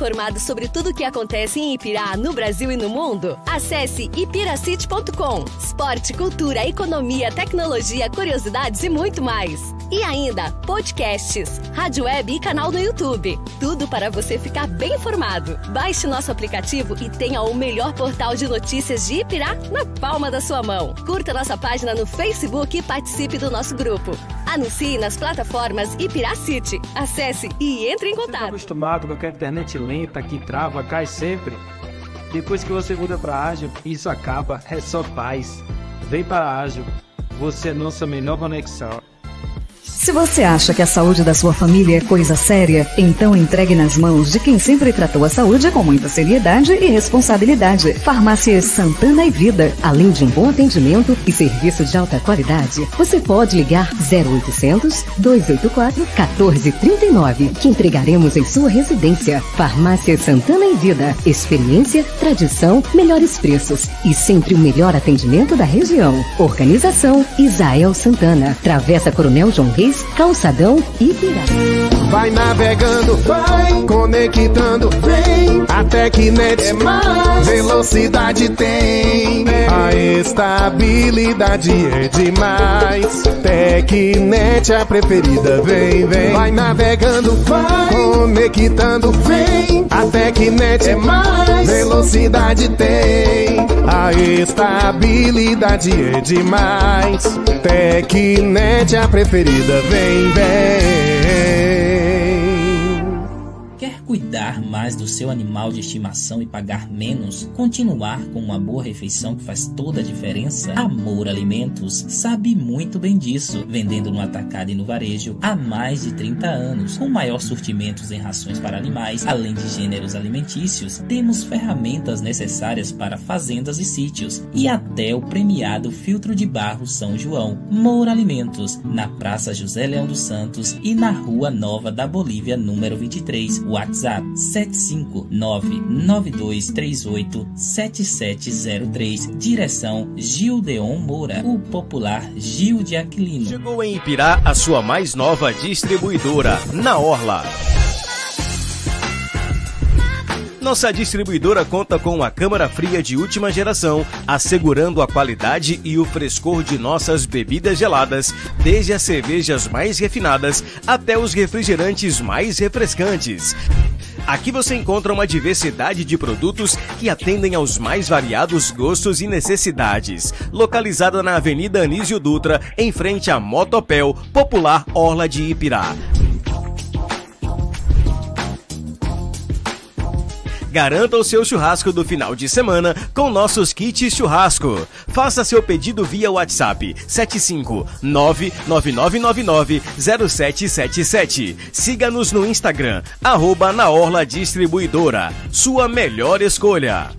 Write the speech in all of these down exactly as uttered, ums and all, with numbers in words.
informado sobre tudo o que acontece em Ipirá, no Brasil e no mundo? Acesse ipiracity ponto com. Esporte, cultura, economia, tecnologia, curiosidades e muito mais. E ainda, podcasts, rádio web e canal no YouTube. Tudo para você ficar bem informado. Baixe nosso aplicativo e tenha o melhor portal de notícias de Ipirá na palma da sua mão. Curta nossa página no Facebook e participe do nosso grupo. Anuncie nas plataformas Ipiracity. Acesse e entre em contato. Você tá acostumado com aquela internet lenta que trava, cai sempre? Depois que você muda para a Ágil, isso acaba, é só paz. Vem para a Ágil, você é nossa melhor conexão. Se você acha que a saúde da sua família é coisa séria, então entregue nas mãos de quem sempre tratou a saúde com muita seriedade e responsabilidade. Farmácias Santana e Vida. Além de um bom atendimento e serviço de alta qualidade, você pode ligar zero oitocentos, dois oito quatro, um quatro três nove, que entregaremos em sua residência. Farmácias Santana e Vida. Experiência, tradição, melhores preços e sempre o melhor atendimento da região. Organização Isael Santana. Travessa Coronel João Reis, Calçadão, Ipirá. Vai navegando, vai conectando, vem. A Tecnet é mais velocidade tem. A estabilidade é demais. Tecnet a preferida, vem, vem. Vai navegando, vai conectando, vem. A Tecnet é mais velocidade tem. A estabilidade é demais. Tecnet a preferida, vem, vem. Quer cuidar mais do seu animal de estimação e pagar menos? Continuar com uma boa refeição que faz toda a diferença? Amor Alimentos sabe muito bem disso, vendendo no atacado e no varejo há mais de trinta anos, com maior sortimentos em rações para animais, além de gêneros alimentícios. Temos ferramentas necessárias para fazendas e sítios, e até o premiado filtro de barro São João. Amor Alimentos, na Praça José Leão dos Santos e na Rua Nova da Bolívia, número vinte e três. WhatsApp sete cinco nove nove dois três oito sete sete zero três. Direção Gildeon Moura, o popular Gil de Aquilino. Chegou em Ipirá a sua mais nova distribuidora, na Orla. Nossa distribuidora conta com uma câmara fria de última geração, assegurando a qualidade e o frescor de nossas bebidas geladas, desde as cervejas mais refinadas até os refrigerantes mais refrescantes. Aqui você encontra uma diversidade de produtos que atendem aos mais variados gostos e necessidades. Localizada na Avenida Anísio Dutra, em frente à Motopel, popular Orla de Ipirá. Garanta o seu churrasco do final de semana com nossos kits churrasco. Faça seu pedido via WhatsApp sete cinco nove nove nove nove nove zero sete sete sete. Siga-nos no Instagram, arroba na Orla Distribuidora. Sua melhor escolha.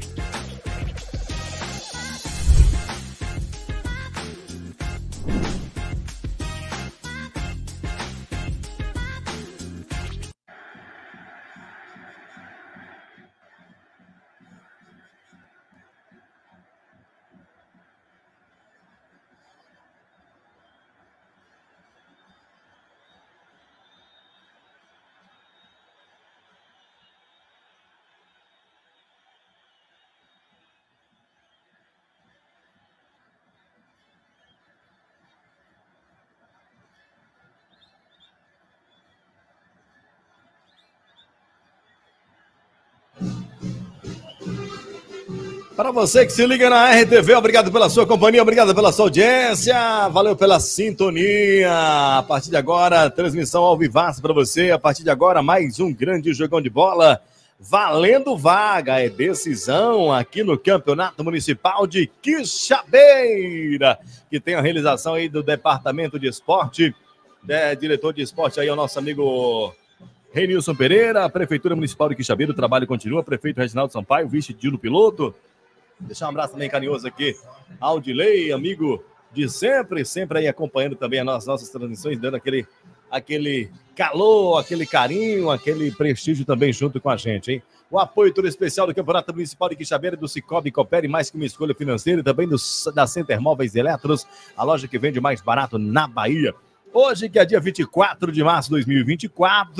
Para você que se liga na R T V, obrigado pela sua companhia, obrigado pela sua audiência, valeu pela sintonia. A partir de agora, transmissão ao vivaço para você. A partir de agora, mais um grande jogão de bola, valendo vaga, é decisão aqui no Campeonato Municipal de Quixabeira, que tem a realização aí do Departamento de Esporte, é, diretor de esporte aí é o nosso amigo Renilson Pereira, a Prefeitura Municipal de Quixabeira, o trabalho continua, prefeito Reginaldo Sampaio, vice Dilo Piloto. Deixar um abraço também carinhoso aqui ao Dilei, amigo de sempre, sempre aí acompanhando também as nossas, nossas transmissões, dando aquele, aquele calor, aquele carinho, aquele prestígio também junto com a gente, hein? O apoio todo especial do Campeonato Municipal de Quixabeira, do Cicobi Coopere, mais que uma escolha financeira, e também do, da Center Móveis e Eletros, a loja que vende mais barato na Bahia. Hoje, que é dia vinte e quatro de março de dois mil e vinte e quatro,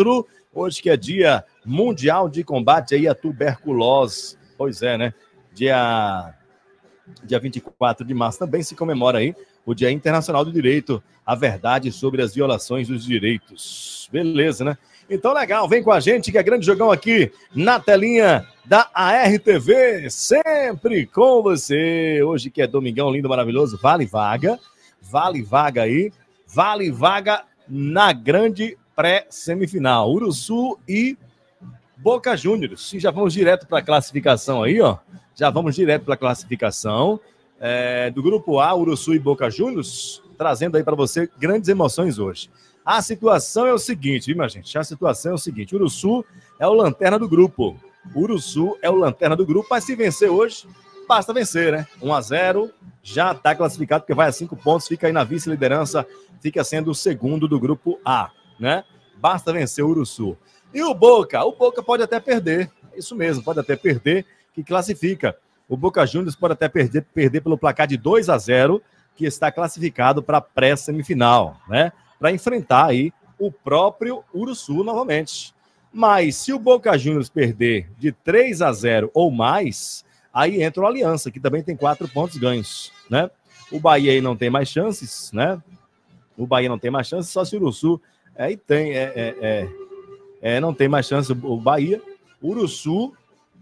Hoje que é dia mundial de combate aí à tuberculose. Pois é, né? Dia, dia vinte e quatro de março também se comemora aí o Dia Internacional do Direito à Verdade sobre as Violações dos Direitos. Beleza, né? Então, legal, vem com a gente que é grande jogão aqui na telinha da A R T V, sempre com você. Hoje que é domingão lindo, maravilhoso, vale vaga, vale vaga aí, vale vaga na grande pré-semifinal, Uruçu e Boca Juniors. E já vamos direto para a classificação aí, ó, já vamos direto para a classificação é, do Grupo A, Uruçu e Boca Juniors, trazendo aí para você grandes emoções hoje. A situação é o seguinte, viu, minha gente? A situação é o seguinte, Uruçu é o lanterna do grupo. Uruçu é o lanterna do grupo, mas se vencer hoje, basta vencer, né? um a zero, já está classificado, porque vai a cinco pontos, fica aí na vice-liderança, fica sendo o segundo do grupo A, né? Basta vencer o Uruçu. E o Boca? O Boca pode até perder, isso mesmo, pode até perder, que classifica. O Boca Juniors pode até perder, perder pelo placar de dois a zero, que está classificado para a pré-semifinal, né? Para enfrentar aí o próprio Uruçu novamente. Mas se o Boca Juniors perder de três a zero ou mais, aí entra o Aliança, que também tem quatro pontos ganhos, né? O Bahia aí não tem mais chances, né? O Bahia não tem mais chances, só se o Uruçu aí tem, é, é, é, é, não tem mais chance o Bahia. O Uruçu,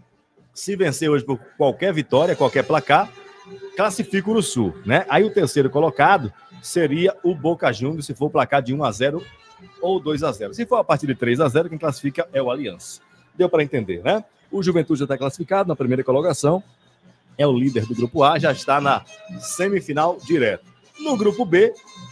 se vencer hoje por qualquer vitória, qualquer placar, classifica o Uruçu, né? Aí o terceiro colocado seria o Boca Juniors, se for o placar de um a zero ou dois a zero. Se for a partir de três a zero, quem classifica é o Aliança. Deu para entender, né? O Juventude já está classificado na primeira colocação, é o líder do Grupo A, já está na semifinal direto. No Grupo B,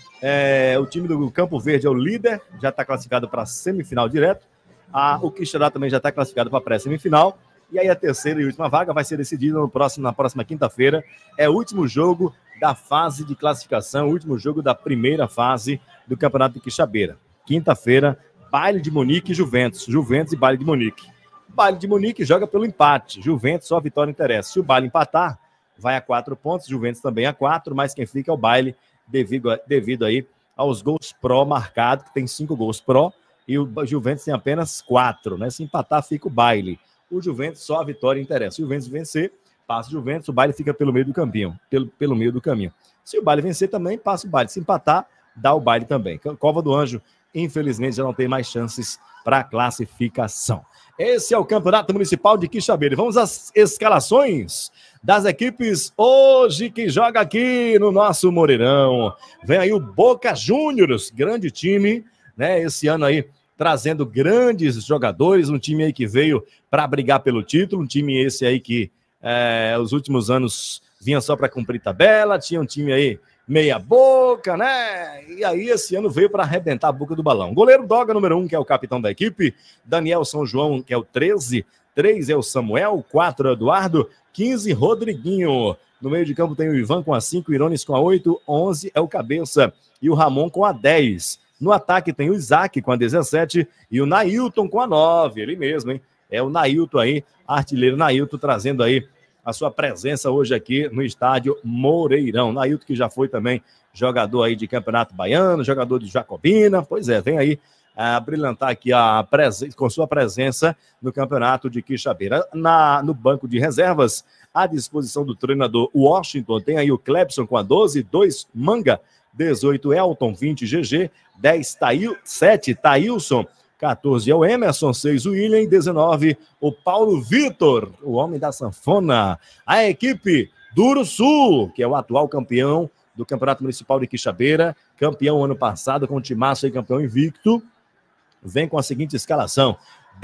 é, o time do Campo Verde é o líder, já está classificado para a semifinal direto. A, o Quixadá também já está classificado para a pré-semifinal. E aí a terceira e última vaga vai ser decidida no próximo, na próxima quinta-feira. É o último jogo da fase de classificação, o último jogo da primeira fase do Campeonato de Quixabeira. Quinta-feira, Baile de Munique e Juventus. Juventus e Baile de Munique. Baile de Munique joga pelo empate. Juventus só a vitória interessa. Se o Baile empatar, vai a quatro pontos. Juventus também a quatro, mas quem fica é o Baile devido, a, devido aí aos gols pró marcados, que tem cinco gols pró, e o Juventus tem apenas quatro, né? Se empatar, fica o Baile. O Juventus só a vitória interessa. Se o Juventus vencer, passa o Juventus, o Baile fica pelo meio do caminho. Pelo, pelo meio do caminho. Se o Baile vencer também, passa o Baile. Se empatar, dá o Baile também. Cova do Anjo, infelizmente, já não tem mais chances para classificação. Esse é o Campeonato Municipal de Quixabeira. Vamos às escalações das equipes hoje que joga aqui no nosso Moreirão. Vem aí o Boca Juniors, grande time, né? Esse ano aí trazendo grandes jogadores, um time aí que veio para brigar pelo título, um time esse aí que é, os últimos anos vinha só para cumprir tabela, tinha um time aí meia boca, né? E aí esse ano veio para arrebentar a boca do balão. Goleiro Doga, número um, que é o capitão da equipe, Daniel São João, que é o treze, três é o Samuel, quatro é o Eduardo, quinze, Rodriguinho. No meio de campo tem o Ivan com a cinco, Irones com a oito, onze é o Cabeça e o Ramon com a dez. No ataque tem o Isaac com a dezessete e o Nailton com a nove, ele mesmo, hein? É o Nailton aí, artilheiro Nailton, trazendo aí a sua presença hoje aqui no estádio Moreirão. Nailton que já foi também jogador aí de Campeonato Baiano, jogador de Jacobina, pois é, vem aí a brilhantar aqui a presen- com sua presença no Campeonato de Quixabeira. Na, no banco de reservas, à disposição do treinador Washington, tem aí o Clebson com a doze, dois Manga, dezoito Elton, vinte G G, dez Tail, sete Tailson, quatorze é o Emerson, seis o William, dezenove o Paulo Vitor, o homem da sanfona. A equipe do Uruçu, que é o atual campeão do Campeonato Municipal de Quixabeira, campeão ano passado com o timaço e campeão invicto, vem com a seguinte escalação.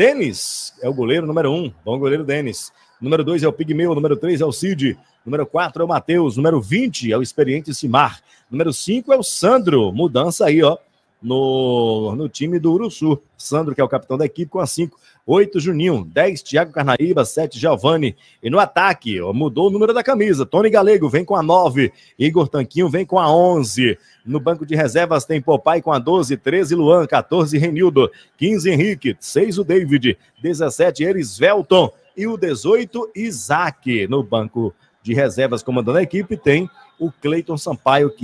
Denis é o goleiro número um, bom goleiro Denis. Número dois é o Pigmeu, número três é o Cid, número quatro é o Matheus, número vinte é o experiente Simar, número cinco é o Sandro, mudança aí, ó, no, no time do Uruçu. Sandro, que é o capitão da equipe, com a cinco, oito Juninho, dez Thiago Carnaíba, sete Giovanni, e no ataque, ó, mudou o número da camisa, Tony Galego vem com a nove, Igor Tanquinho vem com a onze, no banco de reservas tem Popai com a doze, treze Luan, quatorze Renildo, quinze Henrique, seis o David, dezessete Erisvelton e o dezoito Isaac. No banco de reservas comandando a equipe tem o Cleiton Sampaio, que é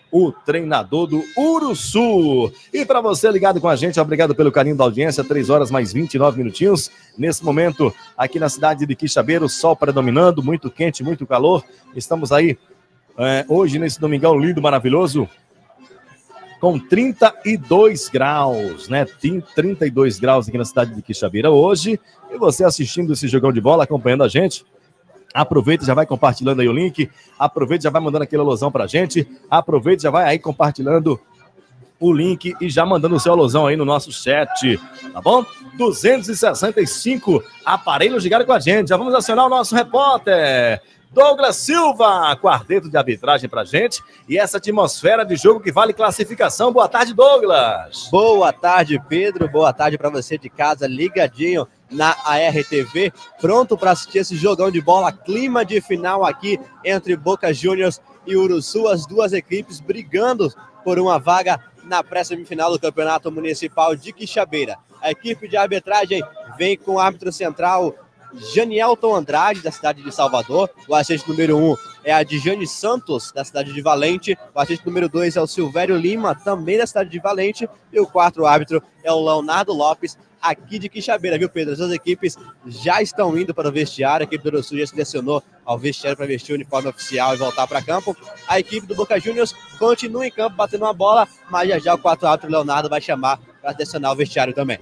o treinador do Uruçu. E para você ligado com a gente, obrigado pelo carinho da audiência, três horas mais vinte e nove minutinhos. Nesse momento, aqui na cidade de Quixabeira, o sol predominando, muito quente, muito calor. Estamos aí é, hoje, nesse domingão lindo, maravilhoso, com trinta e dois graus, né? trinta e dois graus aqui na cidade de Quixabeira hoje. E você assistindo esse jogão de bola, acompanhando a gente, aproveita, já vai compartilhando aí o link, aproveita, já vai mandando aquele alusão pra gente, aproveita, já vai aí compartilhando o link e já mandando o seu alusão aí no nosso chat, tá bom? duzentos e sessenta e cinco aparelhos ligados com a gente, já vamos acionar o nosso repórter Douglas Silva, quarteto de arbitragem pra gente e essa atmosfera de jogo que vale classificação. Boa tarde, Douglas. Boa tarde, Pedro, boa tarde pra você de casa, ligadinho na A R T V, pronto para assistir esse jogão de bola, clima de final aqui entre Boca Juniors e Uruçu, as duas equipes brigando por uma vaga na pré-semifinal do Campeonato Municipal de Quixabeira. A equipe de arbitragem vem com o árbitro central Janielton Andrade, da cidade de Salvador. O assistente número um é a Dijane Santos, da cidade de Valente. O assistente número dois é o Silvério Lima, também da cidade de Valente. E o quarto árbitro é o Leonardo Lopes, aqui de Quixabeira, viu, Pedro? As duas equipes já estão indo para o vestiário. A equipe do Uruçu já selecionou ao vestiário para vestir o uniforme oficial e voltar para campo. A equipe do Boca Juniors continua em campo batendo uma bola, mas já já o quarto árbitro Leonardo vai chamar para selecionar o vestiário também.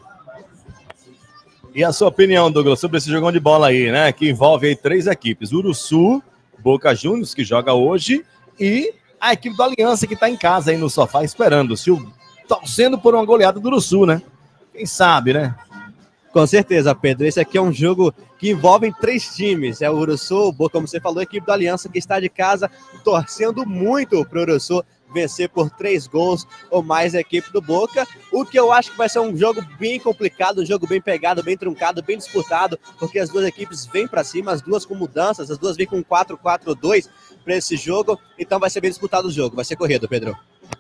E a sua opinião, Douglas, sobre esse jogão de bola aí, né? Que envolve aí três equipes: Uruçu, Boca Juniors, que joga hoje, e a equipe do Aliança, que está em casa aí no sofá esperando, se o... torcendo por uma goleada do Uruçu, né? Quem sabe, né? Com certeza, Pedro. Esse aqui é um jogo que envolve três times. É o Uruçu, o Boca, como você falou, a equipe do Aliança, que está de casa, torcendo muito para o Uruçu vencer por três gols ou mais a equipe do Boca, o que eu acho que vai ser um jogo bem complicado, um jogo bem pegado, bem truncado, bem disputado, porque as duas equipes vêm para cima, as duas com mudanças, as duas vêm com quatro quatro dois para esse jogo, então vai ser bem disputado o jogo, vai ser corrido, Pedro.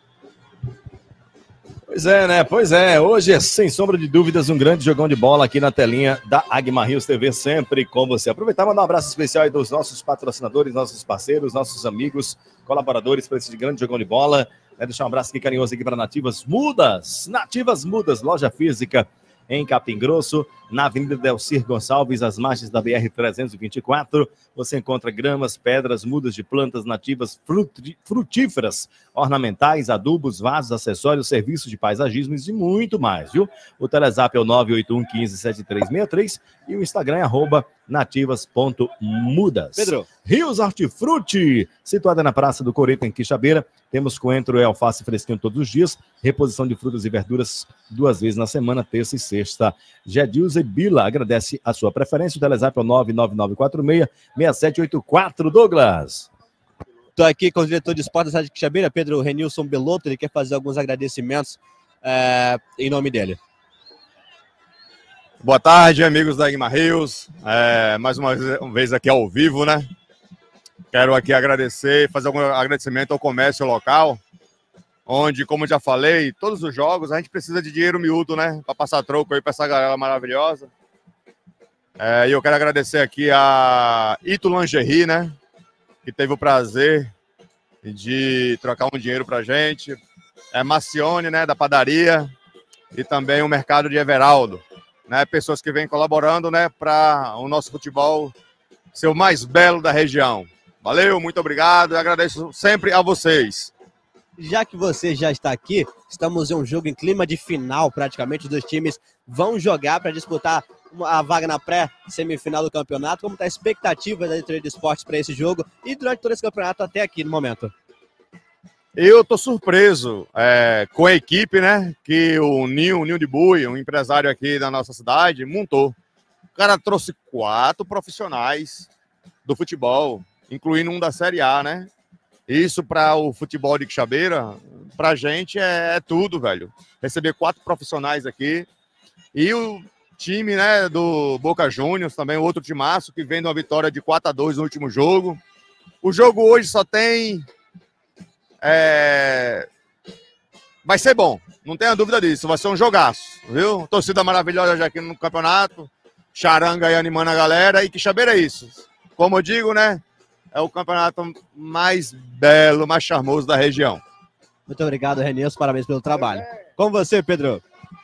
Pois é, né? Pois é. Hoje é, sem sombra de dúvidas, um grande jogão de bola aqui na telinha da Agma Rios T V, sempre com você. Aproveitar e mandar um abraço especial aí dos nossos patrocinadores, nossos parceiros, nossos amigos, colaboradores para esse grande jogão de bola. É, deixar um abraço aqui carinhoso aqui para Nativas Mudas. Nativas Mudas, loja física em Capim Grosso, na Avenida Delcir Gonçalves, às margens da B R trezentos e vinte e quatro. Você encontra gramas, pedras, mudas de plantas nativas frutíferas, ornamentais, adubos, vasos, acessórios, serviços de paisagismo e muito mais, viu? O Telezap é o nove oito um, um cinco, sete três seis três e o Instagram é arroba nativas ponto mudas. Pedro. Rios Hortifruti, situada na Praça do Coreto, em Quixabeira. Temos coentro e alface fresquinho todos os dias, reposição de frutas e verduras duas vezes na semana, terça e sexta. Gedilza e Bila agradece a sua preferência. O Telezap é o nove nove nove quatro seis, seis sete oito quatro. Douglas. Estou aqui com o diretor de esporte da cidade de Quixabeira, Pedro Renilson Belotto. Ele quer fazer alguns agradecimentos é, em nome dele. Boa tarde, amigos da Agma Rios. É, mais uma vez aqui ao vivo, né? Quero aqui agradecer, fazer algum agradecimento ao comércio local, onde, como eu já falei, todos os jogos a gente precisa de dinheiro miúdo, né? Para passar troco aí para essa galera maravilhosa. É, e eu quero agradecer aqui a Ito Lingerie, né? Que teve o prazer de trocar um dinheiro pra gente. É Macione, né? Da padaria. E também o Mercado de Everaldo. Né, pessoas que vêm colaborando, né, para o nosso futebol ser o mais belo da região. Valeu, muito obrigado e agradeço sempre a vocês. Já que você já está aqui, estamos em um jogo em clima de final, praticamente os dois times vão jogar para disputar a vaga na pré-semifinal do campeonato. Como está a expectativa da diretoria de esportes para esse jogo e durante todo esse campeonato até aqui no momento? Eu tô surpreso é, com a equipe, né, que o Ninho, o Ninho de Bui, um empresário aqui da nossa cidade, montou. O cara trouxe quatro profissionais do futebol, incluindo um da Série A, né? Isso para o futebol de Quixabeira, pra gente é, é tudo, velho. Receber quatro profissionais aqui. E o time, né, do Boca Juniors, também outro timaço, que vem de uma vitória de quatro a dois no último jogo. O jogo hoje só tem... É... Vai ser bom, não tenha dúvida disso, vai ser um jogaço, viu? Torcida maravilhosa já aqui no campeonato, charanga aí animando a galera, e Quixabeira é isso. Como eu digo, né, é o campeonato mais belo, mais charmoso da região. Muito obrigado, Renilson, parabéns pelo trabalho. Com você, Pedro.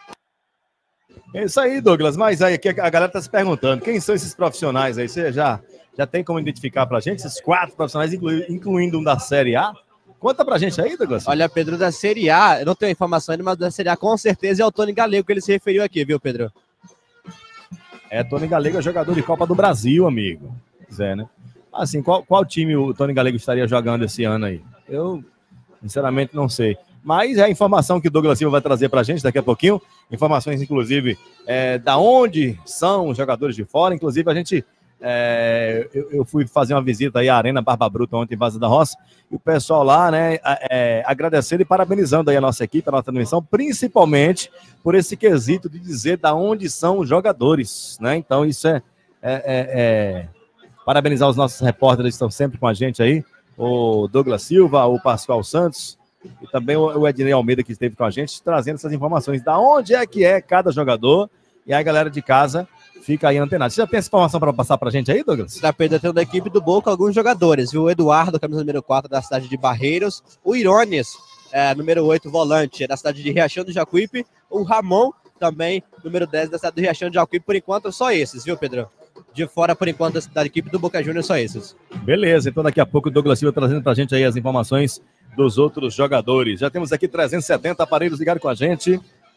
É isso aí, Douglas, mas aí aqui a galera tá se perguntando, quem são esses profissionais aí? Você já, já tem como identificar pra gente, esses quatro profissionais, inclu, incluindo um da Série A? Conta pra gente aí, Douglas. Olha, Pedro, da Série A, eu não tenho informação ainda, mas da Série A com certeza é o Tony Galego que ele se referiu aqui, viu, Pedro? É, Tony Galego é jogador de Copa do Brasil, amigo. Zé, né? Assim, qual, qual time o Tony Galego estaria jogando esse ano aí? Eu, sinceramente, não sei. Mas é a informação que o Douglas Silva vai trazer pra gente daqui a pouquinho. Informações, inclusive, é, da onde são os jogadores de fora. Inclusive, a gente... É, eu, eu fui fazer uma visita aí à Arena Barba Bruta ontem em Vaza da Roça, e o pessoal lá, né, é, agradecendo e parabenizando aí a nossa equipe, a nossa transmissão, principalmente por esse quesito de dizer da onde são os jogadores, né? Então isso é, é, é, é parabenizar os nossos repórteres que estão sempre com a gente aí, o Douglas Silva, o Pascoal Santos e também o Ednei Almeida que esteve com a gente, trazendo essas informações da onde é que é cada jogador, e aí a galera de casa fica aí antenado. Você já tem essa informação para passar pra gente aí, Douglas? Da perda da equipe do Boca, alguns jogadores, viu? O Eduardo, camisa número quatro da cidade de Barreiros. O Irones, é, número oito, volante, é da cidade de Riachão do Jacuípe. O Ramon, também, número dez, da cidade de Riachão do Jacuípe. Por enquanto, só esses, viu, Pedro? De fora, por enquanto, da equipe do Boca Juniors, só esses. Beleza, então daqui a pouco o Douglas Silva trazendo pra gente aí as informações dos outros jogadores. Já temos aqui trezentos e setenta aparelhos ligados com a gente.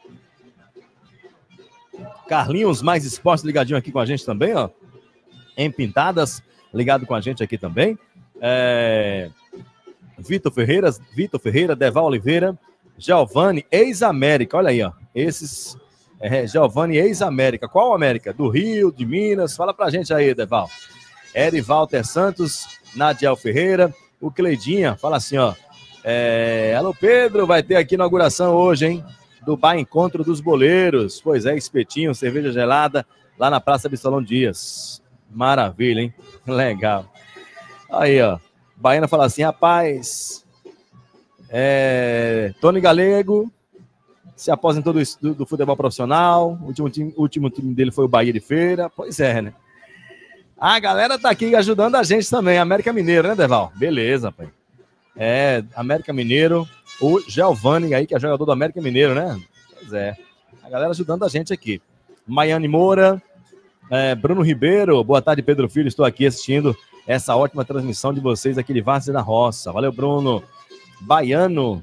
Carlinhos Mais Esporte ligadinho aqui com a gente também, ó. Em Pintadas, ligado com a gente aqui também. É... Vitor Ferreira, Vitor Ferreira, Deval Oliveira, Giovanni, ex-América, olha aí, ó. Esses, é, Giovanni, ex-América. Qual América? Do Rio, de Minas? Fala pra gente aí, Deval. Eri Walter Santos, Nadiel Ferreira, o Cleidinha, fala assim, ó. É... Alô, Pedro, vai ter aqui inauguração hoje, hein? Do Bar Encontro dos Boleiros. Pois é, espetinho, cerveja gelada, lá na Praça Bissolão Dias. Maravilha, hein? Legal. Aí, ó. Baiana fala assim, rapaz, é... Tony Galego se aposentou do, do, do futebol profissional, o último time, último time dele foi o Bahia de Feira. Pois é, né? A galera tá aqui ajudando a gente também, América Mineiro, né, Deval? Beleza, pai. É, América Mineiro, o Giovanni aí, que é jogador do América Mineiro, né? Pois é. A galera ajudando a gente aqui. Maiane Moura, é, Bruno Ribeiro, boa tarde, Pedro Filho, estou aqui assistindo essa ótima transmissão de vocês aqui de Várzea da Roça. Valeu, Bruno. Baiano,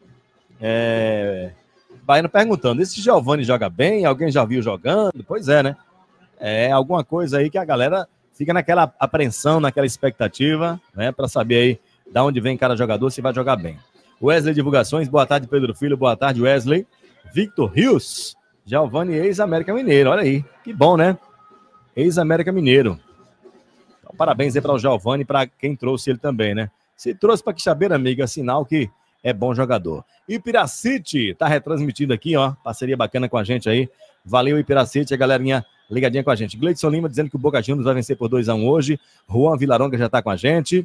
é... Baiano perguntando, esse Giovanni joga bem? Alguém já viu jogando? Pois é, né? É alguma coisa aí que a galera fica naquela apreensão, naquela expectativa, né? Para saber aí da onde vem cada jogador, se vai jogar bem. Wesley Divulgações, boa tarde, Pedro Filho, boa tarde, Wesley. Victor Rios, Giovanni, ex-América Mineiro, olha aí, que bom, né? Ex-América Mineiro. Então, parabéns aí para o Giovanni, para quem trouxe ele também, né? Se trouxe para Quixabeira, amiga, é sinal que é bom jogador. Ipiracite, tá retransmitindo aqui, ó, parceria bacana com a gente aí. Valeu, Ipiracite, a galerinha ligadinha com a gente. Gleidson Lima dizendo que o Boca Juniors vai vencer por dois a um hoje. Juan Vilaronga já tá com a gente.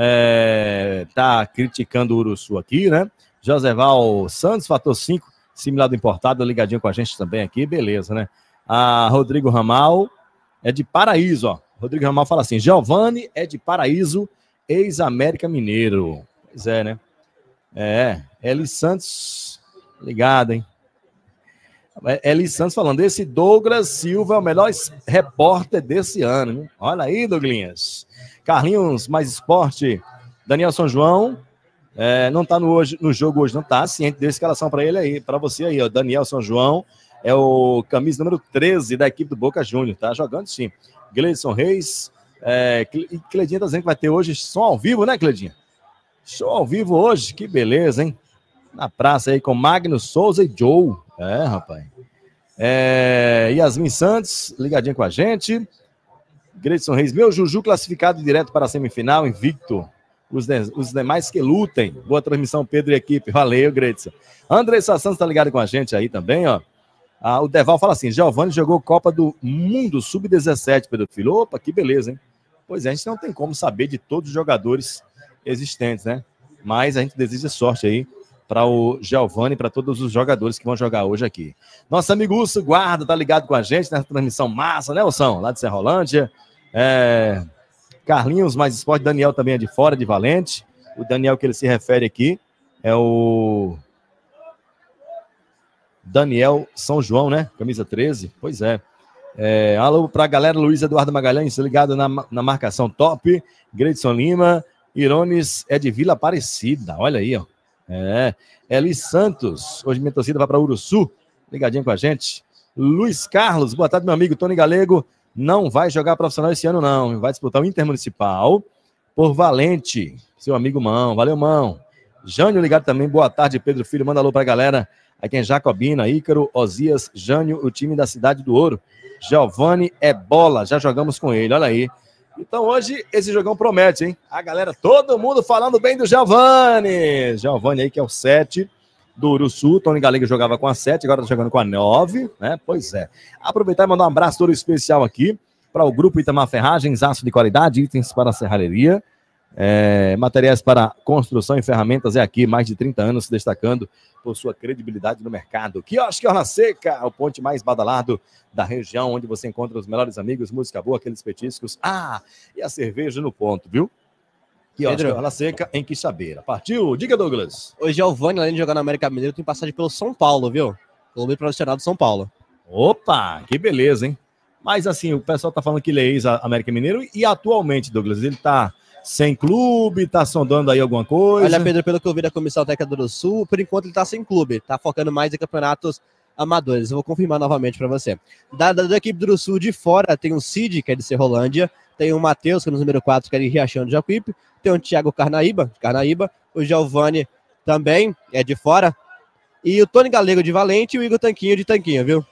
É, tá criticando o Uruçu aqui, né? Joseval Santos, fator cinco, simulado importado, ligadinho com a gente também aqui, beleza, né? A Rodrigo Ramal é de Paraíso, ó. Rodrigo Ramal fala assim, Giovanni é de Paraíso, ex-América Mineiro. Pois é, né? É, Eli Santos, ligado, hein? Eli Santos falando, esse Douglas Silva é o melhor repórter desse ano, hein? Olha aí, Douglinhas. Carlinhos Mais Esporte, Daniel São João, é, não tá no, hoje, no jogo hoje, não tá, ciente dessa escalação para ele aí, para você aí, ó, Daniel São João, é o camisa número treze da equipe do Boca Juniors, tá jogando sim. Gleison Reis, é, e Cledinha tá dizendo que vai ter hoje som ao vivo, né, Cledinha? Show ao vivo hoje, que beleza, hein? Na praça aí com Magno Souza e Joe, é, rapaz. É, Yasmin Santos, ligadinho com a gente. Gleison Reis, meu Juju classificado direto para a semifinal, invicto. Os, de, os demais que lutem. Boa transmissão, Pedro e equipe. Valeu, Gleison. Andressa Santos tá ligado com a gente aí também, ó. Ah, o Deval fala assim, Giovanni jogou Copa do Mundo sub dezessete, Pedro Filho. Opa, que beleza, hein? Pois é, a gente não tem como saber de todos os jogadores existentes, né? Mas a gente deseja sorte aí para o Giovanni, para todos os jogadores que vão jogar hoje aqui. Nosso amigo Urso Guarda tá ligado com a gente nessa transmissão massa, né, Wilson? Lá de Serrolândia. É... Carlinhos Mais Esporte, Daniel também é de fora, de Valente. O Daniel que ele se refere aqui É o Daniel São João, né? Camisa treze. Pois é. é alô pra galera, Luiz Eduardo Magalhães, ligado na, na marcação top. Greidson Lima. Irones é de Vila Aparecida. Olha aí, ó. É. Eli Santos. Hoje minha torcida vai para Uruçu. Ligadinho com a gente. Luiz Carlos. Boa tarde, meu amigo Tony Galego. Não vai jogar profissional esse ano, não. Vai disputar o Intermunicipal por Valente. Seu amigo Mão. Valeu, Mão. Jânio ligado também. Boa tarde, Pedro Filho. Manda alô pra galera. Aqui em Jacobina, Ícaro, Osias, Jânio, o time da Cidade do Ouro. Giovanni é bola. Já jogamos com ele. Olha aí. Então hoje esse jogão promete, hein? A galera, todo mundo falando bem do Giovanni. Giovanni aí que é o sete do Uruçu. Tony Galego jogava com a sete, agora tá jogando com a nove, né? Pois é. Aproveitar e mandar um abraço todo especial aqui para o Grupo Itamar Ferragens, aço de qualidade, itens para a serralheria, é, materiais para construção e ferramentas. É aqui, mais de trinta anos se destacando por sua credibilidade no mercado. Quiosque Orla Seca, o ponte mais badalado da região, onde você encontra os melhores amigos, música boa, aqueles petiscos. Ah, e a cerveja no ponto, viu? Quiosque Orla Seca, em Quixabeira. Partiu? Diga, Douglas. O Giovanni, além de jogar no América Mineiro, tem passagem pelo São Paulo, viu? Clube profissional do São Paulo. Opa, que beleza, hein? Mas assim, o pessoal tá falando que ele é ex-América Mineiro e atualmente, Douglas, ele tá sem clube, tá sondando aí alguma coisa? Olha, Pedro, pelo que eu vi da Comissão Técnica do Sul, por enquanto ele tá sem clube, tá focando mais em campeonatos amadores. Eu vou confirmar novamente para você. Da, da, da equipe do Sul de fora, tem o Cid, que é de Serrolândia, tem o Matheus, que é no número quatro, que é de Riachão de Jacuípe, tem o Thiago Carnaíba, de Carnaíba, o Giovanni também é de fora, e o Tony Galego de Valente e o Igor Tanquinho de Tanquinho, viu?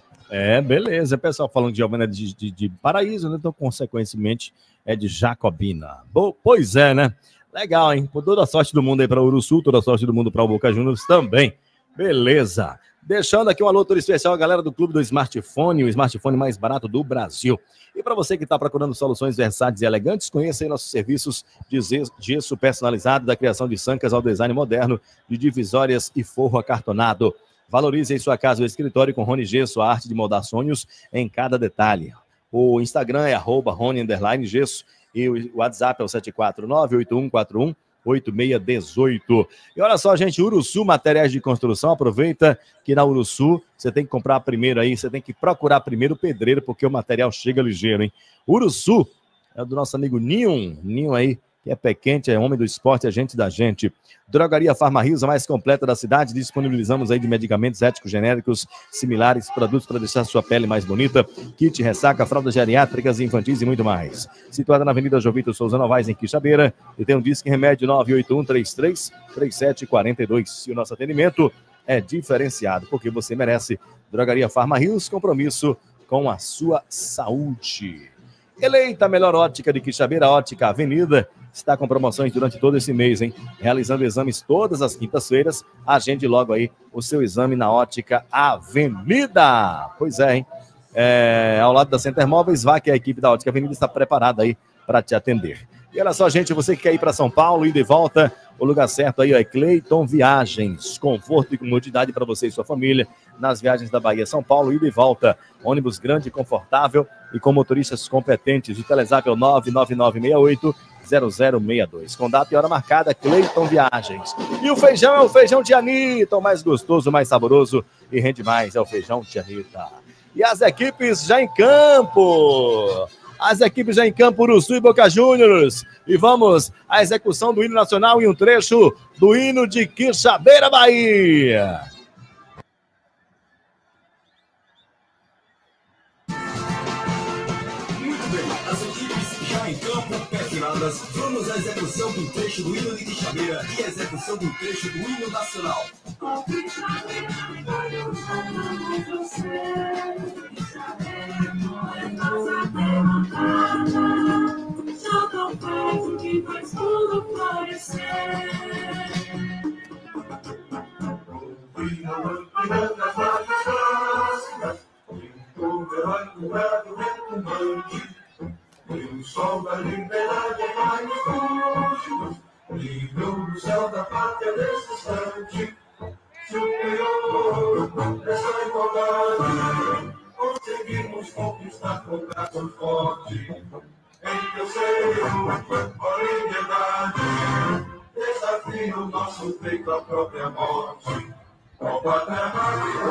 É, beleza. O pessoal falando de Giovanni é de, de, de Paraíso, né? Então, consequentemente, é de Jacobina. Bo, pois é, né? Legal, hein? Por toda a sorte do mundo aí para o Uruçu, toda a sorte do mundo para o Boca Juniors também. Beleza. Deixando aqui um alô todo especial a galera do Clube do Smartphone, o smartphone mais barato do Brasil. E para você que está procurando soluções versáteis e elegantes, conheça aí nossos serviços de gesso personalizado, da criação de sancas ao design moderno, de divisórias e forro acartonado. Valorize em sua casa ou escritório com Rony Gesso, a arte de moldar sonhos em cada detalhe. O Instagram é arroba Rony underline Gesso e o WhatsApp é o sete quatro nove, oito um quatro um, oito seis um oito. E olha só, gente, Uruçu Materiais de Construção, aproveita que na Uruçu você tem que comprar primeiro aí, você tem que procurar primeiro o pedreiro, porque o material chega ligeiro, hein? Uruçu é do nosso amigo Ninho, Ninho aí, que é pé quente, é homem do esporte, é gente da gente. Drogaria Farma Rios, a mais completa da cidade. Disponibilizamos aí de medicamentos éticos genéricos similares, produtos para deixar sua pele mais bonita, kit, ressaca, fraldas geriátricas, infantis e muito mais. Situada na Avenida Jovito Souza Novaes, em Quixabeira, e tem um disque remédio nove oito um, três três, três sete quatro dois. E o nosso atendimento é diferenciado, porque você merece. Drogaria Farma Rios, compromisso com a sua saúde. Eleita a melhor ótica de Quixabeira, Ótica Avenida, está com promoções durante todo esse mês, hein? Realizando exames todas as quintas-feiras. Agende logo aí o seu exame na Ótica Avenida. Pois é, hein? É, ao lado da Center Móveis, vá que a equipe da Ótica Avenida está preparada aí para te atender. E olha só, gente, você que quer ir para São Paulo, ir de volta, o lugar certo aí ó, é Cleiton Viagens. Conforto e comodidade para você e sua família nas viagens da Bahia São Paulo, ida e volta. Ônibus grande, confortável e com motoristas competentes. O Telezap é o nove nove nove seis oito zero zero seis dois. Com data e hora marcada, Cleiton Viagens. E o feijão é o feijão de Anitta, o mais gostoso, o mais saboroso e rende mais. É o feijão de Anitta. E as equipes já em campo. As equipes já em campo, Uruçu e Boca Juniors. E vamos à execução do hino nacional e um trecho do hino de Quixabeira, Bahia. Muito bem, as equipes já em campo, petinadas. Vamos à execução do trecho do hino de Quixabeira e a execução do trecho do hino nacional. Que faz tudo florescer. Renovando nas vagas, renovando o retumbante, e o sol da liberdade é mais longe, brilhou no céu da pátria nesse instante, superior essa igualdade, conseguimos conquistar com braço forte. Em teu seio, ó liberdade, desafio em o nosso peito a própria morte. Ó pátria amada e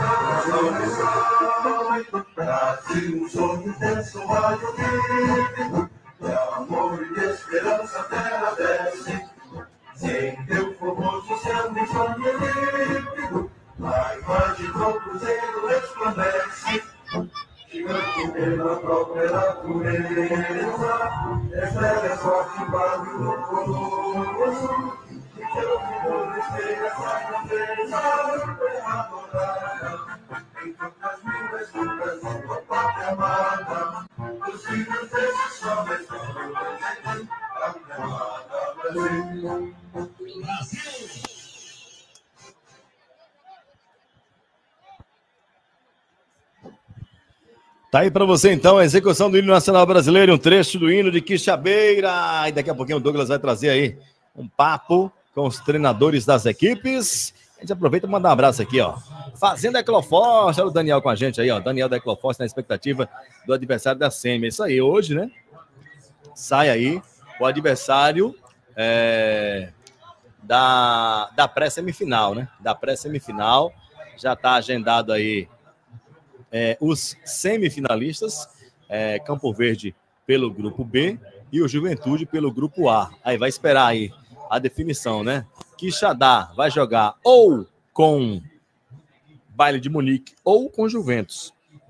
coração, Brasil, um sonho denso, raio vivo, de amor e de esperança a terra desce. Sem teu formoso céu nem sonho límpido, a imagem do cruzeiro resplandece. Gigante pela própria natureza, espera forte barulho do colosso, e teu filho espelha essa grandeza, adorada, em tantas nuvens do Brasil, a pátria amada, os filhos desse sol, mas não pátria amada, Brasil. Tá aí pra você então a execução do hino nacional brasileiro, um trecho do hino de Quixabeira. E daqui a pouquinho o Douglas vai trazer aí um papo com os treinadores das equipes. A gente aproveita e manda um abraço aqui, ó. Fazenda Ecloforte, olha o Daniel com a gente aí, ó. Daniel da Ecloforte na expectativa do adversário da Semi. É isso aí, hoje, né? Sai aí o adversário é, da, da pré-semifinal, né? Da pré-semifinal. Já tá agendado aí É, os semifinalistas, é, Campo Verde pelo grupo B e o Juventude pelo grupo A. Aí vai esperar aí a definição, né? Quixadá vai jogar ou com Baile de Munique ou com Juventus.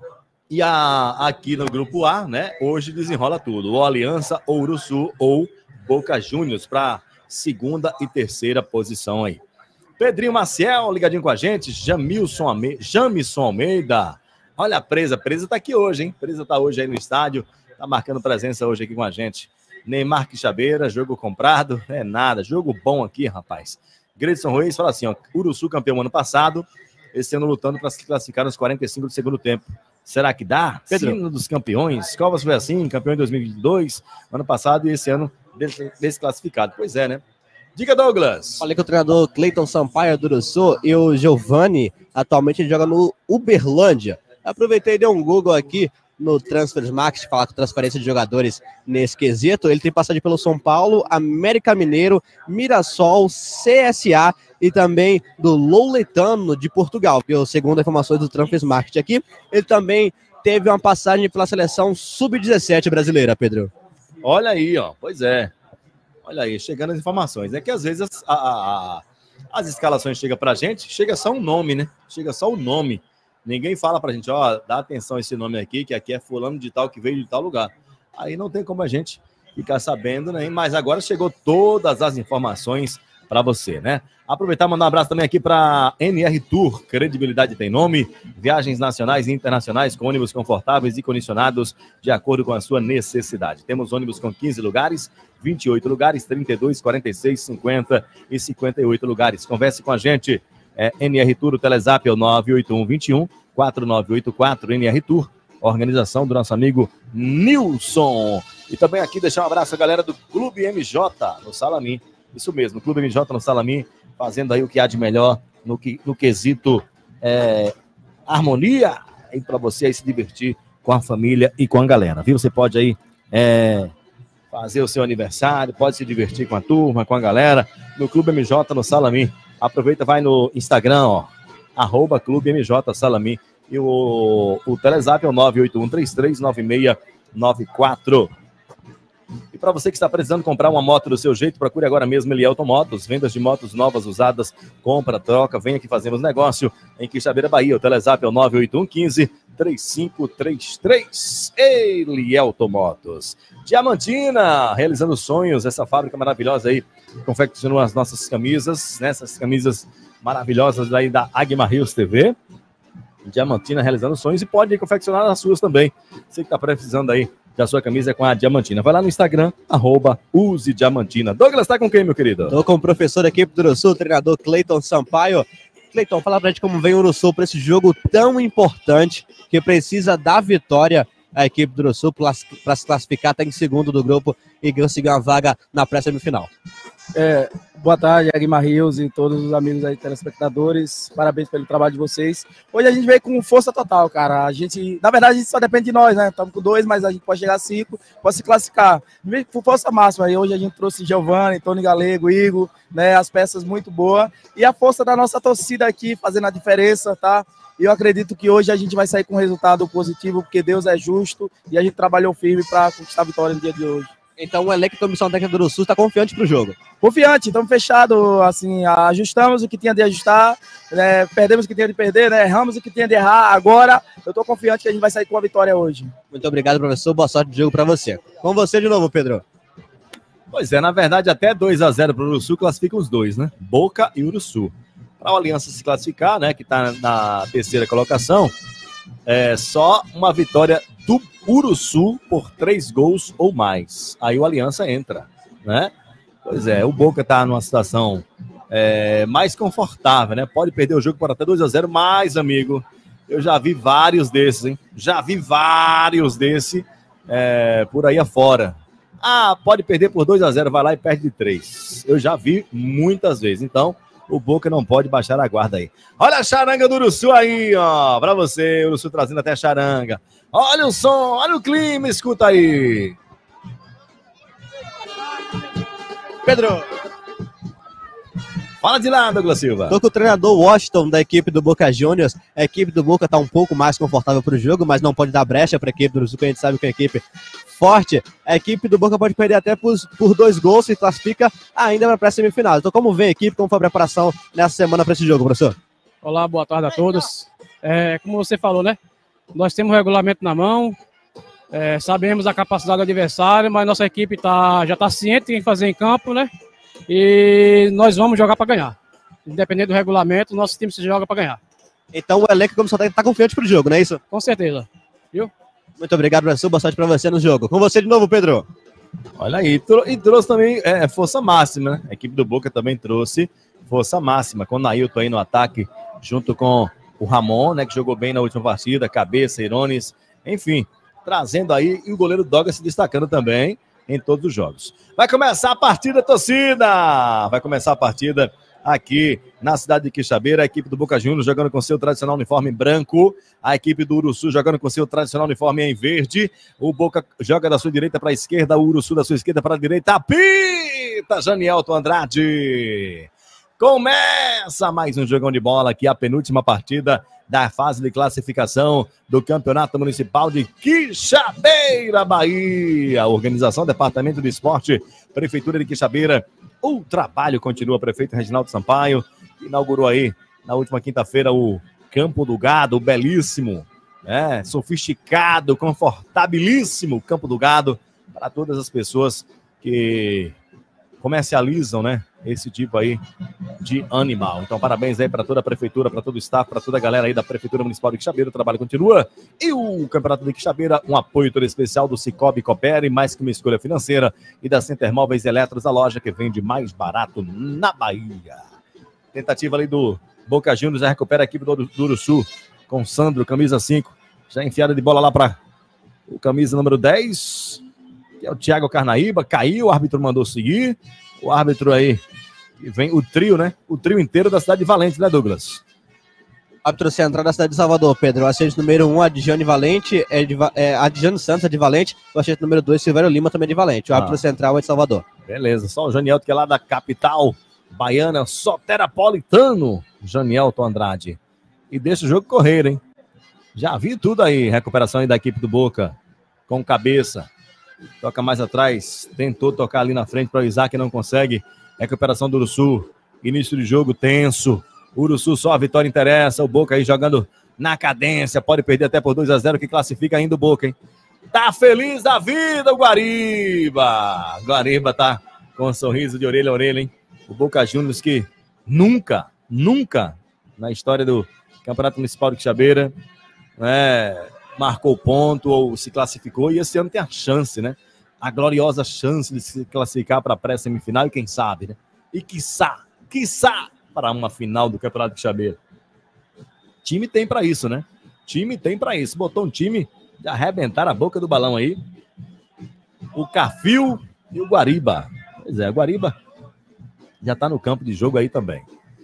E a, aqui no grupo A, né? Hoje desenrola tudo. Ou Aliança, ou Uruçu, ou Boca Juniors para segunda e terceira posição aí. Pedrinho Maciel, ligadinho com a gente. Jamilson Almeida, Jamison Almeida. Olha a Presa, Presa tá aqui hoje, hein? Presa tá hoje aí no estádio, tá marcando presença hoje aqui com a gente. Neymar Quixabeira, jogo comprado, é nada, jogo bom aqui, rapaz. Gredson Ruiz fala assim, ó, Uruçu campeão ano passado, esse ano lutando para se classificar nos quarenta e cinco do segundo tempo. Será que dá? Pedro. Sino dos campeões, Covas foi assim, campeão em dois mil e vinte e dois, ano passado, e esse ano des desclassificado. Pois é, né? Diga, Douglas. Falei com o treinador Cleiton Sampaio do Uruçu e o Giovani, atualmente ele joga no Uberlândia. Aproveitei e dei um Google aqui no Transfermarkt, falar com transferência de jogadores nesse quesito. Ele tem passagem pelo São Paulo, América Mineiro, Mirassol, C S A e também do Louletano de Portugal. Eu, segundo informações do Transfermarkt aqui, ele também teve uma passagem pela seleção sub dezessete brasileira, Pedro. Olha aí, ó. Pois é. Olha aí, chegando as informações. É que às vezes a, a, a, as escalações chegam pra gente, chega só um nome, né? Chega só o nome. Ninguém fala pra gente, ó, dá atenção a esse nome aqui, que aqui é fulano de tal, que veio de tal lugar. Aí não tem como a gente ficar sabendo, né? Mas agora chegou todas as informações para você, né? Aproveitar e mandar um abraço também aqui para N R Tour, credibilidade tem nome, viagens nacionais e internacionais com ônibus confortáveis e condicionados de acordo com a sua necessidade. Temos ônibus com quinze lugares, vinte e oito lugares, trinta e dois, quarenta e seis, cinquenta e cinquenta e oito lugares. Converse com a gente. É, N R Tour, o Telezap é o nove oito um, vinte e um, quatro nove oito quatro, N R Tour, organização do nosso amigo Nilson. E também aqui deixar um abraço à galera do Clube M J, no Salamim. Isso mesmo, Clube M J no Salamim, fazendo aí o que há de melhor no, que, no quesito é, harmonia, aí para você aí se divertir com a família e com a galera, viu? Você pode aí é, fazer o seu aniversário, pode se divertir com a turma, com a galera, no Clube M J no Salamim. Aproveita, vai no Instagram, ó, arroba Clube M J Salamim, e o, o Telezap é o nove oito um, três três nove seis nove quatro. E para você que está precisando comprar uma moto do seu jeito, procure agora mesmo Elielton Motos, vendas de motos novas, usadas, compra, troca, vem aqui fazemos negócio em Quixabeira, Bahia. O Telezap é o nove oito um, quinze, trinta e cinco trinta e três. Elielton Motos. Diamantina, realizando sonhos, essa fábrica maravilhosa aí, confeccionou as nossas camisas, né? Essas camisas maravilhosas aí da Agma Rios T V. Diamantina realizando sonhos e pode confeccionar as suas também. Você que está precisando aí da sua camisa com a Diamantina. Vai lá no Instagram, arroba Use Diamantina. Douglas, tá com quem, meu querido? Tô com o professor da equipe do Uruçu, o treinador Cleiton Sampaio. Cleiton, fala pra gente como vem o Uruçu para esse jogo tão importante que precisa da vitória a equipe do Uruçu para se classificar até em segundo do grupo e conseguir uma vaga na pré-semifinal. É, Boa tarde, Aguimar Rios e todos os amigos aí telespectadores. Parabéns pelo trabalho de vocês. Hoje a gente veio com força total, cara. A gente, na verdade, a gente só depende de nós, né? Estamos com dois, mas a gente pode chegar a cinco, pode se classificar. Veio com força máxima. E hoje a gente trouxe Giovanni, Tony Galego, Igor, né? As peças muito boas. E a força da nossa torcida aqui fazendo a diferença, tá? E eu acredito que hoje a gente vai sair com um resultado positivo, porque Deus é justo e a gente trabalhou firme para conquistar a vitória no dia de hoje. Então o elenco e a comissão técnica do Uruçu está confiante para o jogo? Confiante, estamos fechados, assim, ajustamos o que tinha de ajustar, né, perdemos o que tinha de perder, né, erramos o que tinha de errar, agora eu estou confiante que a gente vai sair com a vitória hoje. Muito obrigado, professor, boa sorte de jogo para você. Com você de novo, Pedro. Pois é, na verdade até dois a zero para o Uruçu classificam os dois, né, Boca e Uruçu. Para a Aliança se classificar, né, que está na terceira colocação, é só uma vitória do Uruçu por três gols ou mais. Aí o Aliança entra, né? Pois é, o Boca está numa situação é, mais confortável, né? Pode perder o jogo por até dois a zero, mas, amigo, eu já vi vários desses, hein? Já vi vários desses é, por aí afora. Ah, pode perder por dois a zero, vai lá e perde de três. Eu já vi muitas vezes, então o Boca não pode baixar a guarda aí. Olha a charanga do Uruçu aí, ó, pra você, o Uruçu trazendo até a charanga. Olha o som, olha o clima, escuta aí. Pedro. Fala de lá, Douglas Silva. Tô com o treinador Washington da equipe do Boca Juniors. A equipe do Boca tá um pouco mais confortável pro jogo, mas não pode dar brecha pra equipe do Uruçu, que a gente sabe que é uma equipe forte. A equipe do Boca pode perder até por, por dois gols e classifica ainda para a pré-semifinal. Então, como vem a equipe, como foi a preparação nessa semana para esse jogo, professor? Olá, boa tarde a todos. É, como você falou, né? Nós temos o regulamento na mão, é, sabemos a capacidade do adversário, mas nossa equipe tá, já está ciente em fazer em campo, né? E nós vamos jogar para ganhar. Independente do regulamento, nosso time se joga para ganhar. Então o elenco, como você está confiante para o jogo, não é isso? Com certeza. Viu? Muito obrigado, professor. Boa sorte para você no jogo. Com você de novo, Pedro. Olha aí, e trouxe também é, força máxima, né? A equipe do Boca também trouxe força máxima, com o Nailton aí no ataque, junto com o Ramon, né, que jogou bem na última partida, Cabeça, Irones, enfim, trazendo aí, e o goleiro Doga se destacando também em todos os jogos. Vai começar a partida, torcida! Vai começar a partida aqui na cidade de Quixabeira, a equipe do Boca Juniors jogando com seu tradicional uniforme branco, a equipe do Uruçu jogando com seu tradicional uniforme em verde, o Boca joga da sua direita para a esquerda, o Uruçu da sua esquerda para a direita, apita Janielton Andrade! Começa mais um jogão de bola aqui, a penúltima partida da fase de classificação do Campeonato Municipal de Quixabeira, Bahia. Organização, Departamento de Esporte, Prefeitura de Quixabeira. O trabalho continua, prefeito Reginaldo Sampaio, que inaugurou aí na última quinta-feira o Campo do Gado, o belíssimo, né, sofisticado, confortabilíssimo Campo do Gado, para todas as pessoas que comercializam, né, esse tipo aí de animal. Então, parabéns aí para toda a prefeitura, para todo o staff, para toda a galera aí da Prefeitura Municipal de Quixabeira. O trabalho continua. E o Campeonato de Quixabeira, um apoio todo especial do Cicobi Coopere, mais que uma escolha financeira, e da Center Móveis Eletros, a loja que vende mais barato na Bahia. Tentativa ali do Boca Juniors, já recupera a equipe do, do Uruçu, com Sandro, camisa cinco, já enfiada de bola lá para o camisa número dez, que é o Thiago Carnaíba, caiu, o árbitro mandou seguir, o árbitro aí, vem o trio, né? O trio inteiro da cidade de Valente, né, Douglas? Árbitro central da cidade de Salvador, Pedro. O assistente número um, Adjane Valente, é de, é, Adjane Santos é de Valente. O assistente número dois, Silvério Lima, também é de Valente. O árbitro ah. central é de Salvador. Beleza, só o Janielton, que é lá da capital baiana, soterapolitano, Janielton Andrade. E deixa o jogo correr, hein? Já vi tudo aí, recuperação aí da equipe do Boca, com Cabeça. Toca mais atrás, tentou tocar ali na frente para o Isaac, não consegue. Recuperação do Uruçu, início de jogo tenso. Uruçu só a vitória interessa. O Boca aí jogando na cadência, pode perder até por dois a zero, que classifica ainda o Boca, hein? Tá feliz da vida o Guariba. Guariba tá com um sorriso de orelha a orelha, hein? O Boca Juniors que nunca, nunca na história do Campeonato Municipal de Quixabeira, né, marcou ponto ou se classificou, e esse ano tem a chance, né? A gloriosa chance de se classificar para a pré-semifinal e quem sabe, né? E quiçá, quiçá para uma final do Campeonato de Quixabeira. Time tem para isso, né? Time tem para isso. Botou um time de arrebentar a boca do balão aí. O Cafil e o Guariba. Pois é, o Guariba já tá no campo de jogo aí também.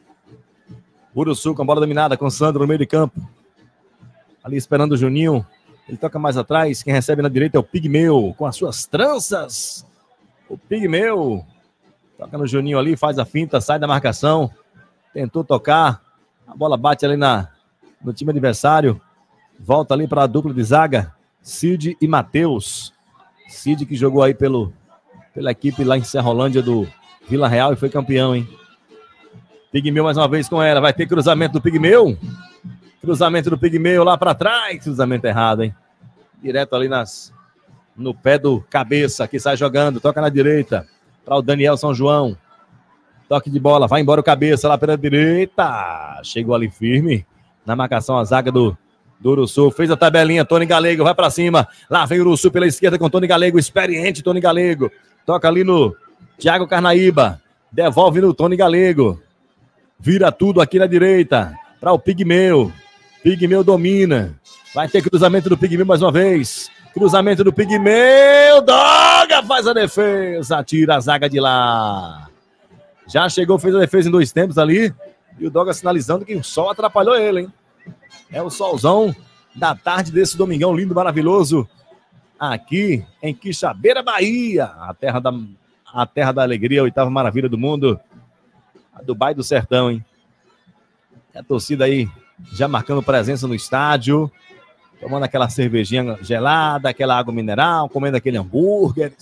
Uruçu com a bola dominada, com o Sandro no meio de campo. Ali esperando o Juninho. Ele toca mais atrás. Quem recebe na direita é o Pigmeu, com as suas tranças. O Pigmeu toca no Juninho ali, faz a finta, sai da marcação. Tentou tocar. A bola bate ali na, no time adversário. Volta ali para a dupla de zaga. Cid e Matheus. Cid que jogou aí pelo, pela equipe lá em Serrolândia do Vila Real e foi campeão, hein? Pigmeu mais uma vez com ela. Vai ter cruzamento do Pigmeu. Cruzamento do Pigmeu lá para trás. Cruzamento errado, hein? Direto ali nas, no pé do Cabeça, que sai jogando. Toca na direita para o Daniel São João. Toque de bola. Vai embora o Cabeça lá pela direita. Chegou ali firme. Na marcação a zaga do, do Uruçu. Fez a tabelinha. Tony Galego vai para cima. Lá vem o Uruçu pela esquerda com Tony Galego. Experiente Tony Galego. Toca ali no Thiago Carnaíba. Devolve no Tony Galego. Vira tudo aqui na direita para o Pigmeu. Pigmeu domina. Vai ter cruzamento do Pigmeu mais uma vez. Cruzamento do Pigmeu. Doga faz a defesa. Tira a zaga de lá. Já chegou, fez a defesa em dois tempos ali. E o Doga sinalizando que o sol atrapalhou ele, hein? É o solzão da tarde desse domingão lindo, maravilhoso. Aqui em Quixabeira, Bahia. A terra da, a terra da alegria, a oitava maravilha do mundo. A Dubai do Sertão, hein? E a torcida aí já marcando presença no estádio, tomando aquela cervejinha gelada, aquela água mineral, comendo aquele hambúrguer.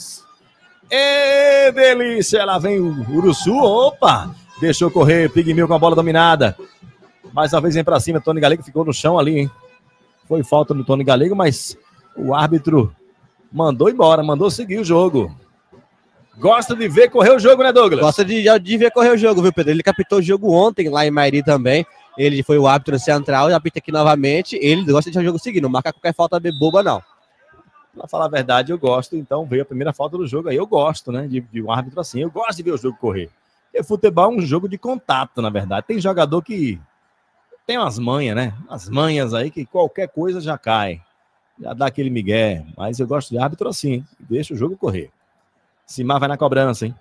Ê, delícia! Lá vem o Uruçu, opa! Deixou correr, Pigmeu com a bola dominada. Mais uma vez vem pra cima, Tony Galego ficou no chão ali, hein? Foi falta no Tony Galego, mas o árbitro mandou embora, mandou seguir o jogo. Gosta de ver correr o jogo, né, Douglas? Gosta de, de ver correr o jogo, viu, Pedro? Ele captou o jogo ontem lá em Mairi também. Ele foi o árbitro central, apita aqui novamente. Ele gosta de deixar o jogo seguir, não marca qualquer falta boba, não. Pra falar a verdade, eu gosto. Então veio a primeira falta do jogo aí. Eu gosto, né, de, de um árbitro assim. Eu gosto de ver o jogo correr. Porque futebol é um jogo de contato, na verdade. Tem jogador que tem umas manhas, né? Umas manhas aí que qualquer coisa já cai. Já dá aquele migué. Mas eu gosto de árbitro assim. Deixa o jogo correr. Simar vai na cobrança, hein?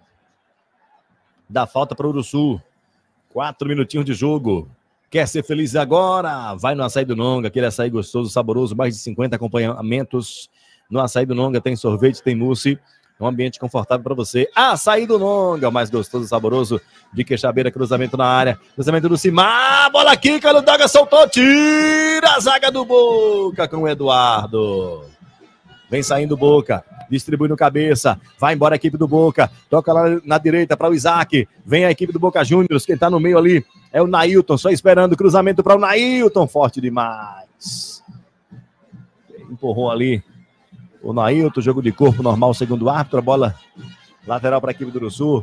Dá falta para o Uruçu. Quatro minutinhos de jogo. Quer ser feliz agora? Vai no Açaí do Nonga, aquele açaí gostoso, saboroso, mais de cinquenta acompanhamentos. No Açaí do Nonga tem sorvete, tem mousse, um ambiente confortável para você. Açaí do Nonga, o mais gostoso e saboroso de Quixabeira, cruzamento na área. Cruzamento do Simar, bola aqui, o Doga soltou, tira a zaga do Boca com o Eduardo. Vem saindo Boca. Distribui no Cabeça, vai embora a equipe do Boca, toca lá na direita para o Isaac, vem a equipe do Boca Juniors, quem tá no meio ali é o Nailton, só esperando o cruzamento para o Nailton, forte demais. Empurrou ali o Nailton, jogo de corpo normal, segundo árbitro, a bola lateral para a equipe do Uruçu.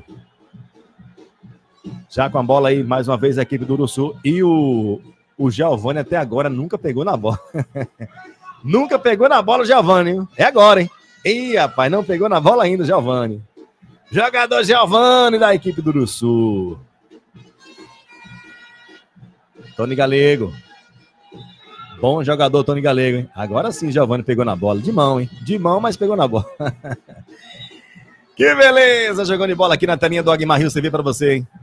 Já com a bola aí, mais uma vez a equipe do Uruçu, e o, o Giovani até agora nunca pegou na bola. Nunca pegou na bola o Giovani, hein? É agora, hein? Ih, rapaz, não pegou na bola ainda o Giovani. Jogador Giovani da equipe do Uruçu. Tony Galego. Bom jogador, Tony Galego, hein? Agora sim, Giovani pegou na bola. De mão, hein? De mão, mas pegou na bola. Que beleza! Jogando de bola aqui na telinha do Aguimar Rio T V pra você, hein?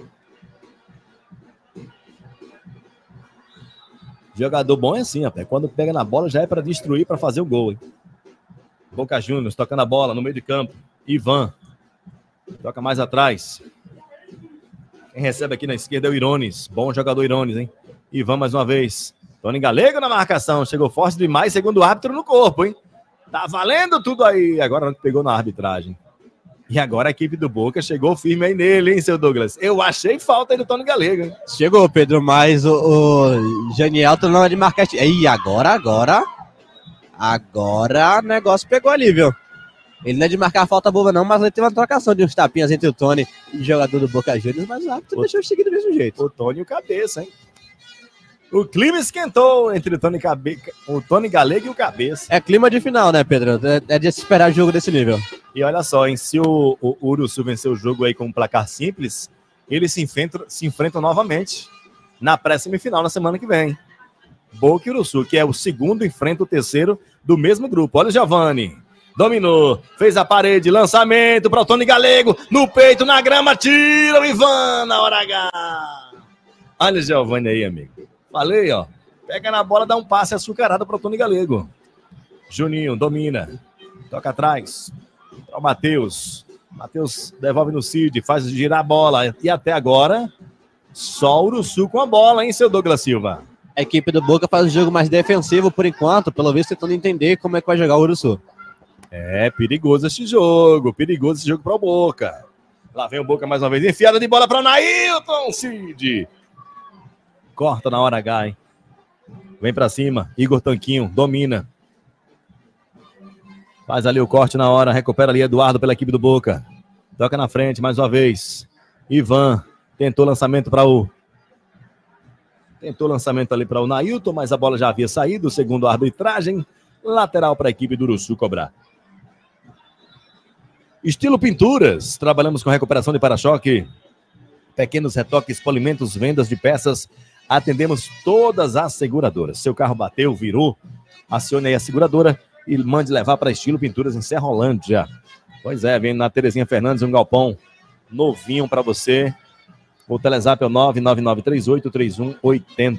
Jogador bom é assim, rapaz. Quando pega na bola já é pra destruir, pra fazer o gol, hein? Boca Juniors tocando a bola no meio de campo. Ivan. Toca mais atrás. Quem recebe aqui na esquerda é o Irones. Bom jogador Irones, hein? Ivan mais uma vez. Tony Galego na marcação. Chegou forte demais, segundo o árbitro no corpo, hein? Tá valendo tudo aí. Agora pegou na arbitragem. E agora a equipe do Boca chegou firme aí nele, hein, seu Douglas? Eu achei falta aí do Tony Galego, hein? Chegou, Pedro, mas o, o Janielton não é de marcar. E agora, agora... Agora o negócio pegou ali, viu? Ele não é de marcar a falta boba não, mas ele teve uma trocação de uns tapinhas entre o Tony e o jogador do Boca Juniors, mas o árbitro deixou de seguir do mesmo jeito. O Tony e o Cabeça, hein? O clima esquentou entre o Tony, Cabe... o Tony Galego e o Cabeça. É clima de final, né, Pedro? É de se esperar jogo desse nível. E olha só, hein? Se o, o Uruçu vencer o jogo aí com um placar simples, eles se enfrentam, se enfrentam novamente na pré-semifinal na semana que vem. Boca e Uruçu, que é o segundo, enfrenta o terceiro do mesmo grupo. Olha o Giovani. Dominou, fez a parede, lançamento para o Tony Galego, no peito, na grama, tira o Ivan na hora H. Olha o Giovani aí, amigo. Falei, ó. Pega na bola, dá um passe açucarado para o Tony Galego. Juninho domina, toca atrás para o Matheus. Matheus devolve no Cid, faz girar a bola. E até agora, só o Uruçu com a bola, hein, seu Douglas Silva? A equipe do Boca faz um jogo mais defensivo por enquanto, pelo visto tentando entender como é que vai jogar o Uruçu. É, perigoso esse jogo, perigoso esse jogo para o Boca. Lá vem o Boca mais uma vez, enfiada de bola para o Nailton Cid. Corta na hora H, hein? Vem para cima, Igor Tanquinho, domina. Faz ali o corte na hora, recupera ali Eduardo pela equipe do Boca. Toca na frente mais uma vez. Ivan tentou lançamento para o... Tentou lançamento ali para o Nailton, mas a bola já havia saído, segundo a arbitragem. Lateral para a equipe do Uruçu cobrar. Estilo Pinturas. Trabalhamos com recuperação de para-choque, pequenos retoques, polimentos, vendas de peças. Atendemos todas as seguradoras. Seu carro bateu, virou, acione aí a seguradora e mande levar para Estilo Pinturas em Serrolândia. Pois é, vem na Terezinha Fernandes, um galpão novinho para você. O Telezap é o nove nove nove três oito três um oito zero.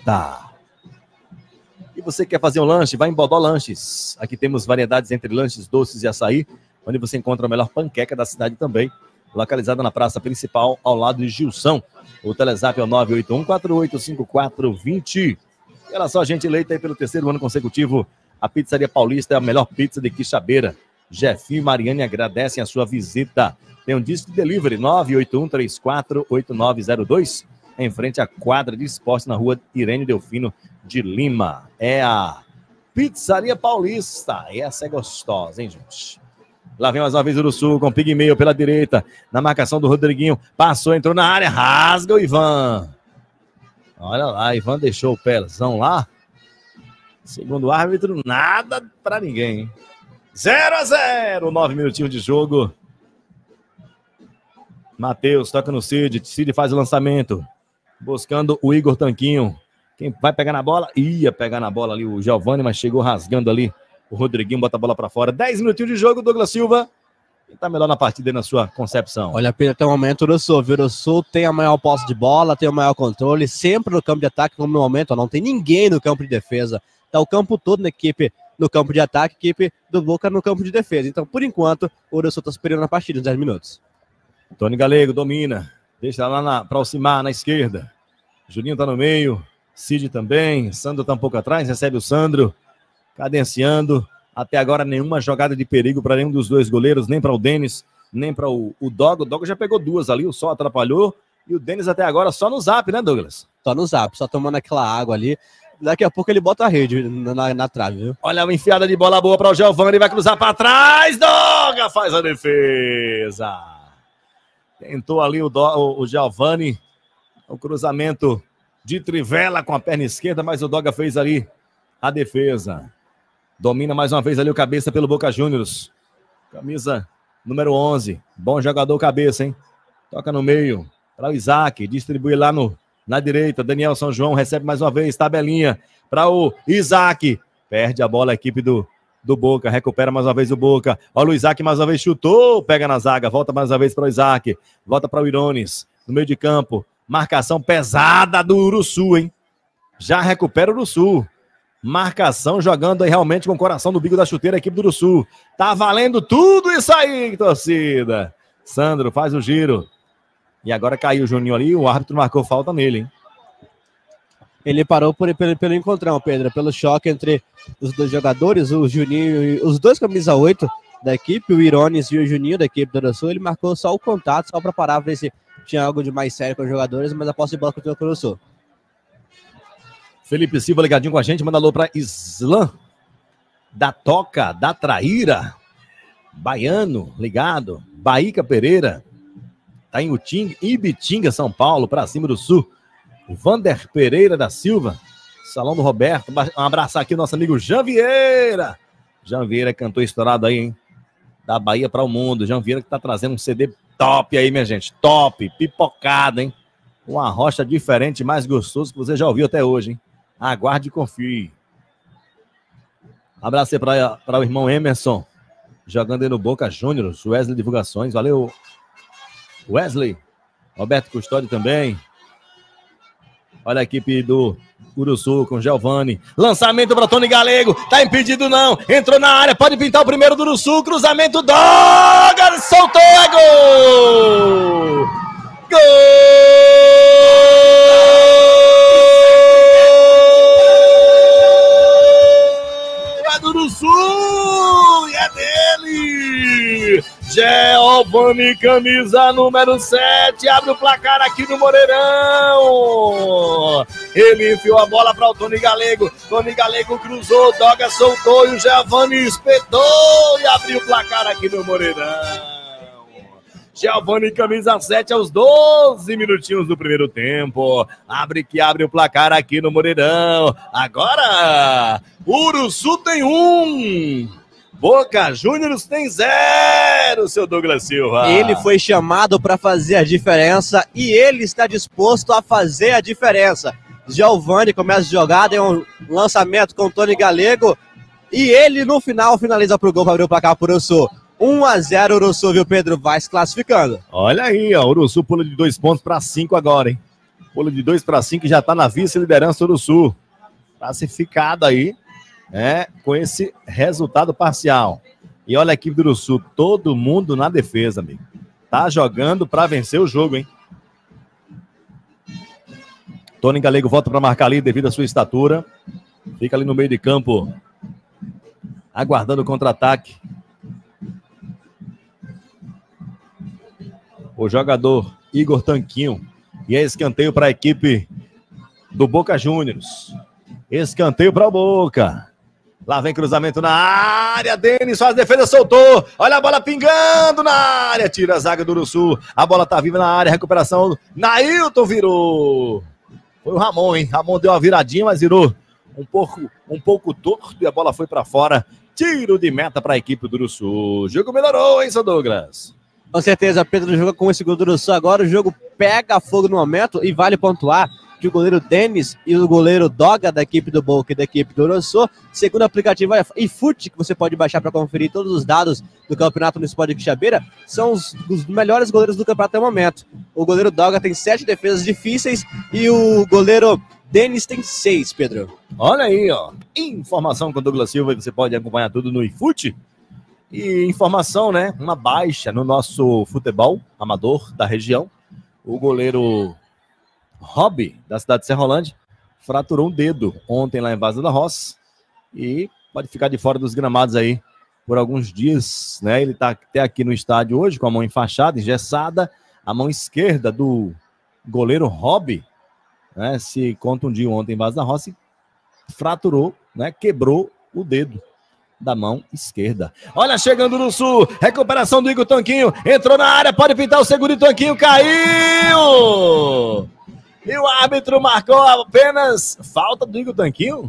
E você quer fazer um lanche? Vai em Bodó Lanches. Aqui temos variedades entre lanches, doces e açaí, onde você encontra a melhor panqueca da cidade também. Localizada na praça principal, ao lado de Gilson. O Telezap é o nove oito um quatro oito cinco quatro dois zero. E olha só, a gente eleita aí pelo terceiro ano consecutivo. A Pizzaria Paulista é a melhor pizza de Quixabeira. Jefinho e Mariane agradecem a sua visita. Tem um disco de delivery nove oito um três quatro oito nove zero dois, em frente à quadra de esporte na rua Irene Delfino de Lima. É a Pizzaria Paulista. Essa é gostosa, hein, gente? Lá vem mais uma vez o Uruçu com Pigmeio pela direita. Na marcação do Rodriguinho. Passou, entrou na área. Rasga o Ivan. Olha lá, Ivan deixou o pezão lá. Segundo o árbitro, nada pra ninguém, hein? zero a zero. Nove minutinhos de jogo. Matheus toca no Cid. Cid faz o lançamento. Buscando o Igor Tanquinho. Quem vai pegar na bola? Ia pegar na bola ali o Giovani, mas chegou rasgando ali. O Rodriguinho bota a bola pra fora. dez minutinhos de jogo, Douglas Silva. Quem tá melhor na partida aí na sua concepção? Olha, Pedro, até o momento o Uruçu, viu? O Uruçu tem a maior posse de bola, tem o maior controle, sempre no campo de ataque, como no momento, não tem ninguém no campo de defesa. Tá o campo todo na equipe no campo de ataque, equipe do Boca no campo de defesa. Então, por enquanto, o Uruçu tá superior na partida, nos dez minutos. Tony Galego domina. Deixa lá na, pra Alcimar, na esquerda. Juninho tá no meio. Cid também. Sandro tá um pouco atrás, recebe o Sandro. Cadenciando. Até agora nenhuma jogada de perigo para nenhum dos dois goleiros, nem para o Denis, nem para o, o Dog. O Dog já pegou duas ali, o Sol atrapalhou. E o Denis até agora só no zap, né, Douglas? Só no zap, só tomando aquela água ali. Daqui a pouco ele bota a rede na, na, na trave, viu? Olha a enfiada de bola boa para o Giovani, vai cruzar para trás. Doga faz a defesa. Tentou ali o, Do, o, o Giovani, o cruzamento de trivela com a perna esquerda, mas o Doga fez ali a defesa. Domina mais uma vez ali o Cabeça pelo Boca Juniors. Camisa número onze. Bom jogador Cabeça, hein? Toca no meio para o Isaac. Distribui lá no, na direita. Daniel São João recebe mais uma vez. Tabelinha para o Isaac. Perde a bola a equipe do, do Boca. Recupera mais uma vez o Boca. Olha o Isaac mais uma vez. Chutou. Pega na zaga. Volta mais uma vez para o Isaac. Volta para o Irones. No meio de campo. Marcação pesada do Uruçu, hein? Já recupera o Uruçu. Marcação jogando aí realmente com o coração do bico da chuteira, a equipe do Uruçu. Tá valendo tudo isso aí, torcida. Sandro faz o giro. E agora caiu o Juninho ali, o árbitro marcou falta nele, hein? Ele parou por, pelo, pelo encontrão, Pedro, pelo choque entre os dois jogadores, o Juninho, os dois camisa oito da equipe, o Irones e o Juninho da equipe do Uruçu. Ele marcou só o contato, só para parar, ver se tinha algo de mais sério com os jogadores, mas a posse de bola continua com o Uruçu. Felipe Silva ligadinho com a gente, manda alô para Islam, da Toca, da Traíra, Baiano, ligado, Baíca Pereira, tá em Utinga, Ibitinga, São Paulo, para cima do Sul, o Vander Pereira da Silva, Salão do Roberto, um abraço aqui, nosso amigo Jean Vieira, Jean Vieira cantou estourado aí, hein, da Bahia para o mundo, Jean Vieira que tá trazendo um C D top aí, minha gente, top, pipocada, hein, uma rocha diferente, mais gostoso que você já ouviu até hoje, hein. Aguarde e confie. Abraço aí para o irmão Emerson. jogando aí no Boca Juniors. Wesley Divulgações, valeu. Wesley. Roberto Custódio também. Olha a equipe do Uruçu com Giovani. Lançamento para Tony Galego. Tá impedido não. Entrou na área. Pode pintar o primeiro do Uruçu. Cruzamento. Doga. Soltou. É gol. Gol. É do Uruçu. E é dele. Giovani, camisa número sete, abre o placar aqui no Moreirão. Ele enfiou a bola para o Tony Galego. Tony Galego cruzou, Doga soltou e o Giovani espetou e abriu o placar aqui no Moreirão. Giovani, camisa sete, aos doze minutinhos do primeiro tempo. Abre que abre o placar aqui no Moreirão. Agora, Uruçu tem um. Boca Juniors tem zero, seu Douglas Silva. Ele foi chamado para fazer a diferença e ele está disposto a fazer a diferença. Giovani começa a jogada, é um lançamento com o Tony Galego e ele no final finaliza para o gol para abrir o placar para o Uruçu. um a zero Uruçu, viu, Pedro? Vai se classificando. Olha aí, ó, Uruçu pula de dois pontos para cinco agora, hein? Pula de dois para cinco e já está na vice-liderança Uruçu. Classificado aí. É, com esse resultado parcial. E olha a equipe do Uruçu, todo mundo na defesa, amigo. Tá jogando para vencer o jogo, hein? Tony Galego volta para marcar ali devido à sua estatura. Fica ali no meio de campo, aguardando o contra-ataque. O jogador Igor Tanquinho. E é escanteio para a equipe do Boca Juniors. Escanteio para o Boca. Lá vem cruzamento na área, Denis faz defesa, soltou, olha a bola pingando na área, tira a zaga do Uruçu, a bola tá viva na área, recuperação, Nailton virou, foi o Ramon, hein, Ramon deu uma viradinha, mas virou um pouco, um pouco torto e a bola foi pra fora, tiro de meta pra equipe do Uruçu, o jogo melhorou, hein, seu Douglas? Com certeza, Pedro joga com esse gol do Uruçu, agora o jogo pega fogo no momento e vale pontuar que o goleiro Denis e o goleiro Doga da equipe do Boca e da equipe do Uruçu, segundo o aplicativo iFoot, que você pode baixar para conferir todos os dados do Campeonato Municipal de Quixabeira, são os, os melhores goleiros do campeonato até o momento. O goleiro Doga tem sete defesas difíceis e o goleiro Denis tem seis, Pedro. Olha aí, ó. Informação com o Douglas Silva, você pode acompanhar tudo no iFoot. E informação, né? Uma baixa no nosso futebol amador da região. O goleiro Rob, da cidade de Serrolândia, fraturou um dedo ontem lá em Vaza da Roça e pode ficar de fora dos gramados aí por alguns dias, né? Ele tá até aqui no estádio hoje com a mão enfaixada, engessada, a mão esquerda do goleiro Rob, né? Se contundiu ontem em Vaza da Roça e fraturou, né? Quebrou o dedo da mão esquerda. Olha, chegando no Sul, recuperação do Igor Tanquinho, entrou na área, pode pintar o segundo, Tanquinho caiu! E o árbitro marcou apenas falta do Igor Tanquinho?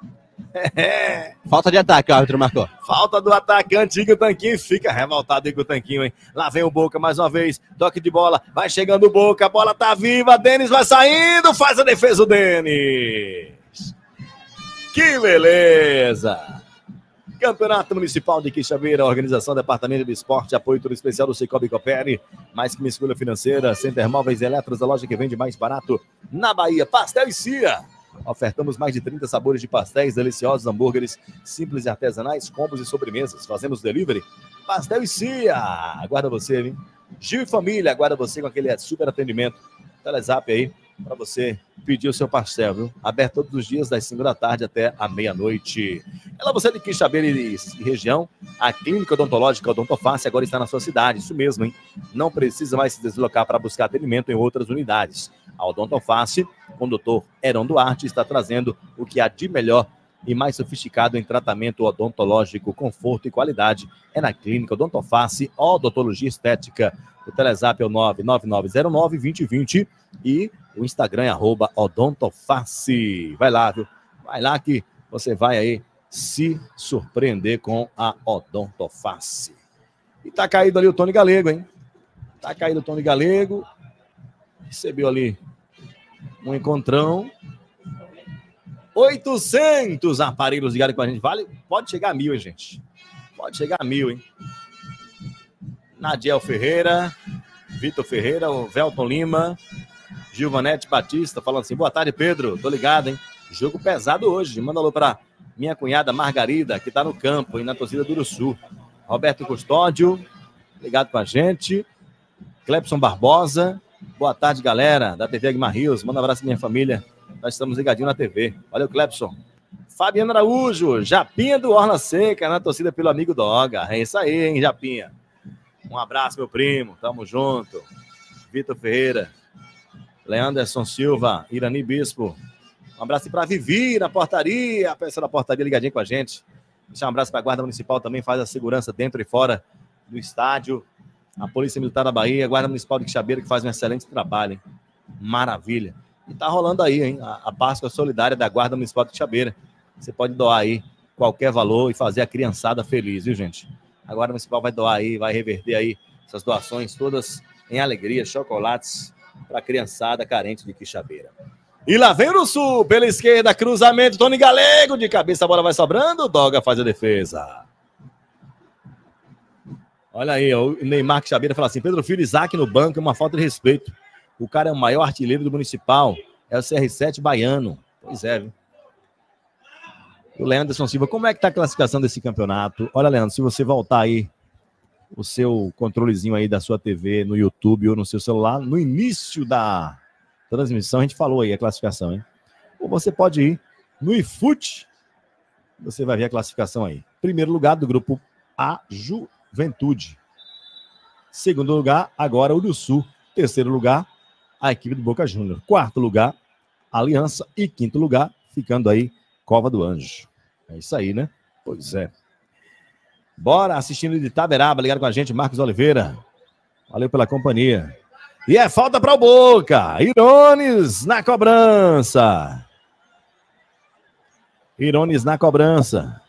É. Falta de ataque, o árbitro marcou. Falta do atacante Igor Tanquinho. Fica revoltado Igor Tanquinho, hein? Lá vem o Boca mais uma vez. Toque de bola. Vai chegando o Boca. A bola tá viva. Denis vai saindo. Faz a defesa o Denis. Que beleza. Campeonato Municipal de Quixabeira, organização Departamento de Esporte, apoio todo especial do Cicobi Coopere, mais que uma escolha financeira, Center Móveis e Eletros, a loja que vende mais barato na Bahia. Pastel e Cia. Ofertamos mais de trinta sabores de pastéis, deliciosos hambúrgueres, simples e artesanais, combos e sobremesas. Fazemos delivery. Pastel e Cia. Aguarda você, hein? Gil e Família, aguarda você com aquele super atendimento. Telezap aí, para você pedir o seu pastel, viu? Aberto todos os dias, das cinco da tarde até a meia-noite. Ela, você de Quixabeira e região, a Clínica Odontológica Odontoface agora está na sua cidade, isso mesmo, hein? Não precisa mais se deslocar para buscar atendimento em outras unidades. A Odontoface, com o doutor Heron Duarte, está trazendo o que há de melhor e mais sofisticado em tratamento odontológico, conforto e qualidade. É na Clínica Odontoface, Odontologia Estética. O Telezap é o nove nove nove zero nove dois zero dois zero e o Instagram é arroba Odontoface. Vai lá, viu? Vai lá que você vai aí se surpreender com a Odontoface. E tá caído ali o Tony Galego, hein? Tá caído o Tony Galego. Recebeu ali um encontrão. oitocentos aparelhos ligados com a gente. Vale, pode chegar a mil, hein, gente? Pode chegar a mil, hein? Nadiel Ferreira, Vitor Ferreira, o Velton Lima, Gilvanete Batista, falando assim, boa tarde, Pedro, tô ligado, hein? Jogo pesado hoje, manda alô pra minha cunhada Margarida, que tá no campo, e na torcida do Uruçu. Roberto Custódio, ligado com a gente. Clepson Barbosa, boa tarde, galera, da T V Guimar Rios, manda um abraço pra minha família, nós estamos ligadinhos na T V. Valeu, Clepson. Fabiano Araújo, Japinha do Orla Seca, na torcida pelo amigo Doga. É isso aí, hein, Japinha. Um abraço, meu primo, tamo junto. Vitor Ferreira, Leanderson Silva, Irani Bispo. Um abraço para Vivi na portaria, a peça da portaria ligadinha com a gente. Deixar um abraço para a Guarda Municipal, também faz a segurança dentro e fora do estádio. A Polícia Militar da Bahia, a Guarda Municipal de Quixabeira, que faz um excelente trabalho, hein? Maravilha. E tá rolando aí, hein? A, a Páscoa Solidária da Guarda Municipal de Quixabeira. Você pode doar aí qualquer valor e fazer a criançada feliz, viu, gente? A Guarda Municipal vai doar aí, vai reverter aí essas doações todas em alegria, chocolates para a criançada carente de Quixabeira. E lá vem o Sul, pela esquerda, cruzamento, Tony Galego, de cabeça a bola vai sobrando, o Doga faz a defesa. Olha aí, o Neymar Quixabeira fala assim, Pedro Filho, Isaac no banco é uma falta de respeito. O cara é o maior artilheiro do Municipal, é o C R sete baiano. Pois é, viu? O Leanderson Silva, como é que tá a classificação desse campeonato? Olha, Leandro, se você voltar aí o seu controlezinho aí da sua T V no YouTube ou no seu celular, no início da transmissão a gente falou aí a classificação, hein? Ou você pode ir no iFoot, você vai ver a classificação aí. Primeiro lugar do grupo A, Juventude. Segundo lugar, agora o Uruçu. Terceiro lugar, a equipe do Boca Júnior. Quarto lugar, Aliança. E quinto lugar, ficando aí, Cova do Anjo. É isso aí, né? Pois é. Bora, assistindo de Itaberaba, ligado com a gente, Marcos Oliveira. Valeu pela companhia. E é falta para o Boca. Irones na cobrança. Irones na cobrança.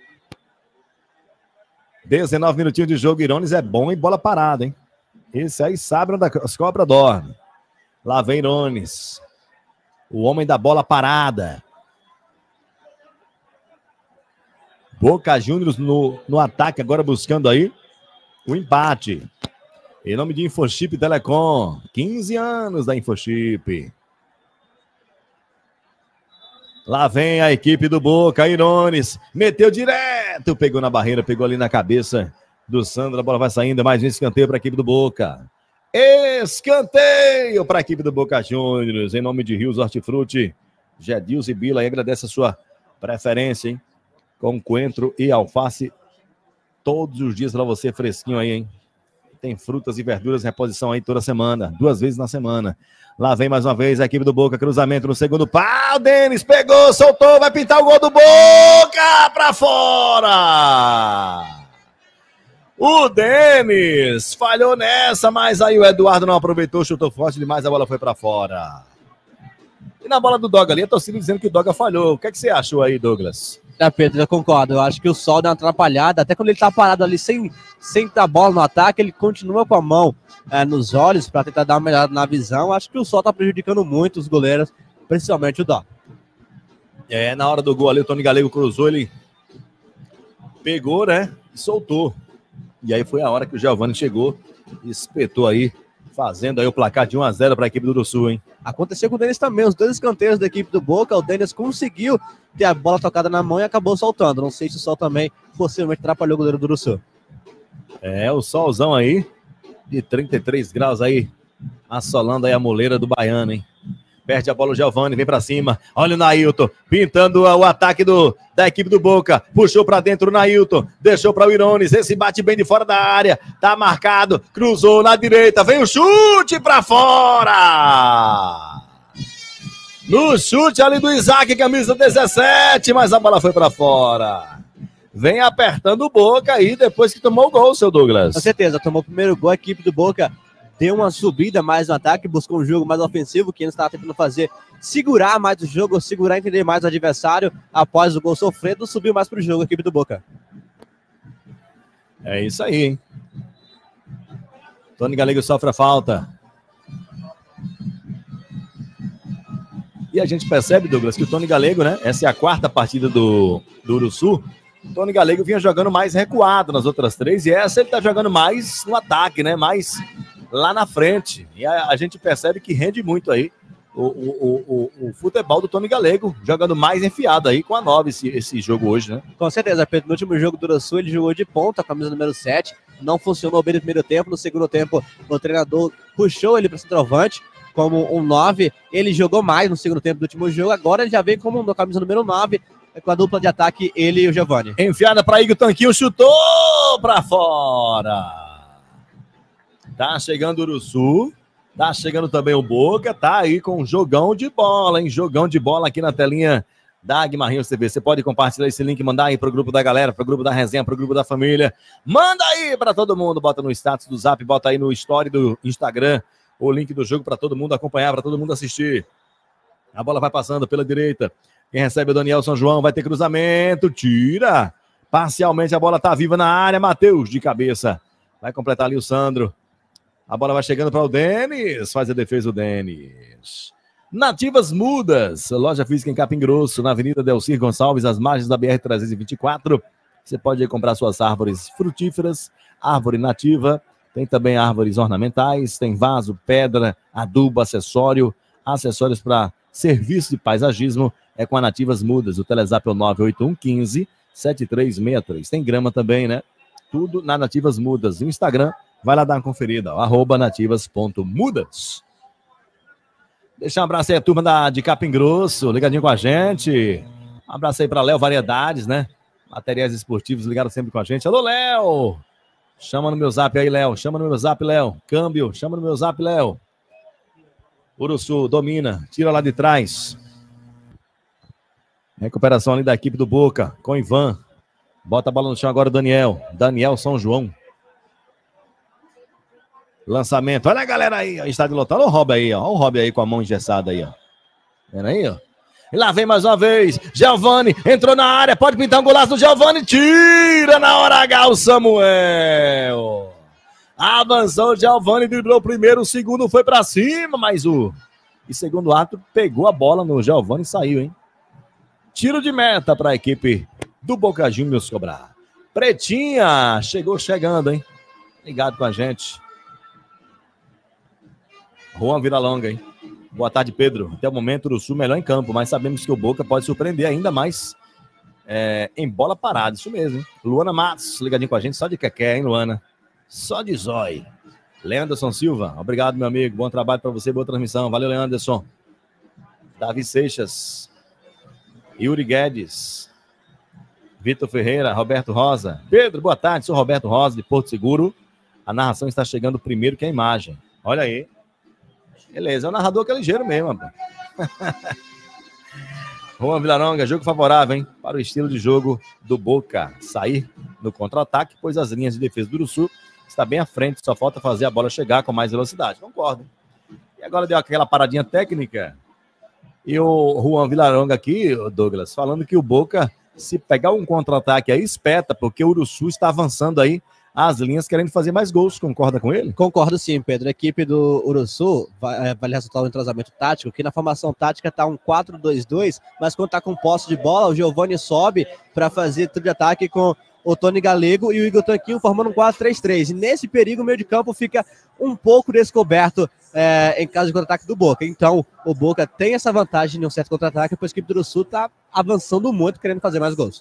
dezenove minutinhos de jogo. Irones é bom em bola parada, hein? Esse aí sabe onde as cobras dormem. Lá vem Irones. O homem da bola parada. Boca Juniors no, no ataque, agora buscando aí o empate. Em nome de Infochip Telecom, quinze anos da Infochip. Lá vem a equipe do Boca, Irones, meteu direto, pegou na barreira, pegou ali na cabeça do Sandro, a bola vai saindo, mais um escanteio para a equipe do Boca. Escanteio para a equipe do Boca Juniors, em nome de Rios Hortifruti. Gedilson e Bila aí agradece a sua preferência, hein? Com coentro e alface todos os dias para você, fresquinho aí, hein? Tem frutas e verduras em reposição aí toda semana, duas vezes na semana. Lá vem mais uma vez a equipe do Boca, cruzamento no segundo pau, Denis pegou, soltou, vai pintar o gol do Boca para fora! O Denis falhou nessa, mas aí o Eduardo não aproveitou, chutou forte demais, a bola foi para fora. E na bola do Doga ali, a torcida dizendo que o Doga falhou. O que é que você achou aí, Douglas? É, Pedro, eu concordo. Eu acho que o Sol deu uma atrapalhada. Até quando ele tá parado ali sem, sem dar bola no ataque, ele continua com a mão é, nos olhos para tentar dar uma melhorada na visão. Acho que o Sol tá prejudicando muito os goleiros, principalmente o Dó. É, na hora do gol ali, o Tony Galego cruzou, ele pegou, né? E soltou. E aí foi a hora que o Giovani chegou e espetou aí, fazendo aí o placar de um a zero para a equipe do Uruçu, hein? Aconteceu com o Denis também, os dois escanteios da equipe do Boca, o Denis conseguiu ter a bola tocada na mão e acabou soltando. Não sei se o Sol também possivelmente atrapalhou o goleiro do Uruçu. É, o solzão aí, de trinta e três graus aí, assolando aí a moleira do Baiano, hein? Perde a bola o Giovani, vem pra cima. Olha o Nailton, pintando o ataque do, da equipe do Boca. Puxou pra dentro o Nailton, deixou para o Irones. Esse bate bem de fora da área. Tá marcado, cruzou na direita. Vem o chute pra fora. No chute ali do Isaac, camisa dezessete, mas a bola foi pra fora. Vem apertando o Boca aí depois que tomou o gol, seu Douglas. Com certeza, tomou o primeiro gol, a equipe do Boca deu uma subida mais no ataque, buscou um jogo mais ofensivo, que eles estavam tentando fazer, segurar mais o jogo, segurar, entender mais o adversário, após o gol sofrido, subiu mais para o jogo a equipe do Boca. É isso aí, hein? Tony Galego sofre a falta. E a gente percebe, Douglas, que o Tony Galego, né? Essa é a quarta partida do, do Uruçu, Tony Galego vinha jogando mais recuado nas outras três, e essa ele tá jogando mais no ataque, né? Mais lá na frente. E a, a gente percebe que rende muito aí o, o, o, o futebol do Tony Galego, jogando mais enfiado aí com a nove esse, esse jogo hoje, né? Com certeza, Pedro. No último jogo do Uraçu, ele jogou de ponta, a camisa número sete. Não funcionou bem no primeiro tempo. No segundo tempo, o treinador puxou ele para centroavante como um nove. Ele jogou mais no segundo tempo do último jogo. Agora ele já vem como um, camisa número nove, com a dupla de ataque, ele e o Giovani. Enfiada para Igor Tanquinho, chutou para fora. Tá chegando o Uruçu. Tá chegando também o Boca, tá aí com um jogão de bola, hein? Jogão de bola aqui na telinha da Agma Rios T V. Você pode compartilhar esse link, mandar aí pro grupo da galera, pro grupo da resenha, pro grupo da família. Manda aí para todo mundo, bota no status do Zap, bota aí no story do Instagram o link do jogo para todo mundo acompanhar, para todo mundo assistir. A bola vai passando pela direita. Quem recebe é o Daniel São João, vai ter cruzamento, tira. Parcialmente a bola tá viva na área, Matheus de cabeça. Vai completar ali o Sandro. A bola vai chegando para o Denis. Faz a defesa o Denis. Nativas Mudas. Loja física em Capim Grosso, na Avenida Delcir Gonçalves, às margens da B R trezentos e vinte e quatro. Você pode ir comprar suas árvores frutíferas, árvore nativa. Tem também árvores ornamentais. Tem vaso, pedra, adubo, acessório. Acessórios para serviço de paisagismo. É com a Nativas Mudas. O Telezap é o nove oito um um cinco sete três seis três. Tem grama também, né? Tudo na Nativas Mudas. O Instagram. Vai lá dar uma conferida, ó, arroba nativas ponto mudas. Deixa um abraço aí a turma da, de Capim Grosso, ligadinho com a gente. Um abraço aí para Léo Variedades, né? Materiais esportivos ligados sempre com a gente. Alô, Léo! Chama no meu zap aí, Léo. Chama no meu zap, Léo. Câmbio, chama no meu zap, Léo. Uruçu, domina, tira lá de trás. Recuperação ali da equipe do Boca, com Ivan. Bota a bola no chão agora o Daniel. Daniel São João. Lançamento, olha a galera aí, ó, estádio lotado, olha o Rob aí, ó, olha o Rob aí com a mão engessada aí, ó. Vendo aí, ó. E lá vem mais uma vez, Giovani, entrou na área, pode pintar um golaço do Giovani, tira na hora H o Samuel. Avançou o Giovani, driblou o primeiro, o segundo foi pra cima, mas o e segundo ato pegou a bola no Giovani e saiu, hein. Tiro de meta para a equipe do Boca Juniors cobrar. Pretinha, chegou chegando, hein. Ligado com a gente. Juan Viralonga, hein? Boa tarde, Pedro. Até o momento, o Uruçu melhor em campo, mas sabemos que o Boca pode surpreender ainda mais é, em bola parada. Isso mesmo, hein? Luana Matos, ligadinho com a gente, só de quequé, hein, Luana? Só de zói. Leanderson Silva, obrigado, meu amigo. Bom trabalho para você, boa transmissão. Valeu, Leanderson. Davi Seixas. Yuri Guedes. Vitor Ferreira, Roberto Rosa. Pedro, boa tarde, sou Roberto Rosa, de Porto Seguro. A narração está chegando primeiro que a imagem. Olha aí. Beleza, é o narrador que é ligeiro mesmo, rapaz. Juan Vilaronga, jogo favorável, hein? Para o estilo de jogo do Boca. Sair no contra-ataque, pois as linhas de defesa do Uruçu está bem à frente, só falta fazer a bola chegar com mais velocidade. Concordo. E agora deu aquela paradinha técnica. E o Juan Vilaronga aqui, Douglas, falando que o Boca, se pegar um contra-ataque aí, espeta, porque o Uruçu está avançando aí as linhas querendo fazer mais gols. Concorda com ele? Concordo sim, Pedro. A equipe do Uruçu vai, vai resultar um entrosamento tático, que na formação tática está um quatro dois dois, mas quando está com posse de bola, o Giovani sobe para fazer trio de ataque com o Tony Galego e o Igor Tanquinho formando um quatro três três. E nesse perigo, o meio de campo fica um pouco descoberto é, em caso de contra-ataque do Boca. Então, o Boca tem essa vantagem em um certo contra-ataque, pois a equipe do Uruçu está avançando muito, querendo fazer mais gols.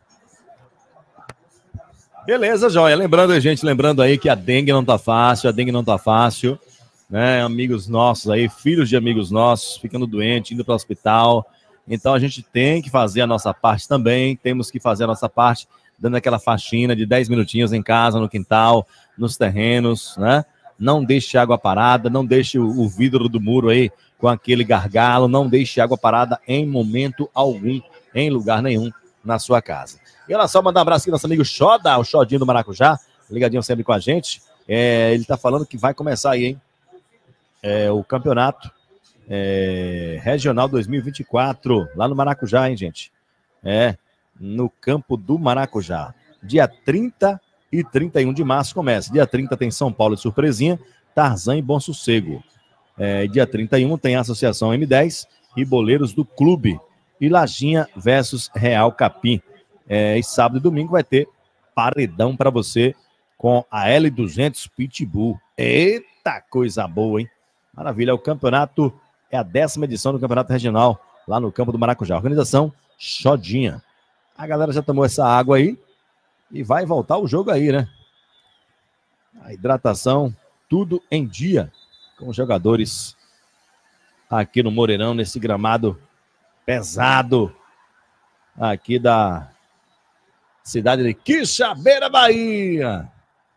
Beleza, joia. Lembrando, gente, lembrando aí que a dengue não tá fácil, a dengue não tá fácil, né? Amigos nossos aí, filhos de amigos nossos, ficando doentes, indo para o hospital. Então a gente tem que fazer a nossa parte também, temos que fazer a nossa parte, dando aquela faxina de dez minutinhos em casa, no quintal, nos terrenos, né? Não deixe água parada, não deixe o, o vidro do muro aí com aquele gargalo, não deixe água parada em momento algum, em lugar nenhum na sua casa. E olha só, mandar um abraço aqui nosso amigo Xoda, o Xodinho do Maracujá, ligadinho sempre com a gente. É, ele tá falando que vai começar aí, hein? É, o campeonato é, regional dois mil e vinte e quatro, lá no Maracujá, hein, gente? É, no campo do Maracujá. Dia trinta e trinta e um de março começa. Dia trinta tem São Paulo de Surpresinha, Tarzan e Bom Sossego. É, dia trinta e um tem a Associação M dez e Boleiros do Clube. E Lajinha versus Real Capim. É, e sábado e domingo vai ter paredão para você com a L duzentos Pitbull. Eita, coisa boa, hein? Maravilha, o campeonato é a décima edição do Campeonato Regional, lá no campo do Maracujá. Organização Xodinha. A galera já tomou essa água aí e vai voltar o jogo aí, né? A hidratação, tudo em dia com os jogadores aqui no Moreirão, nesse gramado pesado aqui da cidade de Quixabeira, Bahia.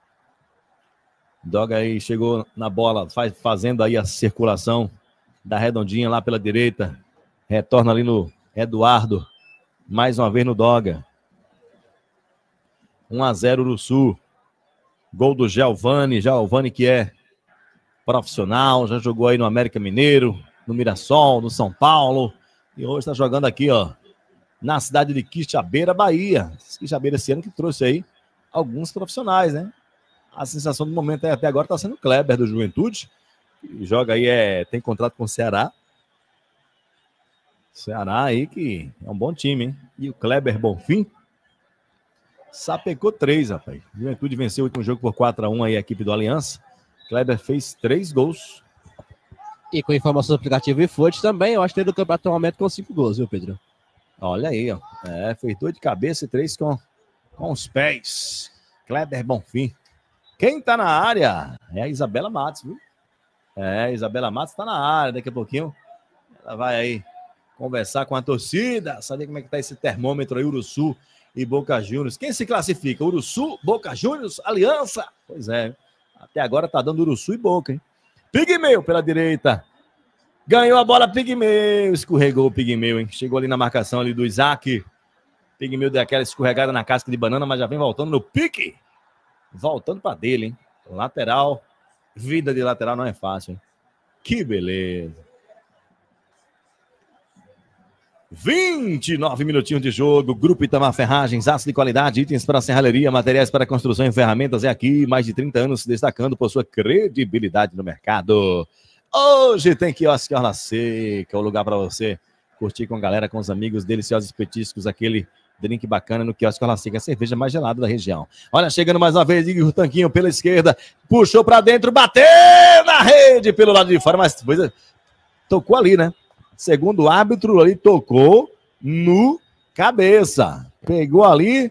Doga aí chegou na bola, faz, fazendo aí a circulação da redondinha lá pela direita. Retorna ali no Eduardo. Mais uma vez no Doga. um a zero Uruçu. Gol do Giovani. Giovani que é profissional, já jogou aí no América Mineiro, no Mirassol, no São Paulo. E hoje está jogando aqui, ó, na cidade de Quixabeira, Bahia. Quixabeira esse ano que trouxe aí alguns profissionais, né? A sensação do momento é, até agora está sendo o Kleber do Juventude, que joga aí, é, tem contrato com o Ceará. Ceará aí que é um bom time, hein? E o Kleber Bonfim sapecou três, rapaz. Juventude venceu o último jogo por quatro a um aí a equipe do Aliança. Kleber fez três gols. E com informação do aplicativo eFoot também, eu acho que ele do campeonato atualmente com cinco gols, viu, Pedro? Olha aí, ó. É, fez dois de cabeça e três com, com os pés. Kleber Bonfim. Quem tá na área é a Isabela Matos, viu? É, a Isabela Matos tá na área. Daqui a pouquinho ela vai aí conversar com a torcida, saber como é que tá esse termômetro aí, Uruçu e Boca Juniors. Quem se classifica? Uruçu, Boca Juniors, Aliança? Pois é, até agora tá dando Uruçu e Boca, hein? Pigmeu pela direita. Ganhou a bola, Pigmeu. Escorregou o Pigmeu, hein? Chegou ali na marcação ali do Isaac. Pigmeu deu aquela escorregada na casca de banana, mas já vem voltando no pique. Voltando para dele, hein? Lateral. Vida de lateral não é fácil, hein? Que beleza. vinte e nove minutinhos de jogo. Grupo Itamar Ferragens, aço de qualidade, itens para serralheria, materiais para construção e ferramentas. É aqui, mais de trinta anos se destacando por sua credibilidade no mercado. Hoje tem quiosque Orla Seca, o lugar para você curtir com a galera, com os amigos, deliciosos petiscos, aquele drink bacana no quiosque Orla Seca, a cerveja mais gelada da região. Olha, chegando mais uma vez, Igor Tanquinho pela esquerda, puxou para dentro, bateu na rede pelo lado de fora, mas depois tocou ali, né? Segundo o árbitro, ali tocou no cabeça. Pegou ali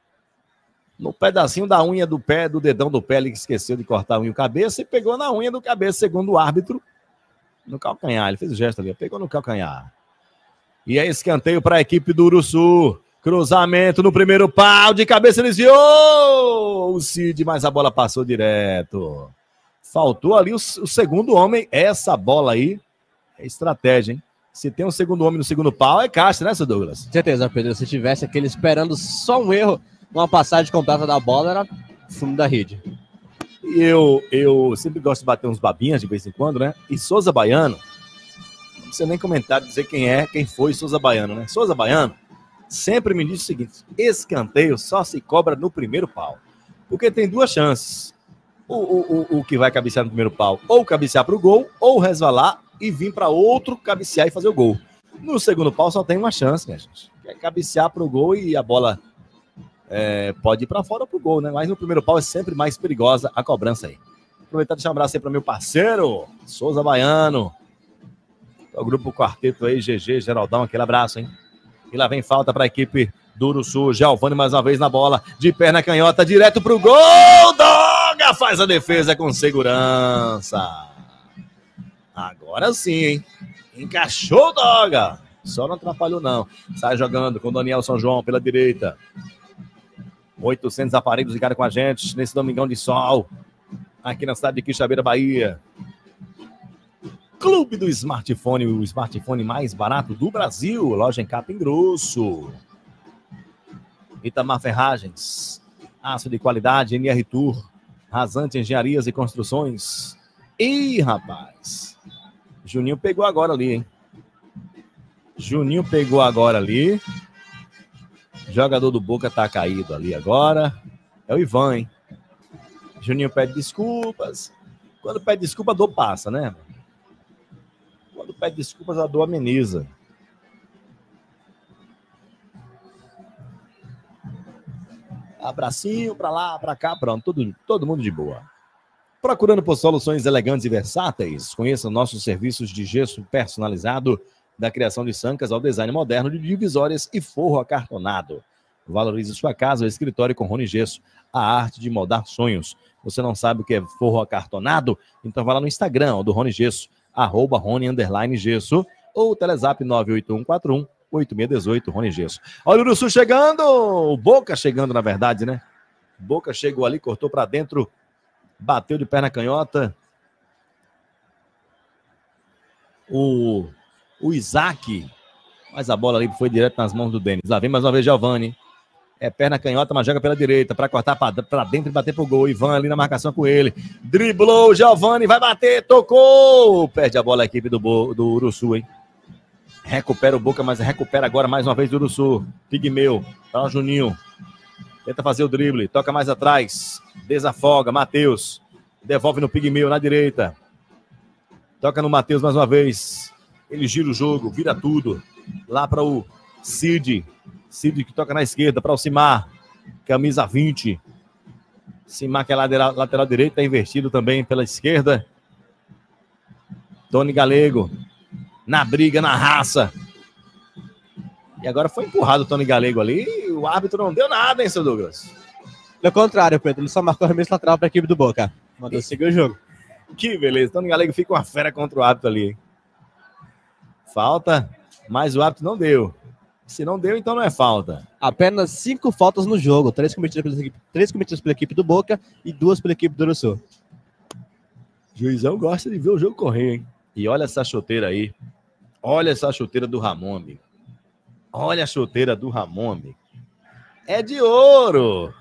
no pedacinho da unha do pé, do dedão do pé, ele esqueceu de cortar a unha do cabeça e pegou na unha do cabeça, segundo o árbitro, no calcanhar. Ele fez o gesto ali, pegou no calcanhar. E é escanteio para a equipe do Uruçu. Cruzamento no primeiro pau, de cabeça desviou o Cid, mas a bola passou direto. Faltou ali o, o segundo homem. Essa bola aí é estratégia, hein? Se tem um segundo homem no segundo pau, é caixa, né, seu Douglas? Com certeza, Pedro. Se tivesse aquele esperando só um erro, uma passagem completa da bola, era fundo da rede. E eu, eu sempre gosto de bater uns babinhas de vez em quando, né? E Souza Baiano, não precisa nem comentar, dizer quem é, quem foi Souza Baiano, né? Souza Baiano sempre me diz o seguinte: escanteio só se cobra no primeiro pau. Porque tem duas chances. O, o, o, o que vai cabecear no primeiro pau, ou cabecear para o gol, ou resvalar e vir para outro cabecear e fazer o gol. No segundo pau só tem uma chance, né, gente? É cabecear para o gol e a bola é, pode ir para fora para o gol, né? Mas no primeiro pau é sempre mais perigosa a cobrança aí. Aproveitar e deixar um abraço aí para meu parceiro, Souza Baiano. O grupo Quarteto aí, G G, Geraldão, aquele abraço, hein? E lá vem falta para a equipe do Uruçu. Giovani mais uma vez na bola, de perna canhota, direto para o gol. Doga faz a defesa com segurança. Agora sim, hein? Encaixou o Doga. Só não atrapalhou, não. Sai jogando com o Daniel São João pela direita. oitocentos aparelhos ligados com a gente nesse domingão de sol. Aqui na cidade de Quixabeira, Bahia. Clube do Smartphone, o smartphone mais barato do Brasil. Loja em Capim Grosso. Itamar Ferragens. Aço de qualidade, N R Tour. Rasante Engenharias e Construções. Ih, rapaz. Juninho pegou agora ali, hein? Juninho pegou agora ali. Jogador do Boca tá caído ali agora. É o Ivan, hein? Juninho pede desculpas. Quando pede desculpa, a dor passa, né? Quando pede desculpas, a dor ameniza. Abracinho pra lá, pra cá, pronto, todo, todo mundo de boa. Procurando por soluções elegantes e versáteis, conheça nossos serviços de gesso personalizado, da criação de sancas ao design moderno de divisórias e forro acartonado. Valorize sua casa ou escritório com Rony Gesso, a arte de moldar sonhos. Você não sabe o que é forro acartonado? Então vai lá no Instagram do Rony Gesso, arroba Rony underline Gesso, ou o Telezap nove oito um quatro um oito seis um oito, Rony Gesso. Olha o Uruçu chegando, o Boca chegando na verdade, né? Boca chegou ali, cortou para dentro, bateu de perna canhota. O, o Isaac, mas a bola ali foi direto nas mãos do Denis. Lá vem mais uma vez Giovani. É perna canhota, mas joga pela direita para cortar para dentro e bater pro gol. Ivan ali na marcação com ele. Driblou, Giovani vai bater, tocou. Perde a bola a equipe do, Bo, do Uruçu, hein? Recupera o Boca, mas recupera agora mais uma vez do Uruçu. Pigmeu, para o Juninho. Tenta fazer o drible, toca mais atrás. Desafoga, Matheus. Devolve no Pigmeu na direita. Toca no Matheus mais uma vez. Ele gira o jogo, vira tudo. Lá para o Cid. Cid que toca na esquerda para o Simar. Camisa vinte. Simar que é lateral, lateral direito, está invertido também pela esquerda. Tony Galego. Na briga, na raça. E agora foi empurrado o Tony Galego ali. E o árbitro não deu nada, hein, seu Douglas? Pelo contrário, Pedro. Ele só marcou arremesso lateral para a equipe do Boca. Mandou seguir o jogo. Que beleza. Tony Galego fica uma fera contra o árbitro ali. Falta, mas o árbitro não deu. Se não deu, então não é falta. Apenas cinco faltas no jogo. Três cometidas pela equipe, três cometidas pela equipe do Boca e duas pela equipe do Uruçu. Juizão gosta de ver o jogo correr, hein? E olha essa chuteira aí. Olha essa chuteira do Ramon, amigo. Olha a chuteira do Ramon, amigo. É de ouro.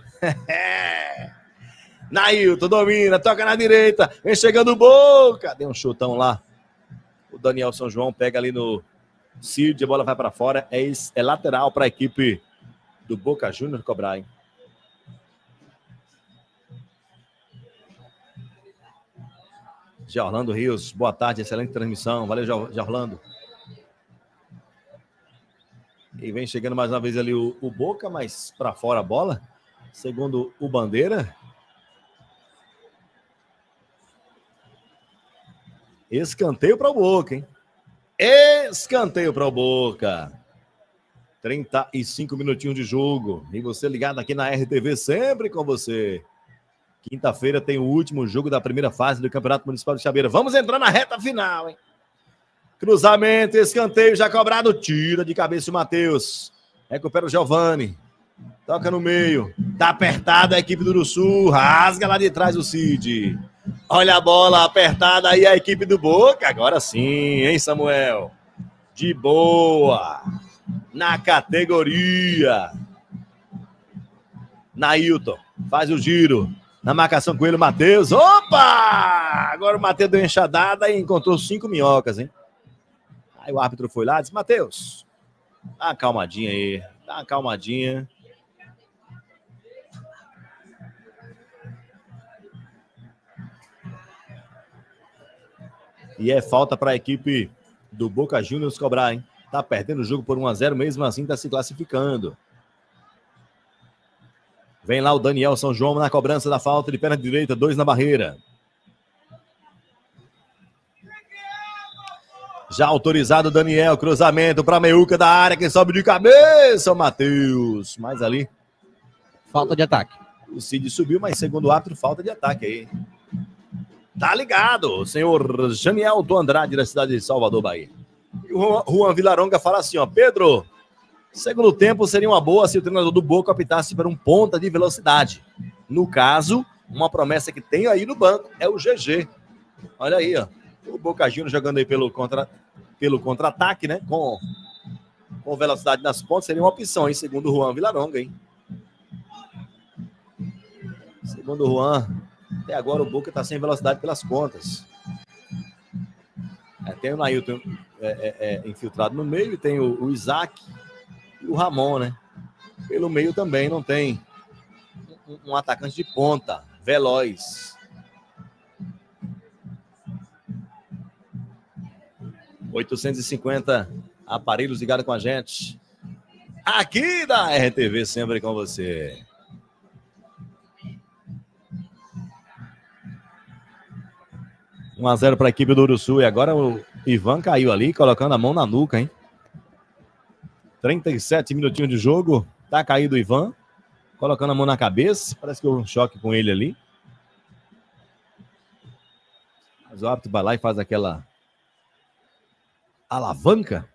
Nailton domina, toca na direita. Vem chegando o Boca. Deu um chutão lá. O Daniel São João pega ali no Cid, a bola vai para fora. É, é lateral para a equipe do Boca Juniors cobrar, hein? Jorlando Rios, boa tarde, excelente transmissão. Valeu, Jorlando. E vem chegando mais uma vez ali o, o Boca, mas para fora a bola. Segundo o Bandeira. Escanteio para o Boca, hein? Escanteio para o Boca. trinta e cinco minutinhos de jogo. E você ligado aqui na R T V, sempre com você. Quinta-feira tem o último jogo da primeira fase do Campeonato Municipal de Chabeira. Vamos entrar na reta final, hein? Cruzamento, escanteio já cobrado. Tira de cabeça o Matheus. Recupera o Giovani. Toca no meio. Tá apertada a equipe do Uruçu. Rasga lá de trás o Cid. Olha a bola apertada aí a equipe do Boca. Agora sim, hein, Samuel? De boa. Na categoria. Nailton faz o giro. Na marcação com ele o Matheus. Opa! Agora o Matheus deu uma enxadada e encontrou cinco minhocas, hein? Aí o árbitro foi lá e disse, Matheus, dá uma calmadinha aí. Dá uma calmadinha. E é falta para a equipe do Boca Juniors cobrar, hein? Tá perdendo o jogo por um a zero, mesmo assim tá se classificando. Vem lá o Daniel São João na cobrança da falta de perna direita, dois na barreira. Já autorizado o Daniel, cruzamento para Meiuca da área, quem sobe de cabeça, o Matheus. Mas ali... Falta de ataque. O Cid subiu, mas segundo o árbitro, falta de ataque aí. Tá ligado, o senhor Janiel do Andrade, da cidade de Salvador, Bahia. E o Juan Vilaronga fala assim, ó, Pedro, segundo tempo seria uma boa se o treinador do Boca optasse por um ponta de velocidade. No caso, uma promessa que tem aí no banco é o G G. Olha aí, ó. O Boca Juniors jogando aí pelo, contra, pelo contra-ataque, né? Com, com velocidade nas pontas, seria uma opção, hein? Segundo o Juan Vilaronga, hein? Segundo o Juan, até agora o Boca tá sem velocidade pelas pontas. É, tem o Nailton é, é, é, infiltrado no meio, tem o, o Isaac e o Ramon, né? Pelo meio também não tem um, um atacante de ponta, veloz. oitocentos e cinquenta aparelhos ligados com a gente. Aqui da R T V, sempre com você. um a zero para a equipe do Uruçu. E agora o Ivan caiu ali, colocando a mão na nuca, hein? trinta e sete minutinhos de jogo. Tá caído o Ivan, colocando a mão na cabeça. Parece que houve um choque com ele ali. Mas o árbitro vai lá e faz aquela alavanca.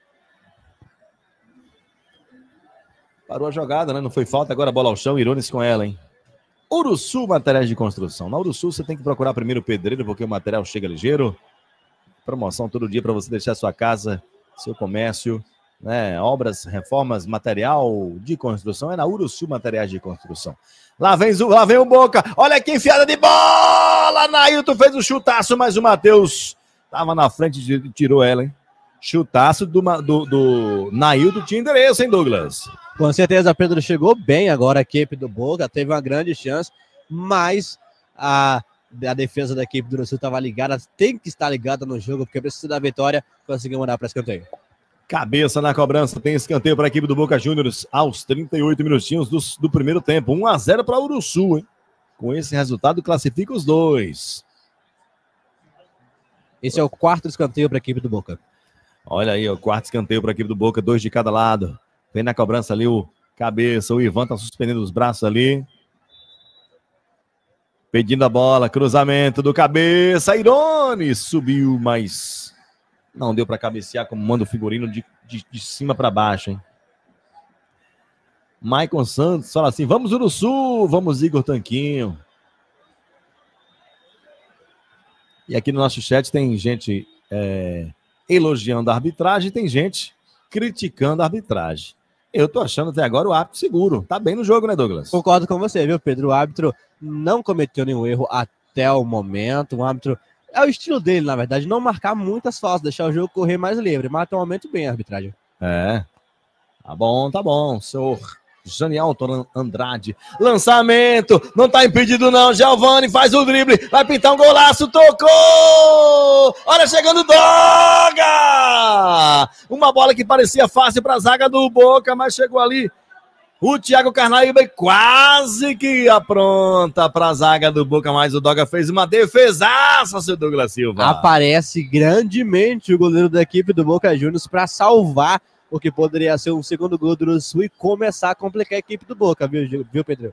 Parou a jogada, né? Não foi falta. Agora a bola ao chão. Irones com ela, hein? Uruçu Materiais de Construção. Na Uruçu você tem que procurar primeiro o pedreiro, porque o material chega ligeiro. Promoção todo dia para você deixar sua casa, seu comércio, né? Obras, reformas, material de construção. É na Uruçu Materiais de Construção. Lá vem, lá vem o Boca. Olha que enfiada de bola. Nailton fez o chutaço, mas o Matheus tava na frente e tirou ela, hein? Chutaço do, do, do Nailton tinha endereço, hein, Douglas? Com certeza, Pedro, chegou bem agora a equipe do Boca, teve uma grande chance, mas a, a defesa da equipe do Uruçu estava ligada, tem que estar ligada no jogo, porque precisa da vitória, conseguiu mandar para escanteio. Cabeça na cobrança, tem escanteio para a equipe do Boca Juniors aos trinta e oito minutinhos do, do primeiro tempo. um a zero para o Uruçu, hein? Com esse resultado, classifica os dois. Esse é o quarto escanteio para a equipe do Boca. Olha aí, o quarto escanteio para a equipe do Boca, dois de cada lado. Vem na cobrança ali o Cabeça, o Ivan tá suspendendo os braços ali. Pedindo a bola, cruzamento do Cabeça, Irones subiu, mas não deu para cabecear como manda o figurino de, de, de cima para baixo, hein? Maicon Santos fala assim, vamos Uruçu, vamos Igor Tanquinho. E aqui no nosso chat tem gente é, elogiando a arbitragem, tem gente criticando a arbitragem. Eu tô achando até agora o árbitro seguro. Tá bem no jogo, né, Douglas? Concordo com você, viu, Pedro? O árbitro não cometeu nenhum erro até o momento. O árbitro, é o estilo dele, na verdade, não marcar muitas faltas, deixar o jogo correr mais livre. Mas até o momento bem a arbitragem. É. Tá bom, tá bom, senhor Janielton Andrade. Lançamento, não tá impedido não. Giovani faz o drible, vai pintar um golaço, tocou! Olha, chegando o Doga! Uma bola que parecia fácil para a zaga do Boca, mas chegou ali o Thiago Carnaíba e quase que apronta para a zaga do Boca, mas o Doga fez uma defesaça, seu Douglas Silva. Aparece grandemente o goleiro da equipe do Boca Juniors para salvar o que poderia ser um segundo gol do Uruçu e começar a complicar a equipe do Boca, viu, viu Pedro?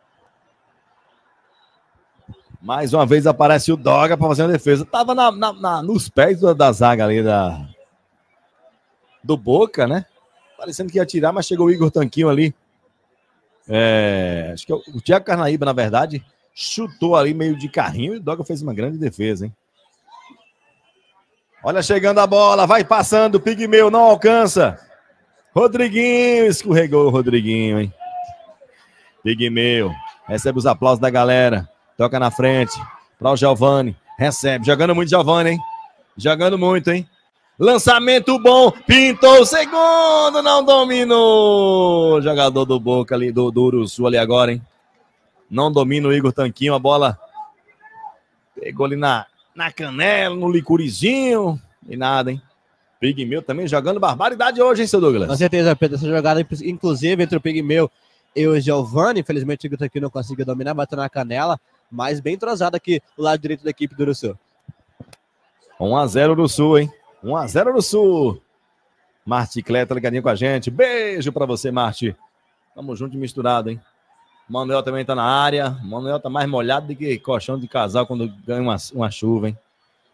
Mais uma vez aparece o Doga para fazer uma defesa. Tava na, na, na, nos pés da, da zaga ali da, do Boca, né? Parecendo que ia tirar, mas chegou o Igor Tanquinho ali. É, acho que é o, o Thiago Carnaíba, na verdade, chutou ali meio de carrinho e o Doga fez uma grande defesa, hein? Olha, chegando a bola, vai passando, Pigmeu não alcança. Rodriguinho, escorregou o Rodriguinho, hein? Pigmeu, recebe os aplausos da galera. Toca na frente, para o Giovani, recebe, jogando muito Giovani, hein? Jogando muito, hein? Lançamento bom, pintou o segundo, não dominou. Jogador do Boca ali, do, do Uruçu ali agora, hein? Não domina o Igor Tanquinho, a bola pegou ali na, na canela, no licurizinho, e nada, hein? Pigmeu também jogando barbaridade hoje, hein, seu Douglas? Com certeza, Pedro, essa jogada, inclusive, entre o Pigmeu e o Giovani, infelizmente o Igor Tanquinho não conseguiu dominar, bateu na canela, mas bem entrosado aqui do lado direito da equipe do Uruçu. um a zero Uruçu, hein? um a zero Uruçu. Marti Cleta ligadinho com a gente. Beijo pra você, Marti. Tamo junto e misturado, hein? Manuel também tá na área. Manuel tá mais molhado do que colchão de casal quando ganha uma, uma chuva, hein?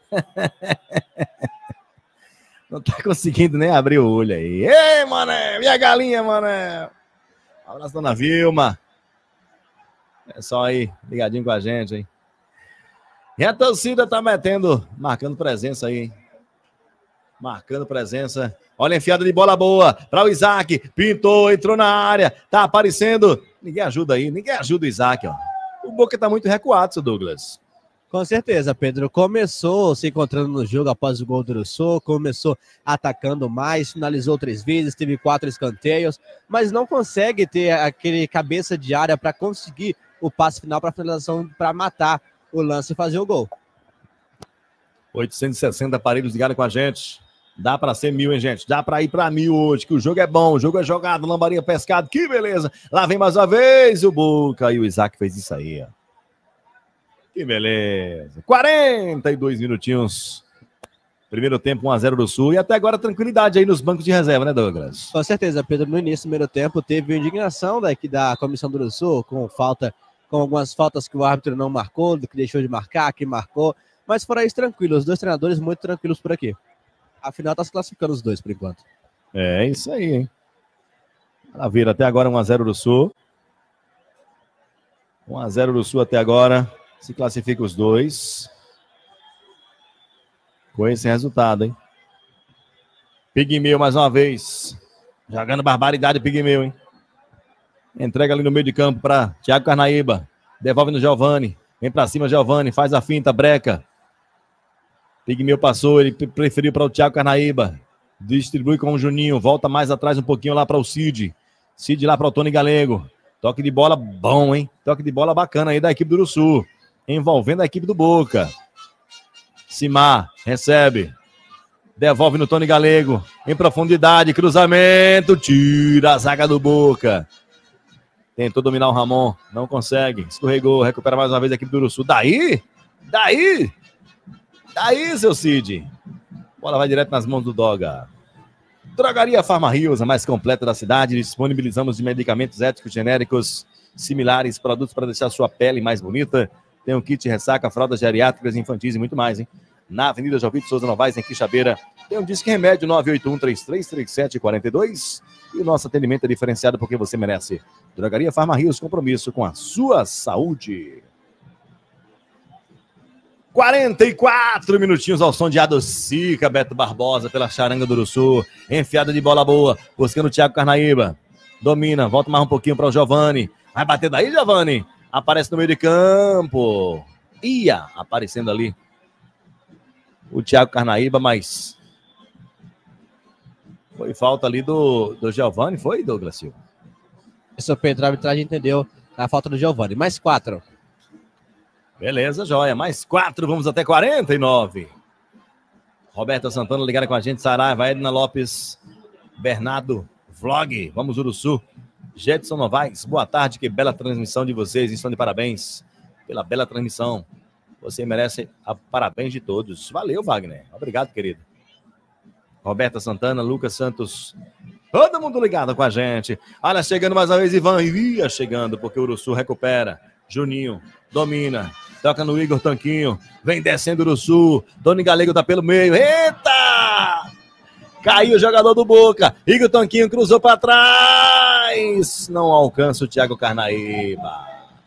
Não tá conseguindo nem abrir o olho aí. Ei, Mané! Minha galinha, Mané! Um abraço, dona Vilma. É só aí, ligadinho com a gente, hein? E a torcida tá metendo, marcando presença aí, hein? Marcando presença. Olha a enfiada de bola boa para o Isaac. Pintou, entrou na área. Tá aparecendo. Ninguém ajuda aí. Ninguém ajuda o Isaac, ó. O Boca tá muito recuado, seu Douglas. Com certeza, Pedro. Começou se encontrando no jogo após o gol do Uruçu. Começou atacando mais. Finalizou três vezes. Teve quatro escanteios. Mas não consegue ter aquele cabeça de área para conseguir o passe final para finalização, para matar o lance e fazer o gol. oitocentos e sessenta aparelhos ligados com a gente. Dá pra ser mil, hein, gente? Dá pra ir pra mil hoje, que o jogo é bom, o jogo é jogado, lambarinha pescado, que beleza. Lá vem mais uma vez o Boca e o Isaac fez isso aí, ó. Que beleza. quarenta e dois minutinhos. Primeiro tempo, um a zero do Sul. E até agora tranquilidade aí nos bancos de reserva, né, Douglas? Com certeza, Pedro. No início do primeiro tempo teve indignação daqui da comissão do Sul com falta, com algumas faltas que o árbitro não marcou, do que deixou de marcar, que marcou. Mas fora isso, tranquilo. Os dois treinadores muito tranquilos por aqui. Afinal, tá se classificando os dois por enquanto. É isso aí, hein? Maravilha. Até agora um a zero do Sul. um a zero do Sul até agora. Se classifica os dois. Com esse resultado, hein? Pigmeu mais uma vez. Jogando barbaridade, Pigmeu, hein? Entrega ali no meio de campo para Thiago Carnaíba. Devolve no Giovani. Vem para cima, Giovani. Faz a finta, breca. Pigmeu passou, ele preferiu para o Thiago Carnaíba. Distribui com o Juninho. Volta mais atrás um pouquinho lá para o Cid. Cid lá para o Tony Galego. Toque de bola bom, hein? Toque de bola bacana aí da equipe do Uruçu. Envolvendo a equipe do Boca. Simar recebe. Devolve no Tony Galego. Em profundidade, cruzamento. Tira a zaga do Boca. Tentou dominar o Ramon. Não consegue. Escorregou. Recupera mais uma vez a equipe do Uruçu. Daí? Daí? Daí, seu Cid. Bola vai direto nas mãos do Doga. Drogaria Farma Rios, a mais completa da cidade. Disponibilizamos de medicamentos éticos genéricos similares, produtos para deixar sua pele mais bonita. Tem um kit ressaca, fraldas geriátricas, infantis e muito mais, hein? Na Avenida Jovito Souza Novaes, em Quixabeira, tem um Disque Remédio nove oito um, três três três sete, quatro dois. E o nosso atendimento é diferenciado porque você merece. Drogaria Farma Rios, compromisso com a sua saúde. quarenta e quatro minutinhos ao som de Adocica, Beto Barbosa pela charanga do Uruçu. Enfiada de bola boa, buscando o Thiago Carnaíba. Domina, volta mais um pouquinho para o Giovani. Vai bater daí, Giovani. Aparece no meio de campo. Ia aparecendo ali o Thiago Carnaíba, mas foi falta ali do, do Giovani, foi, Douglas Silva? Isso, Pedro, a arbitragem entendeu a falta do Giovani. Mais quatro. Beleza, joia. Mais quatro, vamos até quarenta e nove. Roberta Santana ligada com a gente, Saraiva, Edna Lopes, Bernardo, Vlog, vamos Uruçu. Jetson Novaes, boa tarde, que bela transmissão de vocês, estão de parabéns pela bela transmissão. Você merece a parabéns de todos. Valeu, Wagner. Obrigado, querido. Roberta Santana, Lucas Santos, todo mundo ligado com a gente. Olha, chegando mais uma vez, Ivan, ia chegando, porque o Uruçu recupera. Juninho, domina, toca no Igor Tanquinho, vem descendo o Uruçu, Tony Galego tá pelo meio, eita! Caiu o jogador do Boca, Igor Tanquinho cruzou para trás, não alcança o Thiago Carnaíba.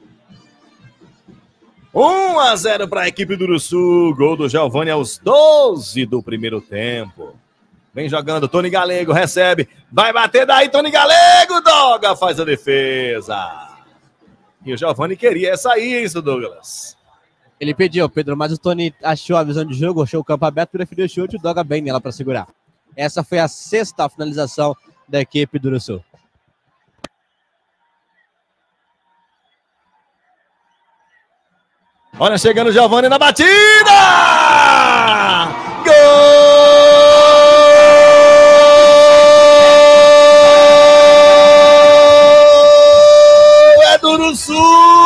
um a zero para a equipe do Uruçu, gol do Giovani aos doze do primeiro tempo. Vem jogando, Tony Galego recebe, vai bater daí, Tony Galego, Doga faz a defesa. E o Giovani queria essa isso, Douglas. Ele pediu, Pedro, mas o Tony achou a visão de jogo, achou o campo aberto, preferiu o chute e o Doga bem nela para segurar. Essa foi a sexta finalização da equipe do Uruçu. Olha, chegando o Giovani na batida! Gol! É do Uruçu!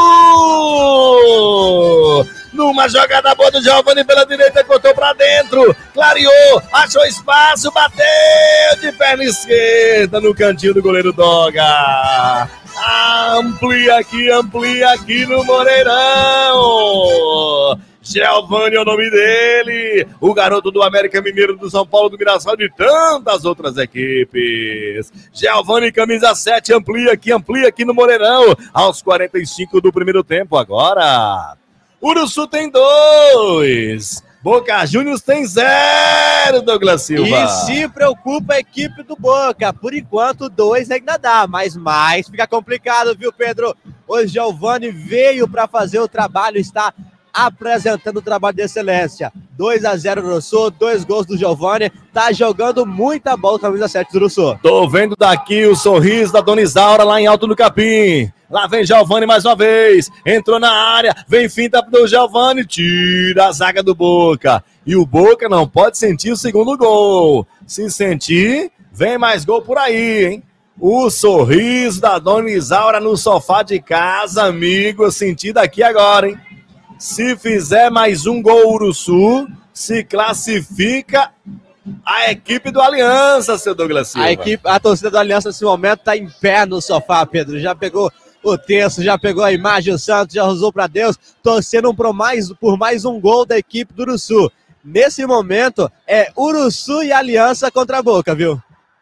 Numa jogada boa do Giovani pela direita, cortou pra dentro, clareou, achou espaço, bateu de perna esquerda no cantinho do goleiro Doga. Amplia aqui, amplia aqui no Moreirão. Giovani é o nome dele, o garoto do América Mineiro, do São Paulo, do Mirassol e de tantas outras equipes. Giovani, camisa sete, amplia aqui, amplia aqui no Moreirão, aos quarenta e cinco do primeiro tempo agora. Uruçu tem dois, Boca Juniors tem zero, Douglas Silva. E se preocupa a equipe do Boca, por enquanto dois ainda dá, mas mais fica complicado, viu, Pedro? O Giovani veio para fazer o trabalho, está apresentando o trabalho de excelência. dois a zero do Uruçu, dois gols do Giovani, tá jogando muita bola, camisa sete do Uruçu. Tô vendo daqui o sorriso da Dona Isaura lá em Alto do Capim. Lá vem Giovani mais uma vez, entrou na área, vem finta do Giovani, tira a zaga do Boca. E o Boca não pode sentir o segundo gol. Se sentir, vem mais gol por aí, hein? O sorriso da Dona Isaura no sofá de casa, amigo, eu senti daqui agora, hein? Se fizer mais um gol Uruçu, se classifica a equipe do Aliança, seu Douglas Silva. A equipe, a torcida do Aliança nesse momento está em pé no sofá, Pedro. Já pegou o terço, já pegou a imagem, o Santos já usou para Deus, torcendo por mais, por mais um gol da equipe do Uruçu. Nesse momento, é Uruçu e Aliança contra a Boca, viu?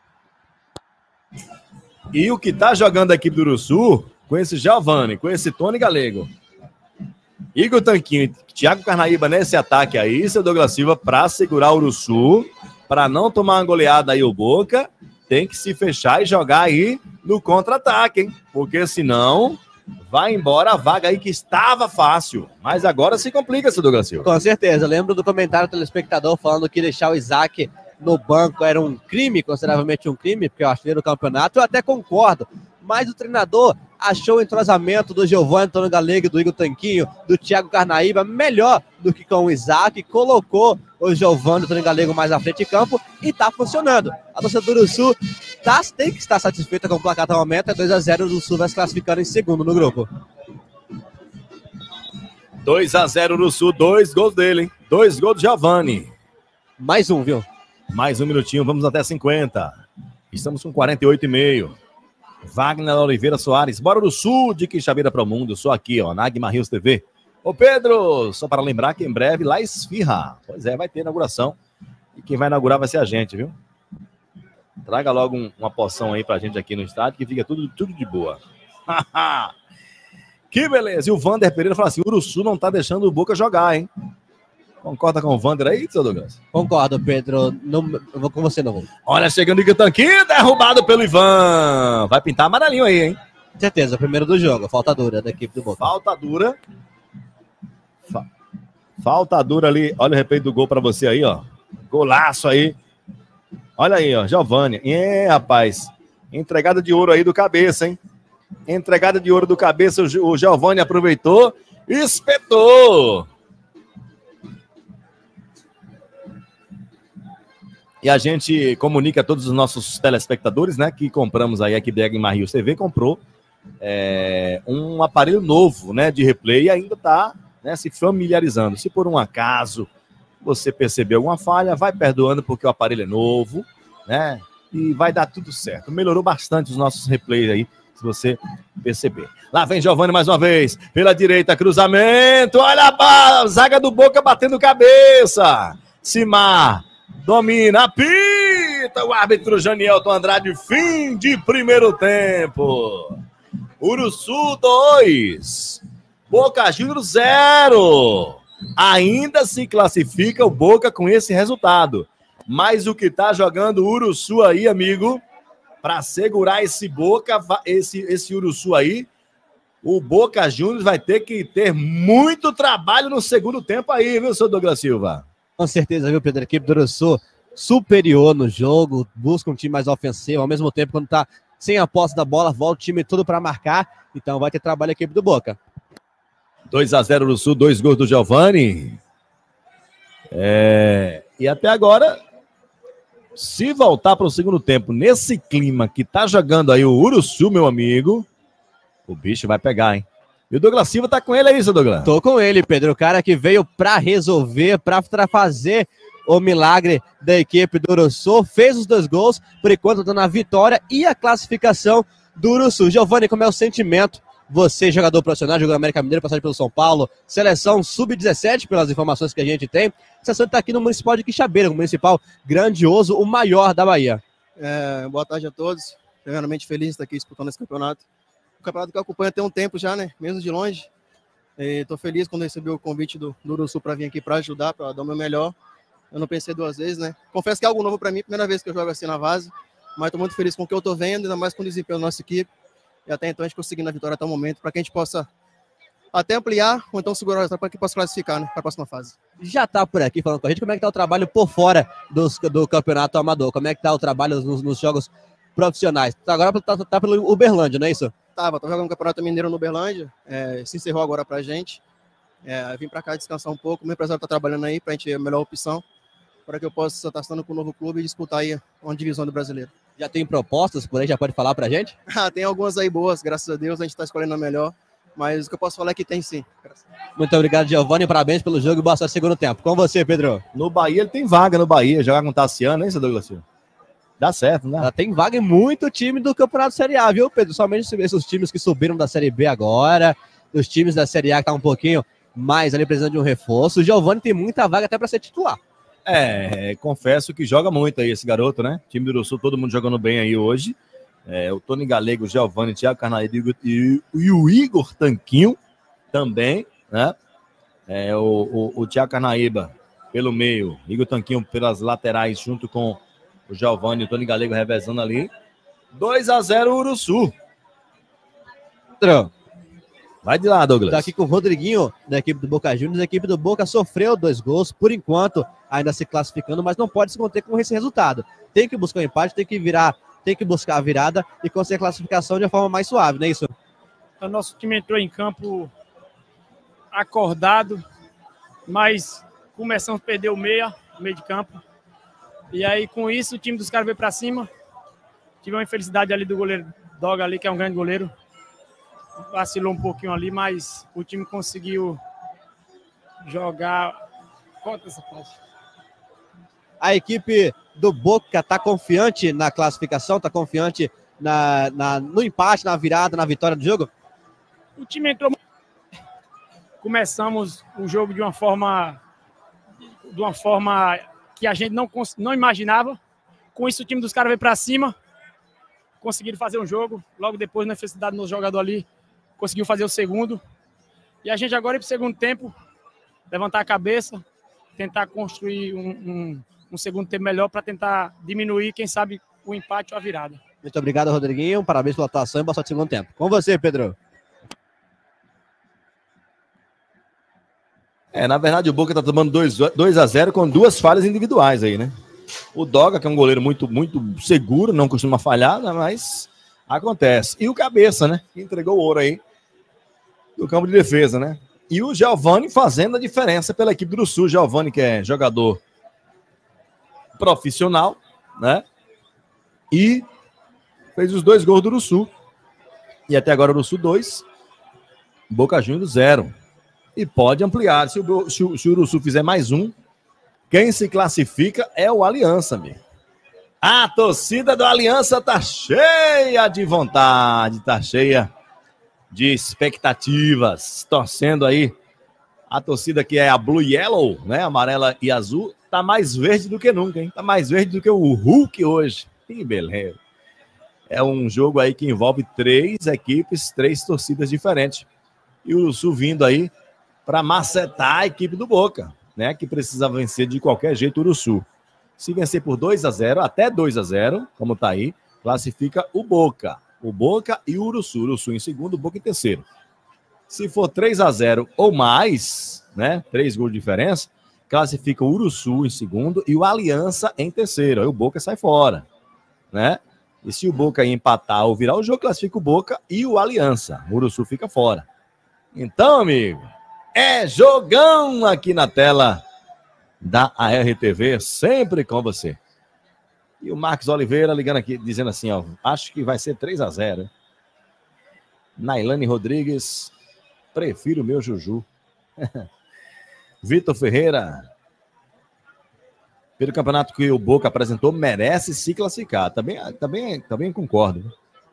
E o que tá jogando a equipe do Uruçu, com esse Giovani, com esse Tony Galego, Igor Tanquinho, Thiago Carnaíba nesse ataque aí, seu Douglas Silva, para segurar o Uruçu, para não tomar uma goleada aí o Boca, tem que se fechar e jogar aí no contra-ataque, hein? Porque senão vai embora a vaga aí que estava fácil. Mas agora se complica, seu Douglas Silva. Com certeza. Lembro do comentário do telespectador falando que deixar o Isaac no banco era um crime, consideravelmente um crime, porque eu achei no campeonato. Eu até concordo. Mas o treinador achou o entrosamento do Giovani, Antônio Galego, do Igor Tanquinho, do Thiago Carnaíba melhor do que com o Isaac. Colocou o Giovani, o Antônio Galego mais à frente de campo e tá funcionando. A torcida do Uruçu tá, tem que estar satisfeita com o placar até o momento. É dois a zero, o Uruçu vai se classificando em segundo no grupo. dois a zero Uruçu, dois gols dele, hein? Dois gols do Giovani. Mais um, viu? Mais um minutinho, vamos até cinquenta. Estamos com quarenta e oito e meio. Wagner Oliveira Soares, bora do sul de Quixabeira para o mundo, só aqui, ó, na Guima Rios T V. Ô Pedro, só para lembrar que em breve lá esfirra. Pois é, vai ter inauguração. E quem vai inaugurar vai ser a gente, viu? Traga logo um, uma porção aí pra gente aqui no estádio, que fica tudo, tudo de boa. Que beleza. E o Vander Pereira fala assim, o Uruçu não tá deixando o Boca jogar, hein? Concorda com o Vander aí, seu Douglas? Concordo, Pedro. Não, eu vou com você, não vou. Olha, chegando o Tanquinho, derrubado pelo Ivan. Vai pintar amarelinho aí, hein? Com certeza, primeiro do jogo. Falta dura da equipe do Boca. Falta dura. Fa... Falta dura ali. Olha o replay do gol pra você aí, ó. Golaço aí. Olha aí, ó. Giovani. É, rapaz. Entregada de ouro aí do cabeça, hein? Entregada de ouro do cabeça. O Giovani aproveitou e espetou. E a gente comunica a todos os nossos telespectadores, né, que compramos aí aqui da Guima Rios T V, comprou é, um aparelho novo, né, de replay e ainda está, né, se familiarizando. Se por um acaso você perceber alguma falha, vai perdoando porque o aparelho é novo, né, e vai dar tudo certo. Melhorou bastante os nossos replays aí, se você perceber. Lá vem Giovani mais uma vez, pela direita, cruzamento, olha a bala, zaga do Boca batendo cabeça. Simar. Domina, apita o árbitro Janielton Andrade, fim de primeiro tempo. Uruçu dois, Boca Juniors zero. Ainda se classifica o Boca com esse resultado. Mas o que tá jogando o Uruçu aí, amigo, para segurar esse Boca, esse, esse Uruçu aí, o Boca Juniors vai ter que ter muito trabalho no segundo tempo aí, viu, seu Douglas Silva? Com certeza, viu, Pedro? A equipe do Uruçu superior no jogo, busca um time mais ofensivo, ao mesmo tempo, quando tá sem a posse da bola, volta o time todo para marcar, então vai ter trabalho a equipe do Boca. dois a zero Uruçu, dois gols do Giovani. É... E até agora, se voltar para o segundo tempo, nesse clima que tá jogando aí o Uruçu, meu amigo, o bicho vai pegar, hein? E o Douglas Silva tá com ele aí, seu Douglas? Tô com ele, Pedro. O cara que veio pra resolver, pra fazer o milagre da equipe do Uruçu. Fez os dois gols, por enquanto dando a vitória e a classificação do Uruçu. Giovani, como é o sentimento? Você, jogador profissional, jogou América Mineiro, passagem pelo São Paulo, seleção sub dezessete, pelas informações que a gente tem. A seleção tá aqui no Municipal de Quixabeira, um municipal grandioso, o maior da Bahia. É, boa tarde a todos. Primeiramente, feliz de estar aqui disputando esse campeonato. O campeonato que eu acompanho tem um tempo já, né? Mesmo de longe. Estou feliz quando recebi o convite do, do Uruçu para vir aqui para ajudar, para dar o meu melhor. Eu não pensei duas vezes, né? Confesso que é algo novo para mim, primeira vez que eu jogo assim na Vase, mas estou muito feliz com o que eu estou vendo, ainda mais com o desempenho da nossa equipe. E até então a gente conseguindo a vitória até o momento, para que a gente possa até ampliar ou então segurar o resultado para que possa classificar, né, para a próxima fase. Já está por aqui falando com a gente, como é que está o trabalho por fora dos, do campeonato amador? Como é que está o trabalho nos, nos jogos profissionais? Agora está tá pelo Uberlândia, não é isso? Tava, tô jogando o Campeonato Mineiro no Uberlândia, é, se encerrou agora pra gente. É, vim pra cá descansar um pouco, o meu empresário tá trabalhando aí pra gente ver a melhor opção, para que eu possa estar estando com o novo clube e disputar aí uma divisão do brasileiro. Já tem propostas por aí, já pode falar pra gente? Ah, tem algumas aí boas, graças a Deus, a gente tá escolhendo a melhor. mas o que eu posso falar é que tem sim. Muito obrigado, Giovanni, parabéns pelo jogo e boa sorte no segundo tempo. Com você, Pedro. No Bahia, ele tem vaga no Bahia, jogar com o Tassiano, hein, seu Douglas? Dá certo, né? Ela tem vaga em muito time do Campeonato Série A, viu, Pedro? Somente esses times que subiram da Série B agora, os times da Série A que tá um pouquinho mais ali precisando de um reforço. O Giovanni tem muita vaga até para ser titular. É, confesso que joga muito aí esse garoto, né? Time do Uruçu, todo mundo jogando bem aí hoje. É, o Tony Galego, o Giovanni, o Thiago Carnaíba e, e o Igor Tanquinho também, né? É, o, o, o Thiago Carnaíba pelo meio, Igor Tanquinho pelas laterais, junto com o Giovanni e o Tony Galego revezando ali. dois a zero Uruçu. Pedro. Vai de lá, Douglas. Tá aqui com o Rodriguinho, da equipe do Boca Juniors. A equipe do Boca sofreu dois gols, por enquanto, ainda se classificando, mas não pode se conter com esse resultado. Tem que buscar o um empate, tem que virar, tem que buscar a virada e conseguir a classificação de uma forma mais suave, não é isso? O nosso time entrou em campo acordado, mas começamos a perder o meia, o meio de campo. E aí, com isso, o time dos caras veio pra cima. Tive uma infelicidade ali do goleiro Doga ali, que é um grande goleiro. Vacilou um pouquinho ali, mas o time conseguiu jogar. Conta essa parte. A equipe do Boca está confiante na classificação, está confiante na, na, no empate, na virada, na vitória do jogo? O time entrou. Começamos o jogo de uma forma, de uma forma que a gente não, não imaginava. Com isso, o time dos caras veio para cima, conseguiram fazer um jogo. Logo depois, na necessidade do nosso jogador ali, conseguiu fazer o segundo. E a gente agora ir para o segundo tempo, levantar a cabeça, tentar construir um, um, um segundo tempo melhor para tentar diminuir, quem sabe, o empate ou a virada. Muito obrigado, Rodriguinho. Parabéns pela atuação e boa sorte no segundo tempo. Com você, Pedro. É, na verdade, o Boca tá tomando dois a zero com duas falhas individuais aí, né? O Doga, que é um goleiro muito, muito seguro, não costuma falhar, né? Mas acontece. E o Cabeça, né? Que entregou o ouro aí do campo de defesa, né? E o Giovanni fazendo a diferença pela equipe do Sul. Giovanni, que é jogador profissional, né? E fez os dois gols do Uruçu. E até agora o Uruçu dois, Boca Juniors zero. E pode ampliar. Se o, se, o, se o Uruçu fizer mais um, quem se classifica é o Aliança, amigo. A torcida do Aliança tá cheia de vontade, tá cheia de expectativas, torcendo aí. A torcida que é a Blue Yellow, né, amarela e azul, tá mais verde do que nunca, hein? Tá mais verde do que o Hulk hoje. Que beleza. É um jogo aí que envolve três equipes, três torcidas diferentes. E o Uruçu vindo aí para macetar a equipe do Boca, né, que precisa vencer de qualquer jeito o Uruçu. Se vencer por dois a zero, até dois a zero, como tá aí, classifica o Boca. O Boca e o Uruçu. O Uruçu em segundo, o Boca em terceiro. Se for três a zero ou mais, né, três gols de diferença, classifica o Uruçu em segundo e o Aliança em terceiro. Aí o Boca sai fora, né? E se o Boca empatar ou virar o jogo, classifica o Boca e o Aliança. O Uruçu fica fora. Então, amigo, é jogão aqui na tela da A R T V, sempre com você. E o Marcos Oliveira ligando aqui, dizendo assim, ó, acho que vai ser três a zero. Nailane Rodrigues, prefiro o meu Juju. Vitor Ferreira, pelo campeonato que o Boca apresentou, merece se classificar. Também, também, também concordo.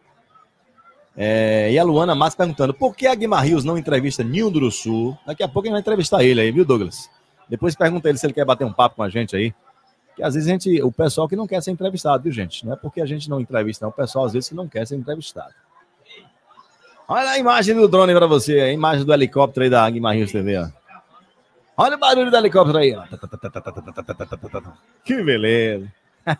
É, e a Luana Massa perguntando, por que a Guimarães Rios não entrevista Nil do Uruçu? Daqui a pouco a gente vai entrevistar ele aí, viu, Douglas? Depois pergunta ele se ele quer bater um papo com a gente aí. Que às vezes a gente, o pessoal que não quer ser entrevistado, viu, gente? Não é porque a gente não entrevista, não. O pessoal às vezes que não quer ser entrevistado. Olha a imagem do drone para você, a imagem do helicóptero aí da Guimarães Rios T V, ó. Olha o barulho do helicóptero aí, ó. Que beleza.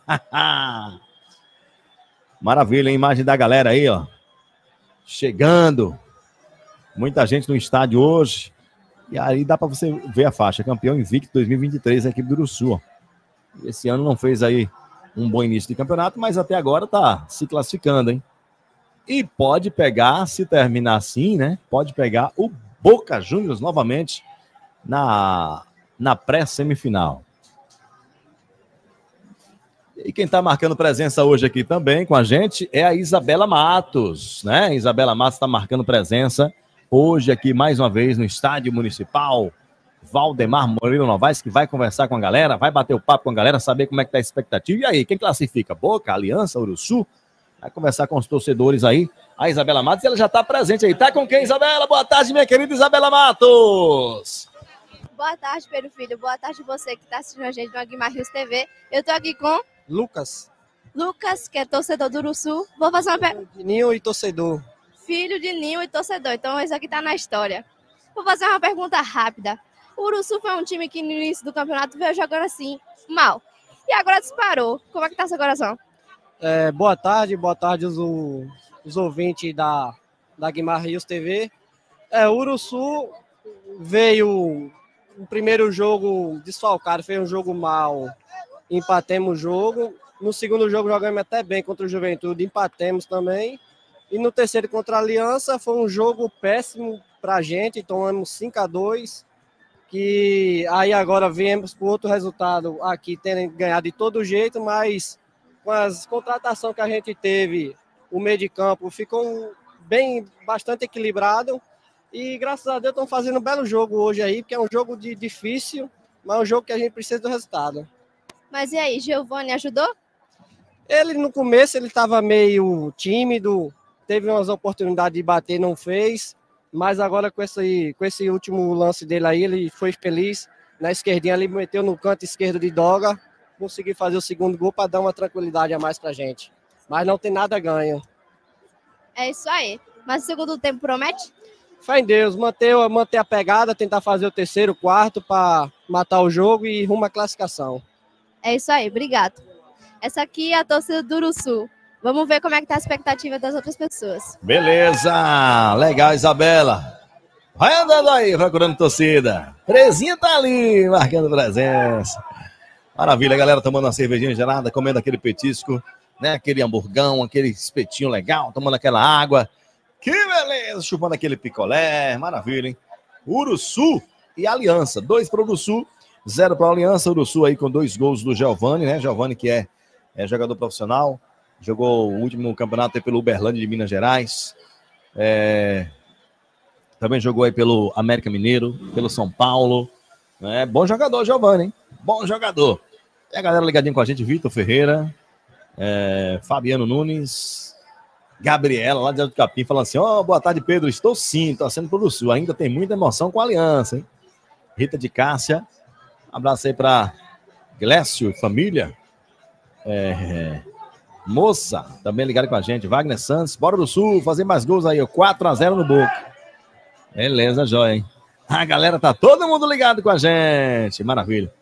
Maravilha, a imagem da galera aí, ó. Chegando. Muita gente no estádio hoje. E aí dá para você ver a faixa. Campeão invicto dois mil e vinte e três, a equipe do Uruçu. Esse ano não fez aí um bom início de campeonato, mas até agora tá se classificando, hein? E pode pegar, se terminar assim, né? Pode pegar o Boca Juniors novamente na, na pré-semifinal. E quem está marcando presença hoje aqui também com a gente é a Isabela Matos, né? Isabela Matos está marcando presença hoje aqui mais uma vez no Estádio Municipal. Valdemar Moreira Novaes, que vai conversar com a galera, vai bater o papo com a galera, saber como é que tá a expectativa. E aí, quem classifica? Boca, Aliança, Uruçu? Vai conversar com os torcedores aí. A Isabela Matos, ela já tá presente aí. Tá com quem, Isabela? Boa tarde, minha querida Isabela Matos. Boa tarde, Pedro Filho. Boa tarde você que tá assistindo a gente no Aguimar Rios T V. Eu tô aqui com... Lucas. Lucas, que é torcedor do Uruçu. Vou fazer uma pergunta. Ninho e torcedor. Filho de Ninho e torcedor. Então, isso aqui tá na história. Vou fazer uma pergunta rápida. O Uruçu foi um time que no início do campeonato veio jogando assim, mal. E agora disparou. Como é que tá seu coração? É, boa tarde, boa tarde os, os ouvintes da, da Aguimar Rios T V. É, o Uruçu veio o primeiro jogo desfalcado, fez um jogo mal, empatemos o jogo. No segundo jogo jogamos até bem contra o Juventude, empatemos também. E no terceiro contra a Aliança foi um jogo péssimo pra gente, tomamos cinco a dois. Que aí agora viemos com outro resultado aqui, tendo ganhado de todo jeito, mas com as contratações que a gente teve, o meio de campo ficou bem, bastante equilibrado e graças a Deus estão fazendo um belo jogo hoje aí, porque é um jogo de, difícil, mas é um jogo que a gente precisa do resultado. Mas e aí, Giovani ajudou? Ele no começo ele estava meio tímido, teve umas oportunidades de bater, não fez. Mas agora com esse, com esse último lance dele aí, ele foi feliz. Na esquerdinha ele meteu no canto esquerdo de Doga. Conseguiu fazer o segundo gol para dar uma tranquilidade a mais pra gente. Mas não tem nada ganho. É isso aí. Mas o segundo tempo promete? Fé em Deus, manter, manter a pegada, tentar fazer o terceiro, quarto para matar o jogo e rumo à classificação. É isso aí, obrigado. Essa aqui é a torcida do Uruçu. Vamos ver como é que tá a expectativa das outras pessoas. Beleza, legal, Isabela. Vai andando aí, procurando torcida. Trezinha tá ali, marcando presença. Maravilha, galera tomando uma cervejinha gelada, comendo aquele petisco, né? Aquele hamburgão, aquele espetinho legal, tomando aquela água. Que beleza, chupando aquele picolé, maravilha, hein? Uruçu e Aliança, dois para o Uruçu, zero para a Aliança. Uruçu aí com dois gols do Giovani, né? Giovani que é, é jogador profissional. Jogou o último campeonato aí pelo Uberlândia de Minas Gerais. É... Também jogou aí pelo América Mineiro, pelo São Paulo. É bom jogador, Giovani, hein? Bom jogador. E a galera ligadinha com a gente, Vitor Ferreira, é... Fabiano Nunes, Gabriela, lá de Alto Capim, falando assim, ó, oh, boa tarde, Pedro, estou sim, torcendo pelo Sul. Ainda tem muita emoção com a Aliança, hein? Rita de Cássia, um abraço aí para Glécio e família. É... Moça, também ligado com a gente. Wagner Santos, bora do Sul, fazer mais gols aí, ó. quatro a zero no Boca. Beleza, joia, hein? A galera tá todo mundo ligado com a gente. Maravilha.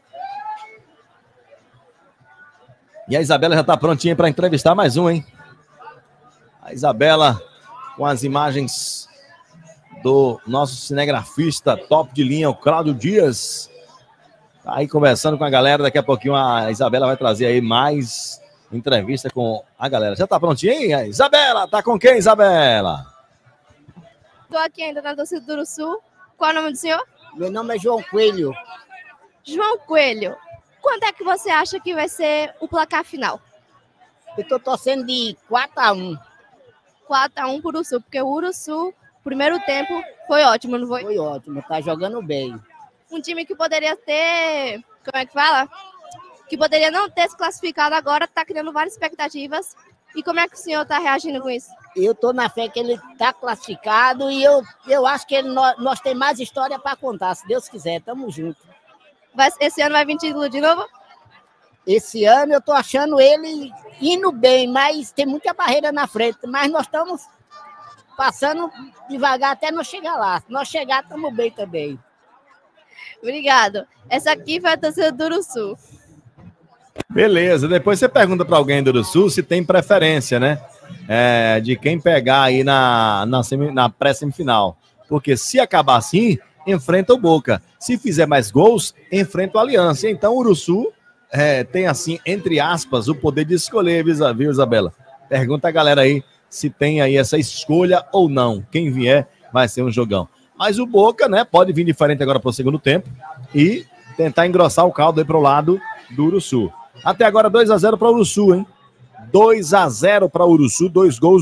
E a Isabela já tá prontinha para entrevistar mais um, hein? A Isabela com as imagens do nosso cinegrafista top de linha, o Cláudio Dias. Tá aí conversando com a galera. Daqui a pouquinho a Isabela vai trazer aí mais entrevista com a galera. Já tá prontinha, hein? Isabela, tá com quem, Isabela? Tô aqui ainda na torcida do Uruçu. Qual é o nome do senhor? Meu nome é João Coelho. João Coelho. Quanto é que você acha que vai ser o placar final? Eu tô torcendo de quatro a um. quatro a um pro Uruçu, porque o Uruçu, primeiro tempo, foi ótimo, não foi? Foi ótimo, tá jogando bem. Um time que poderia ter, como é que fala? Que poderia não ter se classificado agora, tá criando várias expectativas. E como é que o senhor tá reagindo com isso? Eu tô na fé que ele tá classificado e eu, eu acho que ele, nós, nós temos mais história para contar, se Deus quiser, tamo junto. Vai, esse ano vai vir título de novo? Esse ano eu tô achando ele indo bem, mas tem muita barreira na frente, mas nós estamos passando devagar até nós chegar lá. Se nós chegar, estamos bem também. Obrigado. Essa aqui foi a torcida do Uruçu. Beleza, depois você pergunta para alguém do Sul se tem preferência, né? É, de quem pegar aí na, na, semi, na pré-semifinal. Porque se acabar assim, enfrenta o Boca. Se fizer mais gols, enfrenta o Aliança. Então o Uruçu é, tem assim, entre aspas, o poder de escolher, viu, Isabela? Pergunta a galera aí se tem aí essa escolha ou não. Quem vier vai ser um jogão. Mas o Boca, né, pode vir diferente agora para o segundo tempo e tentar engrossar o caldo aí para o lado do Uruçu. Até agora dois a zero para o Uruçu, hein? dois a zero para o Uruçu, dois gols do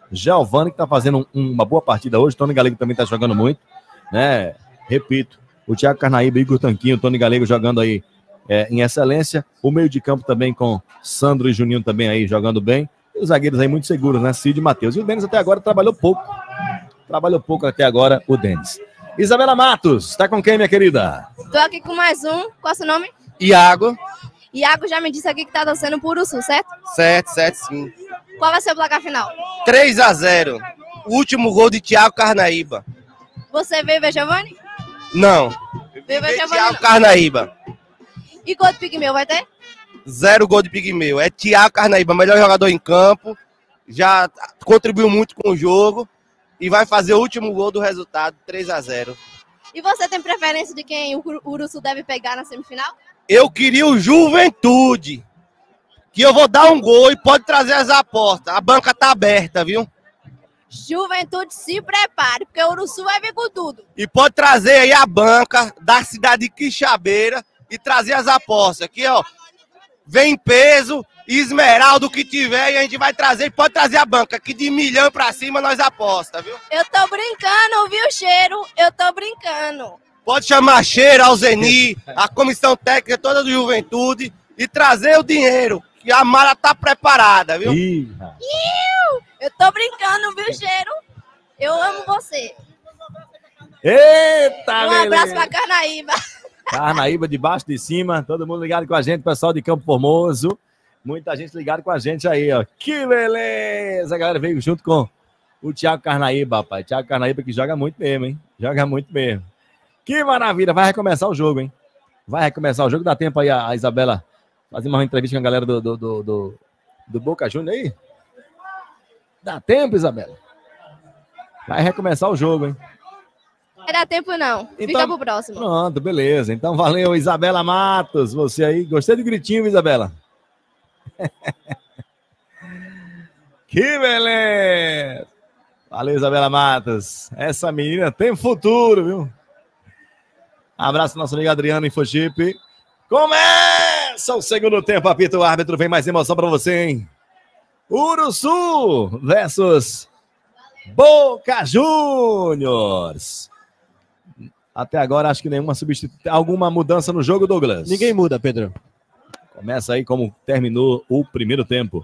Giovani, que tá fazendo um, uma boa partida hoje. Tony Galego também tá jogando muito, né? Repito, o Thiago Carnaíba, Igor Tanquinho, Tony Galego jogando aí é, em excelência. O meio de campo também com Sandro e Juninho também aí jogando bem. E os zagueiros aí muito seguros, né? Cid e Matheus. E o Denis até agora trabalhou pouco. Trabalhou pouco até agora o Denis. Isabela Matos, tá com quem, minha querida? Tô aqui com mais um. Qual é o seu nome? Iago. Iago já me disse aqui que tá torcendo por Uruçu, certo? Certo, certo, sim. Qual vai ser o placar final? três a zero. O último gol de Thiago Carnaíba. Você veio ver Giovani? Não. Veio ver Giovani? Thiago Carnaíba. E gol de Pigmeu vai ter? Zero gol de Pigmeu. É Thiago Carnaíba, melhor jogador em campo. Já contribuiu muito com o jogo. E vai fazer o último gol do resultado, três a zero. E você tem preferência de quem o Uruçu deve pegar na semifinal? Eu queria o Juventude. Que eu vou dar um gol e pode trazer as apostas. A banca tá aberta, viu? Juventude, se prepare, porque o Uruçu vai vir com tudo. E pode trazer aí a banca da cidade de Quixabeira e trazer as apostas. Aqui, ó, vem peso, esmeralda, o que tiver, e a gente vai trazer, e pode trazer a banca, que de milhão pra cima nós aposta, viu? Eu tô brincando, viu, Cheiro? Eu tô brincando. Pode chamar Cheiro, Alzeni, a comissão técnica toda do Juventude e trazer o dinheiro, que a mala tá preparada, viu? Ih, eu tô brincando, viu, Cheiro? Eu amo você. Eita, Um beleza. abraço pra Carnaíba. Carnaíba de baixo de cima, todo mundo ligado com a gente, pessoal de Campo Formoso. Muita gente ligado com a gente aí, ó. Que beleza! A galera veio junto com o Thiago Carnaíba, rapaz. Thiago Carnaíba que joga muito mesmo, hein? Joga muito mesmo. Que maravilha! Vai recomeçar o jogo, hein? Vai recomeçar o jogo. Dá tempo aí a, a Isabela fazer uma entrevista com a galera do, do, do, do, do Boca Juniors aí? Dá tempo, Isabela? Vai recomeçar o jogo, hein? Não dá tempo, não. Fica Então- pro próximo. Pronto, beleza. Então valeu, Isabela Matos. Você aí. Gostei do gritinho, Isabela. Que beleza! Valeu, Isabela Matos. Essa menina tem futuro, viu? Abraço nosso amigo Adriano Infochip. Começa o segundo tempo, apita o árbitro. Vem mais emoção pra você, hein? Uruçu versus Boca Juniors. Até agora, acho que nenhuma substituição. Alguma mudança no jogo, Douglas? Ninguém muda, Pedro. Começa aí como terminou o primeiro tempo.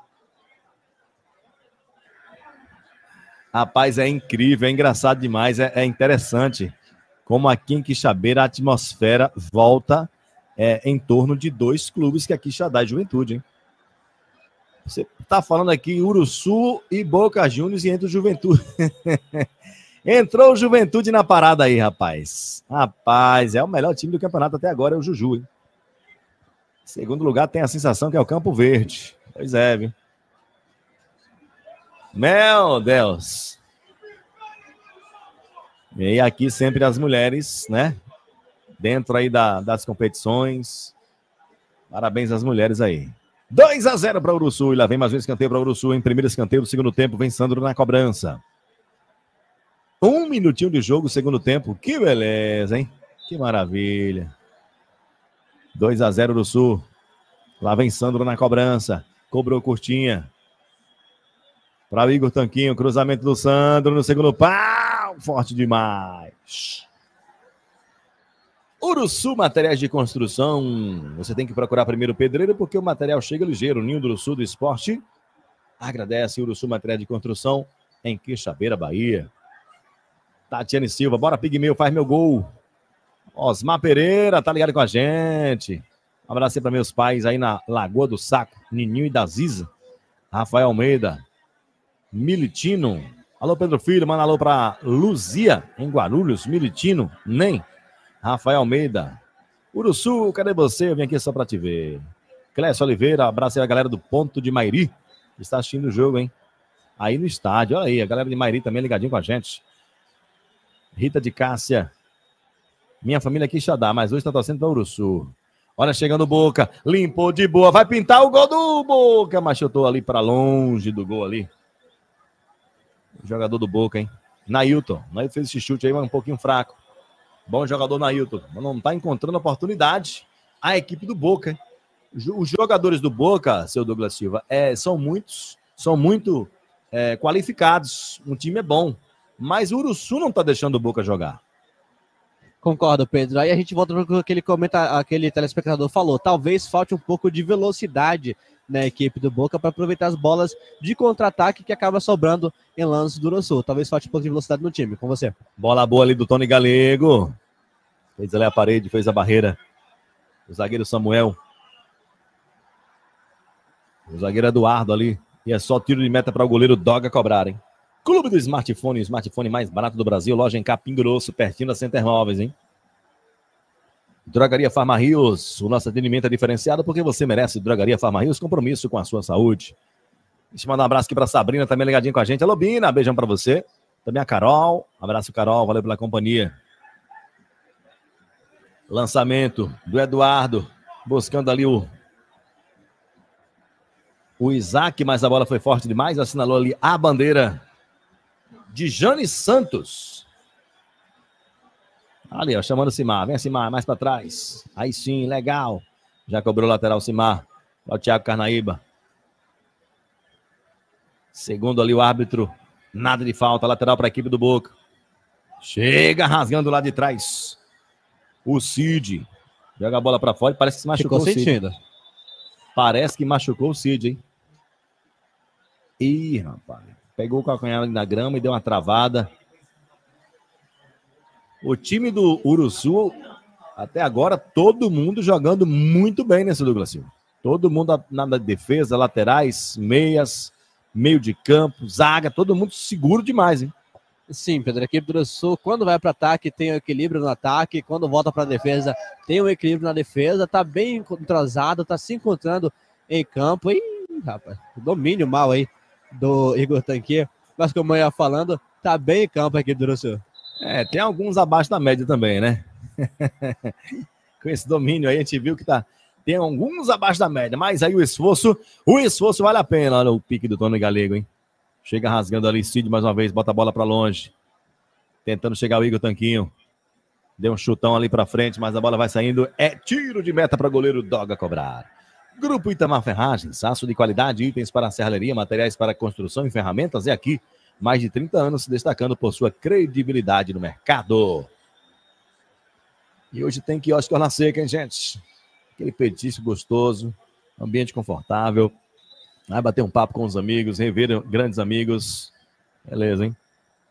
Rapaz, é incrível, é engraçado demais, é, é interessante como aqui em Quixabeira a atmosfera volta é, em torno de dois clubes que aqui Quixadá e Juventude, hein? Você tá falando aqui Uruçu e Boca Juniors e entra o Juventude. Entrou o Juventude na parada aí, rapaz. Rapaz, é o melhor time do campeonato até agora, é o Juju, hein? Segundo lugar, tem a sensação que é o Campo Verde. Pois é, viu? Meu Deus. E aqui sempre as mulheres, né? Dentro aí da, das competições. Parabéns às mulheres aí. dois a zero para o Uruçu. E lá vem mais um escanteio para o Uruçu. Em primeiro escanteio do segundo tempo, vem Sandro na cobrança. Um minutinho de jogo, segundo tempo. Que beleza, hein? Que maravilha. dois a zero do Sul. Lá vem Sandro na cobrança. Cobrou curtinha. Para o Igor Tanquinho. Cruzamento do Sandro no segundo pau. Forte demais. Uruçu Materiais de Construção. Você tem que procurar primeiro o pedreiro porque o material chega ligeiro. Ninho do Uruçu do Esporte. Agradece Uruçu Materiais de Construção em Quixabeira, Bahia. Tatiane Silva. Bora, Pigmeu. Faz meu gol. Osmar Pereira, tá ligado com a gente. Um abraço aí para meus pais aí na Lagoa do Saco, Nininho e da Ziza. Rafael Almeida, Militino. Alô, Pedro Filho, manda alô para Luzia, em Guarulhos, Militino, nem. Rafael Almeida. Uruçu, cadê você? Eu vim aqui só para te ver. Clécio Oliveira, abraço aí a galera do Ponto de Mairi, que está assistindo o jogo, hein? Aí no estádio, olha aí, a galera de Mairi também ligadinho com a gente. Rita de Cássia. Minha família aqui Quixadá, mas hoje está torcendo para o Uruçu. Olha, chegando o Boca, limpou de boa, vai pintar o gol do Boca, mas chutou ali para longe do gol ali. O jogador do Boca, hein? Nailton, Nailton fez esse chute aí, mas um pouquinho fraco. Bom jogador Nailton, mas não está encontrando oportunidade a equipe do Boca, hein? Os jogadores do Boca, seu Douglas Silva, é, são muitos, são muito é, qualificados, um time é bom, mas o Uruçu não tá deixando o Boca jogar. Concordo, Pedro. Aí a gente volta para o que aquele, comenta, aquele telespectador falou. Talvez falte um pouco de velocidade na equipe do Boca para aproveitar as bolas de contra-ataque que acaba sobrando em lances do Uruçu. Talvez falte um pouco de velocidade no time. Com você. Bola boa ali do Tony Galego. Fez ali a parede, fez a barreira. O zagueiro Samuel. O zagueiro Eduardo ali. E é só tiro de meta para o goleiro Doga cobrar, hein? Clube do Smartphone, o smartphone mais barato do Brasil, loja em Capim Grosso, pertinho da Center Móveis, hein? Drogaria Farma Rios, o nosso atendimento é diferenciado porque você merece. Drogaria Farma Rios, compromisso com a sua saúde. Deixa eu mandar um abraço aqui pra Sabrina, também ligadinho com a gente. Alô, Bina, beijão pra você. Também a Carol, abraço Carol, valeu pela companhia. Lançamento do Eduardo, buscando ali o o Isaac, mas a bola foi forte demais, assinalou ali a bandeira de Jane Santos. Ali, ó, chamando o Simar. Vem, Simar, mais para trás. Aí sim, legal. Já cobrou o lateral Simar. Olha o Thiago Carnaíba. Segundo ali o árbitro. Nada de falta. Lateral para a equipe do Boca. Chega rasgando lá de trás. O Cid. Joga a bola para fora. Parece que se machucou Ficou o Cid. sentindo. Parece que machucou o Cid, hein? Ih, rapaz. Pegou o calcanhar ali na grama e deu uma travada. O time do Uruçu, até agora, todo mundo jogando muito bem nesse Douglas Silva. Todo mundo na defesa, laterais, meias, meio de campo, zaga, todo mundo seguro demais, hein? Sim, Pedro, a equipe do Uruçu, quando vai para ataque, tem o equilíbrio no ataque, quando volta para a defesa, tem o equilíbrio na defesa, tá bem entrosado, tá se encontrando em campo. E, rapaz, domínio mal aí do Igor Tanquinho, mas como eu ia falando, tá bem em campo a equipe do Uruçu. É, tem alguns abaixo da média também, né? Com esse domínio aí, a gente viu que tá, tem alguns abaixo da média, mas aí o esforço, o esforço vale a pena. Olha o pique do Tony Galego, hein? Chega rasgando ali, Cid mais uma vez, bota a bola para longe. Tentando chegar o Igor Tanquinho. Deu um chutão ali para frente, mas a bola vai saindo. É tiro de meta para goleiro Doga cobrar. Grupo Itamar Ferragens, aço de qualidade, itens para a serralheria, materiais para construção e ferramentas é aqui. Mais de trinta anos se destacando por sua credibilidade no mercado. E hoje tem quiosque Orla Seca, hein, gente? Aquele petisco gostoso, ambiente confortável. Vai bater um papo com os amigos, rever grandes amigos. Beleza, hein?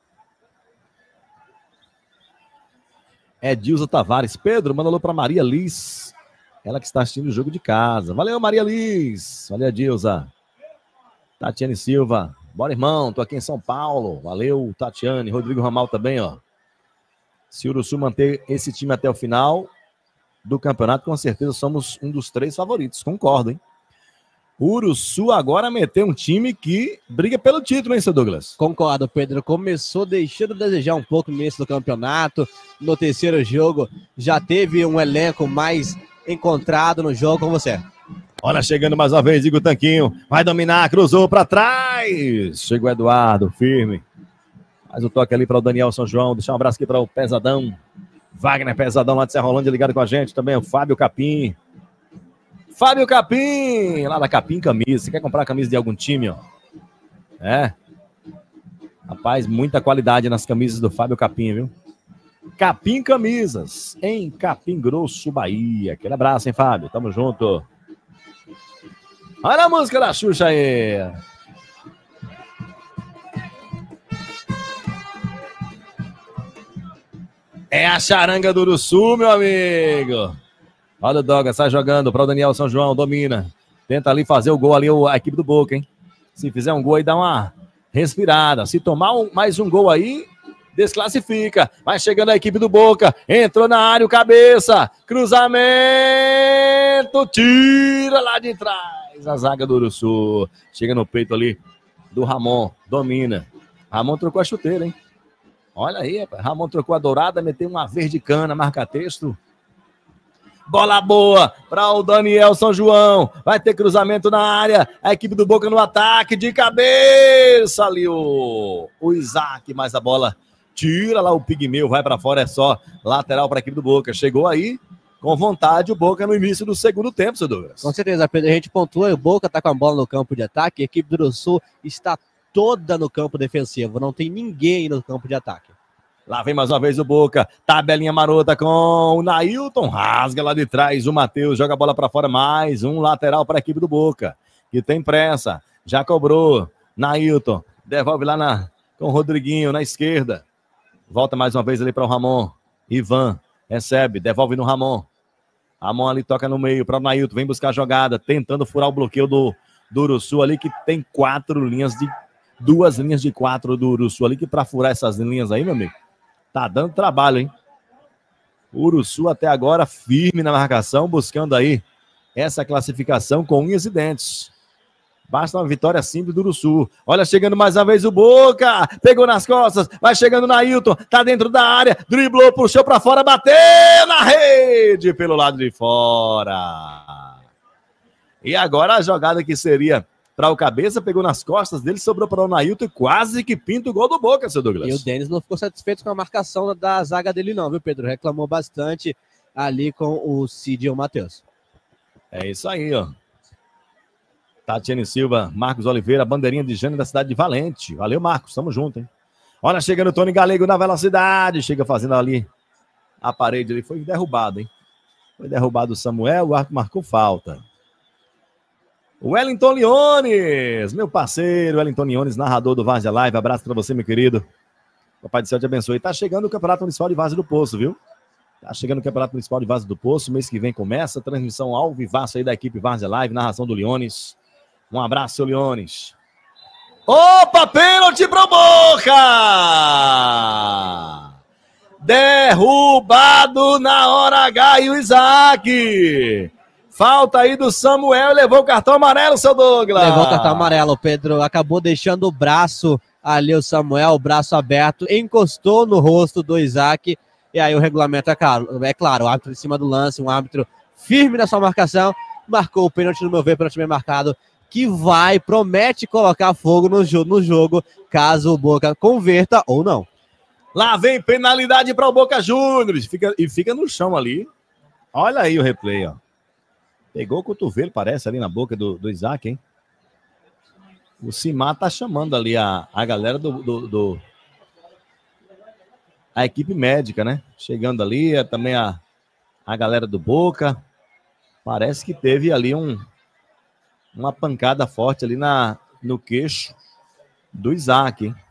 Edilza Tavares. Pedro, manda alô para Maria Liz. Ela que está assistindo o jogo de casa. Valeu, Maria Liz. Valeu, Edilza. Tatiane Silva. Bora, irmão, tô aqui em São Paulo. Valeu, Tatiane. Rodrigo Ramal também, ó. Se o Uruçu manter esse time até o final do campeonato, com certeza somos um dos três favoritos. Concordo, hein? O Uruçu agora meteu um time que briga pelo título, hein, seu Douglas? Concordo, Pedro. Começou deixando a desejar um pouco no início do campeonato. No terceiro jogo, já teve um elenco mais encontrado no jogo com você. Olha, chegando mais uma vez, Igor Tanquinho. Vai dominar, cruzou para trás. Chega o Eduardo, firme. Faz o toque ali para o Daniel São João. Deixa um abraço aqui para o Pesadão. Wagner Pesadão lá de Serra Rolândia ligado com a gente. Também o Fábio Capim. Fábio Capim, lá da Capim Camisa. Você quer comprar camisa de algum time, ó? É. Rapaz, muita qualidade nas camisas do Fábio Capim, viu? Capim Camisas, em Capim Grosso, Bahia. Aquele abraço, hein, Fábio? Tamo junto. Olha a música da Xuxa aí. É a charanga do Uruçu, meu amigo. Olha o Doga, sai jogando para o Daniel São João, domina. Tenta ali fazer o gol ali, a equipe do Boca, hein? Se fizer um gol aí, dá uma respirada. Se tomar um, mais um gol aí, desclassifica. Vai chegando a equipe do Boca. Entrou na área, o cabeça. Cruzamento. Tira lá de trás. A zaga do Uruçu. Chega no peito ali do Ramon. Domina. Ramon trocou a chuteira, hein? Olha aí, rapaz. Ramon trocou a dourada, meteu uma verde cana, marca texto. Bola boa para o Daniel São João. Vai ter cruzamento na área. A equipe do Boca no ataque de cabeça ali o, o Isaac. Mas a bola tira lá o Pigmeu. Vai para fora. É só lateral para a equipe do Boca. Chegou aí com vontade o Boca no início do segundo tempo, seu Douglas. Com certeza, Pedro. A gente pontua. O Boca está com a bola no campo de ataque. A equipe do Uruçu está toda no campo defensivo, não tem ninguém no campo de ataque. Lá vem mais uma vez o Boca, tabelinha marota com o Nailton, rasga lá de trás, o Matheus joga a bola para fora, mais um lateral para a equipe do Boca, que tem pressa, já cobrou, Nailton, devolve lá na, com o Rodriguinho na esquerda, volta mais uma vez ali para o Ramon, Ivan, recebe, devolve no Ramon, Ramon ali toca no meio para o Nailton, vem buscar a jogada, tentando furar o bloqueio do, do Uruçu ali, que tem quatro linhas de, duas linhas de quatro do Uruçu ali, que para furar essas linhas aí, meu amigo, tá dando trabalho, hein? O Uruçu até agora firme na marcação, buscando aí essa classificação com unhas e dentes. Basta uma vitória simples do Uruçu. Olha, chegando mais uma vez o Boca. Pegou nas costas, vai chegando na Ailton, tá dentro da área, driblou, puxou pra fora, bateu na rede pelo lado de fora. E agora a jogada que seria para o cabeça, pegou nas costas dele, sobrou para o Nailton e quase que pinta o gol do Boca, seu Douglas. E o Denis não ficou satisfeito com a marcação da zaga dele não, viu, Pedro? Reclamou bastante ali com o Cid e o Matheus. É isso aí, ó. Tatiane Silva, Marcos Oliveira, bandeirinha de Jânio da cidade de Valente. Valeu, Marcos, tamo junto, hein? Olha, chegando o Tony Galego na velocidade, chega fazendo ali a parede, ele foi derrubado, hein? Foi derrubado o Samuel, o árbitro marcou falta. Wellington Leones, meu parceiro, Wellington Leones, narrador do Várzea Live, abraço pra você, meu querido. Papai do Céu te abençoe. Tá chegando o Campeonato Municipal de Várzea do Poço, viu? Tá chegando o Campeonato Municipal de Várzea do Poço, mês que vem começa, transmissão ao vivaço aí da equipe Várzea Live, narração do Leones. Um abraço, seu Leones. Opa, pênalti pro Boca! Derrubado na hora H e o Isaac. Falta aí do Samuel, levou o cartão amarelo, seu Douglas. Levou o cartão amarelo, Pedro. Acabou deixando o braço ali, o Samuel, o braço aberto, encostou no rosto do Isaac. E aí o regulamento é claro, é claro, o árbitro em cima do lance, um árbitro firme na sua marcação, marcou o pênalti, no meu ver, pênalti bem marcado, que vai, promete colocar fogo no jogo, no jogo, caso o Boca converta ou não. Lá vem penalidade para o Boca Juniors, fica, e fica no chão ali. Olha aí o replay, ó. Pegou o cotovelo, parece, ali na boca do, do Isaac, hein? O Simar tá chamando ali a, a galera do, do, do... a equipe médica, né? Chegando ali, é também a, a galera do Boca. Parece que teve ali um, uma pancada forte ali na, no queixo do Isaac, hein?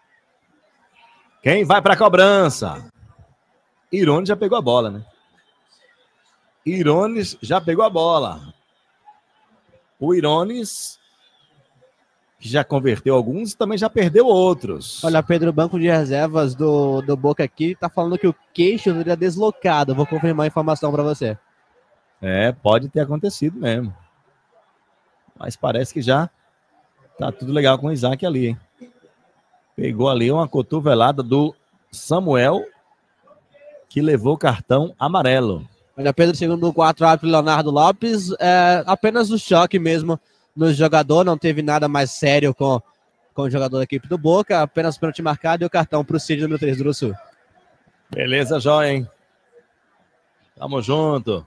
Quem vai para a cobrança? Irones já pegou a bola, né? Irones já pegou a bola. O Irones, que já converteu alguns, também já perdeu outros. Olha, Pedro, o banco de reservas do, do Boca aqui tá falando que o queixo dele é deslocado. Vou confirmar a informação para você. É, pode ter acontecido mesmo. Mas parece que já tá tudo legal com o Isaac ali, hein? Pegou ali uma cotovelada do Samuel, que levou o cartão amarelo. Olha, Pedro, segundo quatro, árbitro Leonardo Lopes, é apenas o choque mesmo no jogador, não teve nada mais sério com, com o jogador da equipe do Boca, apenas pênalti marcado e o cartão para o Cid, número três do Uruçu. Beleza, joia, hein? Tamo junto.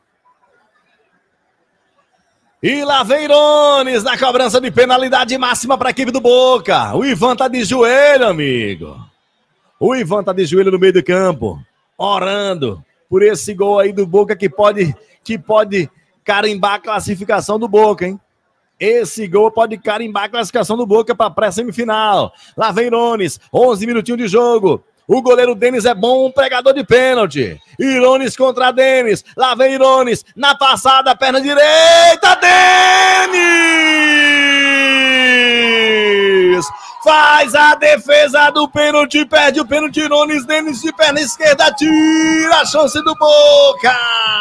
E lá vem Irones na cobrança de penalidade máxima para a equipe do Boca. O Ivan tá de joelho, amigo. O Ivan tá de joelho no meio do campo, orando por esse gol aí do Boca que pode, que pode carimbar a classificação do Boca, hein? Esse gol pode carimbar a classificação do Boca para a pré-semifinal. Lá vem Irones, onze minutinhos de jogo. O goleiro Denis é bom, um pregador de pênalti. Irones contra Denis. Lá vem Irones, na passada, perna direita, Denis! Faz a defesa do pênalti, perde o pênalti, Irones, Denis de perna esquerda, tira a chance do Boca!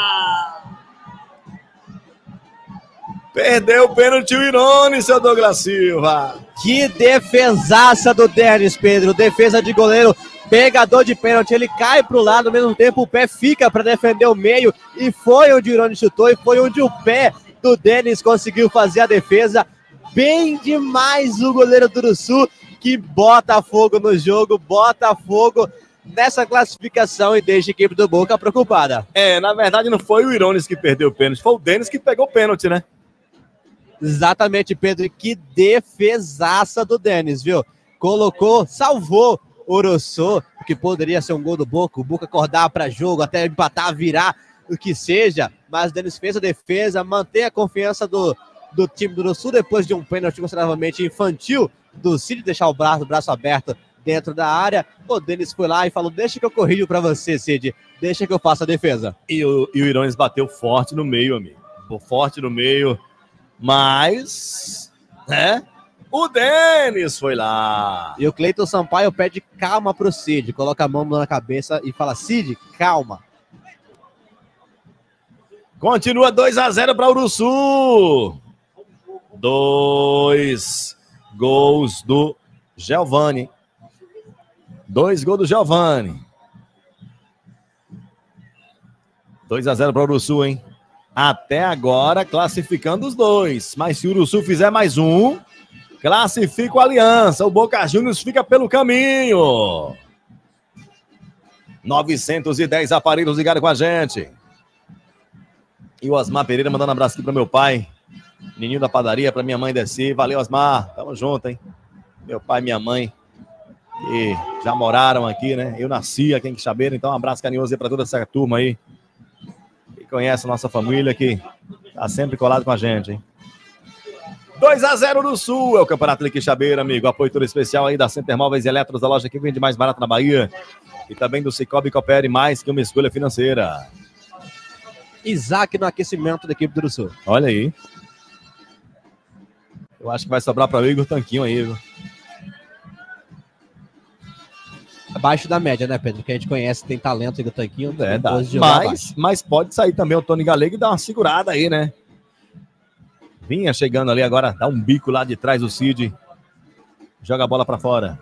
Perdeu o pênalti o Irones, seu Douglas Silva. Que defesaça do Denis, Pedro. Defesa de goleiro, pegador de pênalti. Ele cai para o lado, ao mesmo tempo o pé fica para defender o meio. E foi onde o Irones chutou e foi onde o pé do Denis conseguiu fazer a defesa. Bem demais o goleiro do Uruçu, que bota fogo no jogo, bota fogo nessa classificação e deixa a equipe do Boca preocupada. É, na verdade não foi o Irones que perdeu o pênalti, foi o Denis que pegou o pênalti, né? Exatamente, Pedro. E que defesaça do Denis, viu? Colocou, salvou o Uruçu, que poderia ser um gol do Boca. O Boca acordar para jogo, até empatar, virar, o que seja. Mas o Denis fez a defesa, mantém a confiança do, do time do Uruçu depois de um pênalti consideravelmente infantil do Cid deixar o braço, o braço aberto dentro da área. O Denis foi lá e falou: deixa que eu corrijo para você, Cid. Deixa que eu faça a defesa. E o, e o Irones bateu forte no meio, amigo. Forte no meio. Mas, né? O Denis foi lá. E o Cleiton Sampaio pede calma pro Cid. Coloca a mão na cabeça e fala: Cid, calma. Continua dois a zero para o Uruçu. Dois gols do Giovani. Dois gols do Giovani. dois a zero para o Uruçu, hein? Até agora classificando os dois. Mas se o Uruçu fizer mais um, classifica o Aliança. O Boca Juniors fica pelo caminho. novecentos e dez aparelhos ligados com a gente. E o Osmar Pereira mandando um abraço aqui para meu pai. Menino da padaria, para minha mãe descer. Valeu, Osmar. Tamo junto, hein? Meu pai e minha mãe, que já moraram aqui, né? Eu nasci aqui em Quixabeira, então um abraço carinhoso aí para toda essa turma aí. Que conhece a nossa família, que tá sempre colado com a gente, hein? dois a zero no Sul, é o Campeonato de Quixabeira, amigo. Apoio todo especial aí da Center Móveis e Eletros, da loja que vende mais barato na Bahia. E também do Cicobi Coopere, mais que uma escolha financeira. Isaac no aquecimento da equipe do Sul. Olha aí. Eu acho que vai sobrar para o Igor Tanquinho aí, viu? Abaixo da média, né, Pedro? Que a gente conhece, tem talento, Igor Tanquinho. É, dá. Mas, mas pode sair também o Tony Galego e dar uma segurada aí, né? Vinha chegando ali agora, dá um bico lá de trás do Cid. Joga a bola para fora.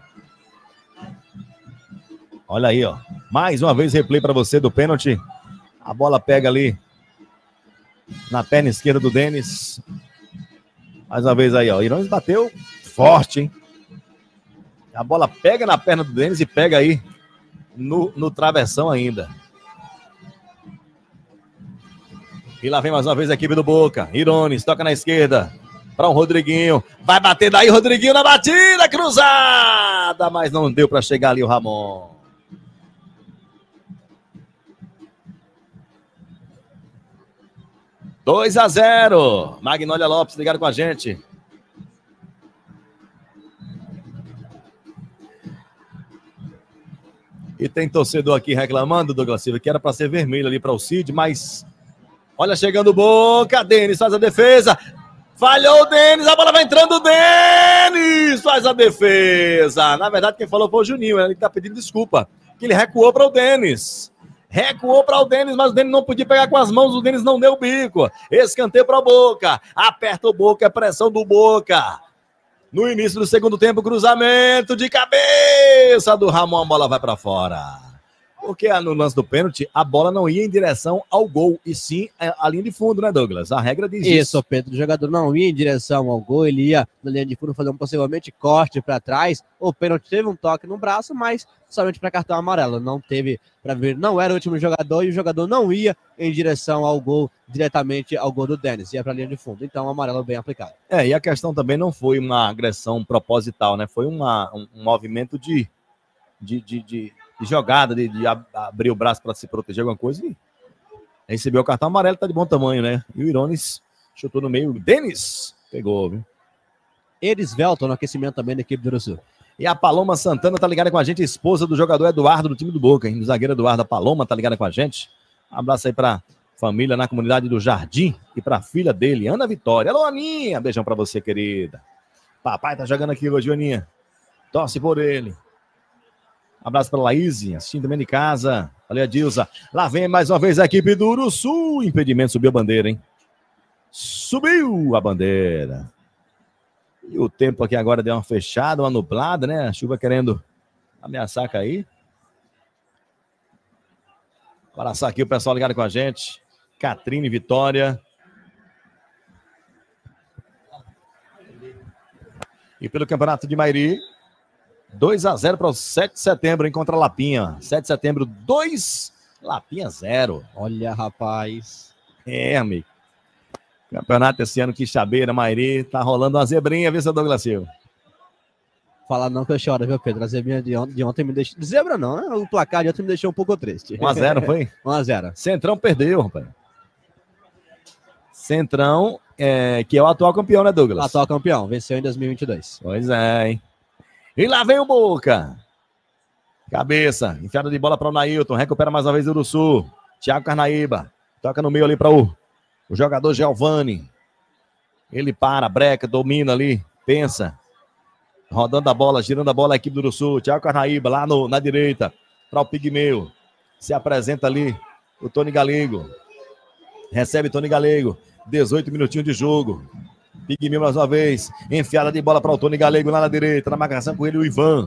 Olha aí, ó. Mais uma vez replay para você do pênalti. A bola pega ali na perna esquerda do Denis. Mais uma vez aí, ó. Irones bateu forte, hein? A bola pega na perna do Denis e pega aí no, no travessão ainda. E lá vem mais uma vez a equipe do Boca. Irones toca na esquerda para o Rodriguinho. Vai bater daí, Rodriguinho na batida cruzada. Mas não deu para chegar ali o Ramon. dois a zero. Magnólia Lopes ligado com a gente. E tem torcedor aqui reclamando, Douglas Silva, que era para ser vermelho ali para o Cid, mas olha chegando o Boca, Denis faz a defesa. Falhou o Denis, a bola vai entrando, o Denis faz a defesa. Na verdade, quem falou foi o Juninho, ele está pedindo desculpa, que ele recuou para o Denis. Recuou para o Denis, mas o Denis não podia pegar com as mãos, o Denis não deu o bico. Escanteio para o Boca, aperta o Boca, é pressão do Boca. No início do segundo tempo, cruzamento de cabeça do Ramon, a bola vai para fora. Porque no lance do pênalti, a bola não ia em direção ao gol, e sim a linha de fundo, né, Douglas? A regra diz isso. Isso, Pedro. O jogador não ia em direção ao gol, ele ia na linha de fundo fazer um possivelmente corte para trás. O pênalti teve um toque no braço, mas somente para cartão amarelo. Não teve para ver, não era o último jogador e o jogador não ia em direção ao gol, diretamente ao gol do Denis, ia para a linha de fundo. Então, o amarelo bem aplicado. É, e a questão também não foi uma agressão proposital, né? Foi uma, um, um movimento de, de, de, de, de jogada, de, de ab abrir o braço para se proteger alguma coisa e recebeu o cartão amarelo, tá de bom tamanho, né? E o Irones chutou no meio. Denis pegou, viu? Erisvelton no aquecimento também da equipe do Uruçu. E a Paloma Santana tá ligada com a gente, esposa do jogador Eduardo do time do Boca, hein? O zagueiro Eduardo, a Paloma tá ligada com a gente. Um abraço aí pra família na comunidade do Jardim e pra filha dele, Ana Vitória. Alô, Aninha! Beijão pra você, querida. Papai tá jogando aqui hoje, Aninha. Torce por ele. Um abraço pra Laís, assistindo também de casa. Valeu, Dilza. Lá vem mais uma vez a equipe do Uruçu. Impedimento, subiu a bandeira, hein? Subiu a bandeira. E o tempo aqui agora deu uma fechada, uma nublada, né? A chuva querendo ameaçar cair. Abraçar aqui o pessoal ligado com a gente. Catrine Vitória. E pelo Campeonato de Mairi, dois a zero para o sete de setembro, hein, contra a Lapinha. sete de setembro, dois, Lapinha zero. Olha, rapaz. É, amigo. Campeonato esse ano, Quixabeira, Mairi, tá rolando uma zebrinha, viu, seu Douglas Silva? Fala não que eu choro, viu, Pedro? A zebrinha de, on de ontem me deixou... Zebra não, né? O placar de ontem me deixou um pouco triste. um a zero, foi? um a zero. Centrão perdeu, rapaz. Centrão, é, que é o atual campeão, né, Douglas? Atual campeão, venceu em dois mil e vinte e dois. Pois é, hein? E lá vem o Boca. Cabeça, enfiada de bola para o Nailton, recupera mais uma vez o Uruçu. Thiago Carnaíba, toca no meio ali para o, o jogador Giovani. Ele para, breca, domina ali, pensa. Rodando a bola, girando a bola a equipe do Uruçu. Thiago Carnaíba lá no, na direita, para o Pigmeu. Se apresenta ali o Tony Galego. Recebe Tony Galego, dezoito minutinhos de jogo. Pigmeu mais uma vez, enfiada de bola para o Tony Galego lá na direita, na marcação com ele o Ivan.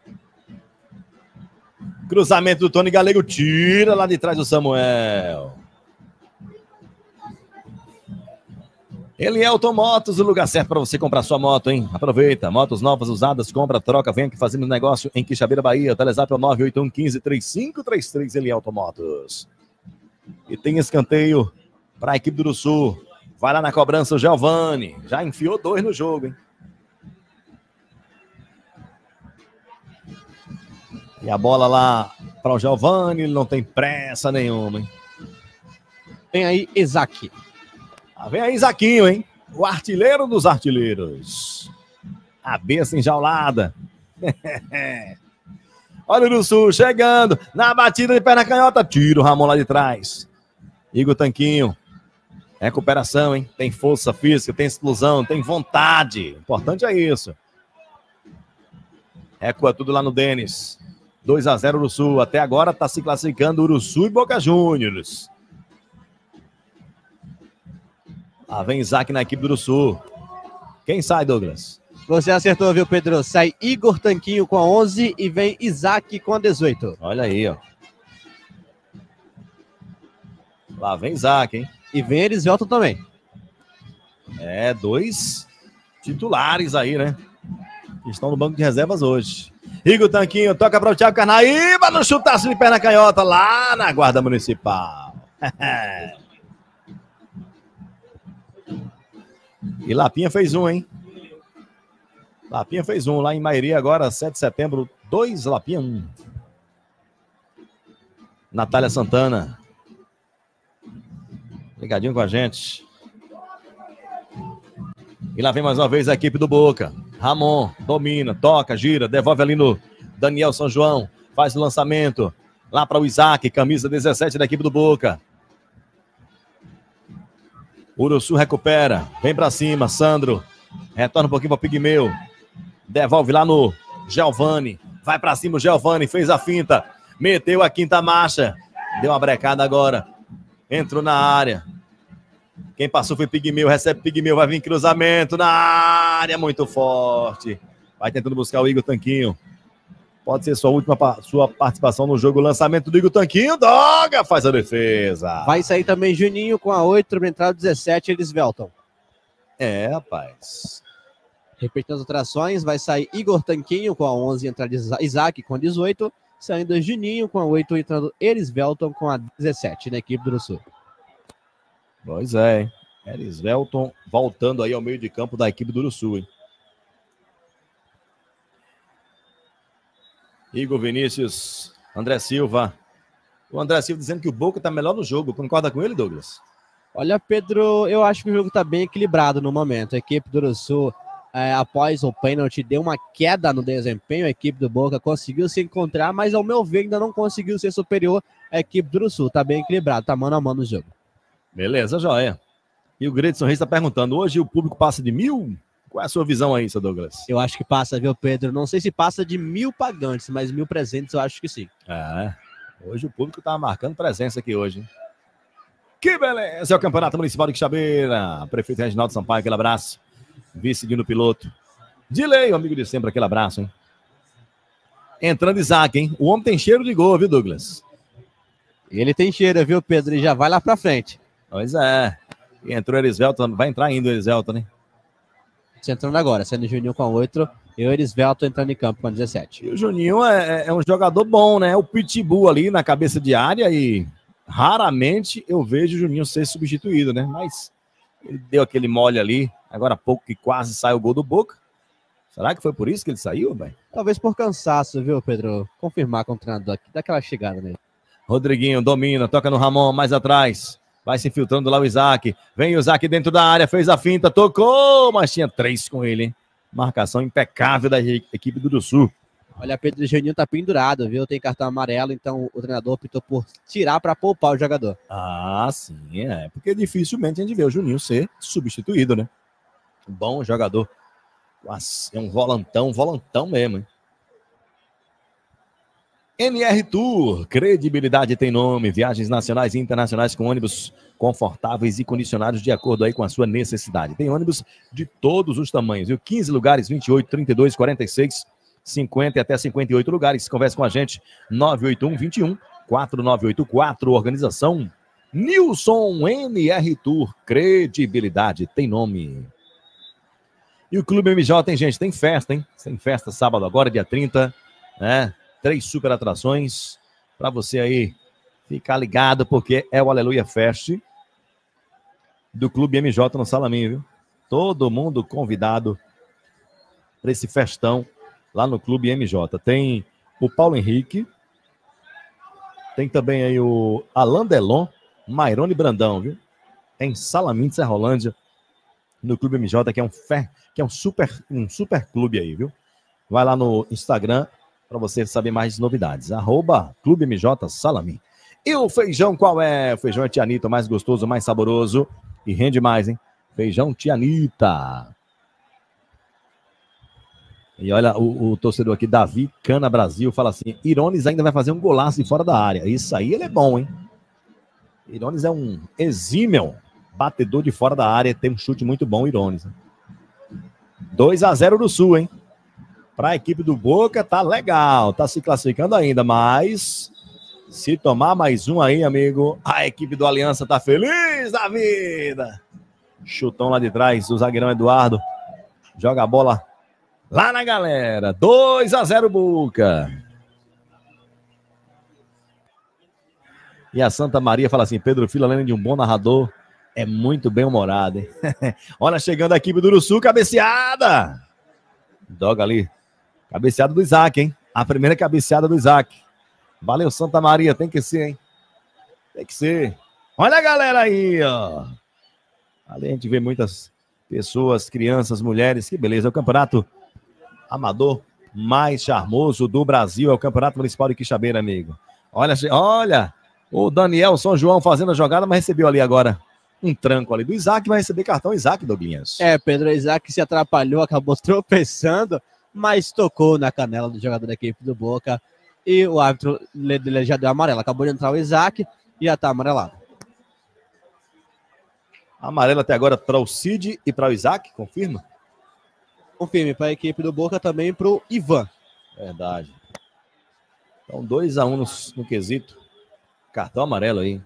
Cruzamento do Tony Galego, tira lá de trás do Samuel. Elielton Motos, o lugar certo para você comprar sua moto, hein? Aproveita, motos novas, usadas, compra, troca, vem aqui fazendo negócio em Quixabeira, Bahia. O Telezap é o nove oito um um cinco três cinco três três, Elielton Motos. E tem escanteio para a equipe do Sul. Vai lá na cobrança o Giovani, já enfiou dois no jogo, hein? E a bola lá para o Giovani, ele não tem pressa nenhuma, hein? Vem aí Isaac. Ah, vem aí Isaquinho, hein? O artilheiro dos artilheiros. A besta enjaulada. Olha o Uruçu chegando na batida de perna canhota. Tira o Ramon lá de trás. Igor Tanquinho. Recuperação, hein? Tem força física, tem explosão, tem vontade. O importante é isso. Recua tudo lá no Denis. dois a zero Uruçu. Até agora está se classificando Uruçu e Boca Juniors. Lá vem Isaac na equipe do Uruçu. Quem sai, Douglas? Você acertou, viu, Pedro? Sai Igor Tanquinho com a onze e vem Isaac com a dezoito. Olha aí, ó. Lá vem Isaac, hein? E vem Erisvelton também. É, dois titulares aí, né? Que estão no banco de reservas hoje. Igor Tanquinho toca para o Thiago Carnaíba no chutaço de perna canhota lá na Guarda Municipal. E Lapinha fez um, hein? Lapinha fez um lá em Mairi agora, sete de setembro, dois, Lapinha um. Natália Santana. Ligadinho com a gente. E lá vem mais uma vez a equipe do Boca. Ramon domina, toca, gira, devolve ali no Daniel São João. Faz o lançamento. Lá para o Isaac, camisa dezessete da equipe do Boca. Uruçu recupera. Vem para cima, Sandro. Retorna um pouquinho para o Pigmeu. Devolve lá no Giovani. Vai para cima o Giovani, fez a finta. Meteu a quinta marcha. Deu uma brecada agora. Entrou na área. Quem passou foi Pigmeu, recebe Pigmeu, vai vir cruzamento na área, muito forte. Vai tentando buscar o Igor Tanquinho. Pode ser sua última sua participação no jogo. Lançamento do Igor Tanquinho, Doga faz a defesa. Vai sair também Juninho com a oito, para entrar o dezessete, Erisvelton. É, rapaz. Repetindo as alterações, vai sair Igor Tanquinho com a onze, entrando Isaac com a dezoito. Saindo Juninho com a oito, entrando Erisvelton com a dezessete, na equipe do Sul. Pois é, hein? Erisvelton voltando aí ao meio de campo da equipe do Uruçu, hein? Igor Vinícius, André Silva. O André Silva dizendo que o Boca tá melhor no jogo. Concorda com ele, Douglas? Olha, Pedro, eu acho que o jogo tá bem equilibrado no momento. A equipe do Uruçu, é, após o pênalti, deu uma queda no desempenho. A equipe do Boca conseguiu se encontrar, mas ao meu ver ainda não conseguiu ser superior à equipe do Uruçu. Tá bem equilibrado, tá mano a mano no jogo. Beleza, joia. E o Gredson Reis está perguntando, hoje o público passa de mil? Qual é a sua visão aí, seu Douglas? Eu acho que passa, viu, Pedro? Não sei se passa de mil pagantes, mas mil presentes eu acho que sim. É, hoje o público tá marcando presença aqui hoje, hein? Que beleza! É o Campeonato Municipal de Quixabeira. Prefeito Reginaldo Sampaio, aquele abraço. Vice Dino Piloto. Dilei, o amigo de sempre, aquele abraço, hein? Entrando Isaac, hein? O homem tem cheiro de gol, viu, Douglas? Ele tem cheiro, viu, Pedro? E já vai lá pra frente. Pois é. E entrou o Erisvelton, vai entrar ainda o Erisvelton, né? Entrando agora, sendo o Juninho com a oito e o Erisvelton entrando em campo com a dezessete. E o Juninho é, é um jogador bom, né? O pitbull ali na cabeça de área e raramente eu vejo o Juninho ser substituído, né? Mas Ele deu aquele mole ali, agora há pouco que quase saiu o gol do Boca. Será que foi por isso que ele saiu, velho? Talvez por cansaço, viu, Pedro? Confirmar com o treinador aqui, daquela chegada nele. Rodriguinho domina, toca no Ramon, mais atrás. Vai se infiltrando lá o Isaac. Vem o Isaac dentro da área, fez a finta, tocou, mas tinha três com ele, hein? Marcação impecável da equipe do Sul. Olha, Pedro, o Juninho tá pendurado, viu? Tem cartão amarelo, então o treinador optou por tirar para poupar o jogador. Ah, sim, é. Porque dificilmente a gente vê o Juninho ser substituído, né? Bom jogador. É um volantão, volantão mesmo, hein? N R Tour, credibilidade tem nome, viagens nacionais e internacionais com ônibus confortáveis e condicionados de acordo aí com a sua necessidade. Tem ônibus de todos os tamanhos, viu? quinze lugares, vinte e oito, trinta e dois, quarenta e seis, cinquenta e até cinquenta e oito lugares. Converse com a gente, nove oito um, vinte e um, quatro nove oito quatro, organização Nilson. N R Tour, credibilidade tem nome. E o Clube M J, tem gente, tem festa, hein? Tem festa sábado agora, dia trinta, né? Três super atrações para você aí ficar ligado, porque é o Aleluia Fest do Clube M J no Salaminho, viu? Todo mundo convidado para esse festão lá no Clube M J. Tem o Paulo Henrique, tem também aí o Alain Delon, Mairone Brandão, viu? Em Salaminho de Serrolândia, no Clube M J, que é um, fer, que é um, super, um super clube aí, viu? Vai lá no Instagram para você saber mais novidades. Arroba Clube M J Salamim. E o feijão qual é? O feijão é Tianita, mais gostoso, mais saboroso e rende mais, hein? Feijão Tianita. E olha, o, o torcedor aqui, Davi Cana Brasil, fala assim, Irones ainda vai fazer um golaço de fora da área. Isso aí ele é bom, hein? Irones é um exímio batedor de fora da área, tem um chute muito bom, Irones. dois a zero do Sul, hein? Para a equipe do Boca, tá legal, tá se classificando ainda, mas se tomar mais um aí, amigo, a equipe do Aliança tá feliz da vida. Chutão lá de trás, o zagueirão Eduardo joga a bola lá na galera. dois a zero Boca. E a Santa Maria fala assim, Pedro Filho, além de um bom narrador, é muito bem-humorado, hein? Olha, chegando a equipe do Uruçu, cabeceada. Doga ali. Cabeceada do Isaac, hein? A primeira cabeceada do Isaac. Valeu, Santa Maria. Tem que ser, hein? Tem que ser. Olha a galera aí, ó. Ali a gente vê muitas pessoas, crianças, mulheres. Que beleza. É o campeonato amador mais charmoso do Brasil. É o Campeonato Municipal de Quixabeira, amigo. Olha, olha. O Daniel São João fazendo a jogada, mas recebeu ali agora um tranco ali do Isaac. Vai receber cartão Isaac, Douglinhas. É, Pedro, Isaac se atrapalhou, acabou tropeçando, mas tocou na canela do jogador da equipe do Boca e o árbitro já deu amarelo. Acabou de entrar o Isaac e já tá amarelado. Amarelo até agora para o Cid e para o Isaac, confirma? Confirme, para a equipe do Boca também para o Ivan. Verdade. Então dois a um no, no quesito. Cartão amarelo aí.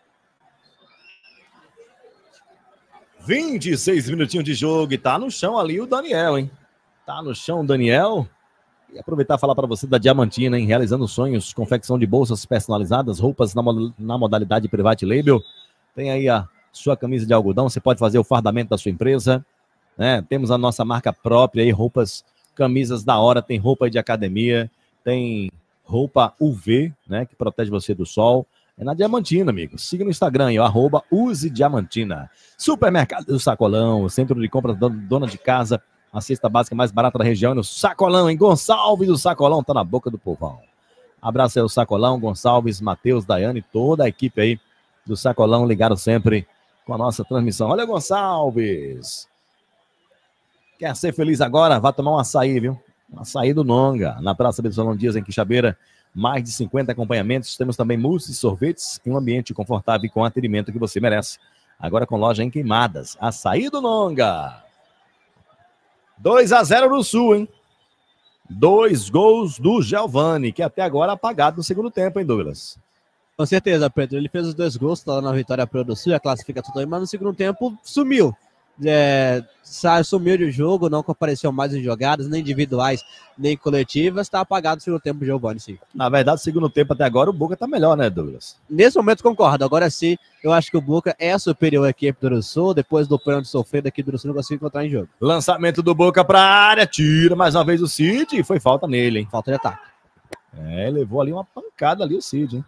vinte e seis minutinhos de jogo e tá no chão ali o Daniel, hein? Tá no chão o Daniel. E aproveitar e falar para você da Diamantina, hein? Realizando sonhos, confecção de bolsas personalizadas, roupas na, na modalidade Private Label. Tem aí a sua camisa de algodão, você pode fazer o fardamento da sua empresa, né? Temos a nossa marca própria aí, roupas, camisas da hora, tem roupa de academia, tem roupa U V, né? Que protege você do sol. É na Diamantina, amigo. Siga no Instagram aí, ó, arroba Use Diamantina. Supermercado do Sacolão, centro de compras dona de casa, a cesta básica mais barata da região, no Sacolão, em Gonçalves, o Sacolão tá na boca do povão. Abraço aí ao Sacolão, Gonçalves, Matheus, Daiane, toda a equipe aí do Sacolão, ligaram sempre com a nossa transmissão. Olha, Gonçalves. Quer ser feliz agora? Vá tomar um açaí, viu? Um açaí do Nonga, na Praça Bento Solon Dias, em Quixabeira. Mais de cinquenta acompanhamentos. Temos também mousses e sorvetes em um ambiente confortável e com atendimento que você merece. Agora com loja em Queimadas. Açaí do Nonga. dois a zero no Sul, hein? Dois gols do Giovani, que até agora apagado no segundo tempo, hein, Douglas? Com certeza, Pedro. Ele fez os dois gols, tá lá na vitória para o Sul, a classificação também, mas no segundo tempo sumiu. é, sumiu do jogo, não compareceu mais em jogadas, nem individuais, nem coletivas, está apagado no segundo tempo, Giovani, sim. Na verdade, segundo tempo até agora, o Boca tá melhor, né, Douglas? Nesse momento, concordo. Agora sim, eu acho que o Boca é superior à equipe do Uruçu, depois do pênalti sofrido aqui do Uruçu, não consigo encontrar em jogo. Lançamento do Boca pra área, tira mais uma vez o Cid, e foi falta nele, hein? Falta de ataque. É, levou ali uma pancada ali o Cid, hein?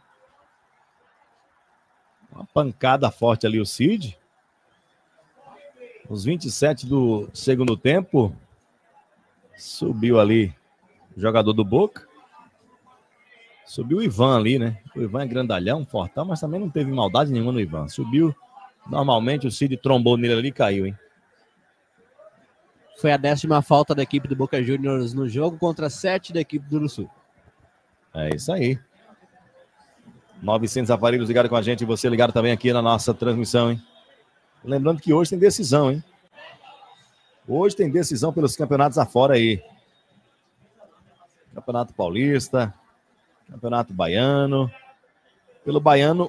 Uma pancada forte ali o Cid. Os vinte e sete do segundo tempo. Subiu ali o jogador do Boca. Subiu o Ivan ali, né? O Ivan é grandalhão, fortão, mas também não teve maldade nenhuma no Ivan. Subiu. Normalmente o Cid trombou nele ali e caiu, hein? Foi a décima falta da equipe do Boca Juniors no jogo contra sete da equipe do Uruçu. É isso aí. novecentos aparelhos ligados com a gente e você ligado também aqui na nossa transmissão, hein? Lembrando que hoje tem decisão, hein? Hoje tem decisão pelos campeonatos afora aí. Campeonato Paulista, Campeonato Baiano. Pelo Baiano,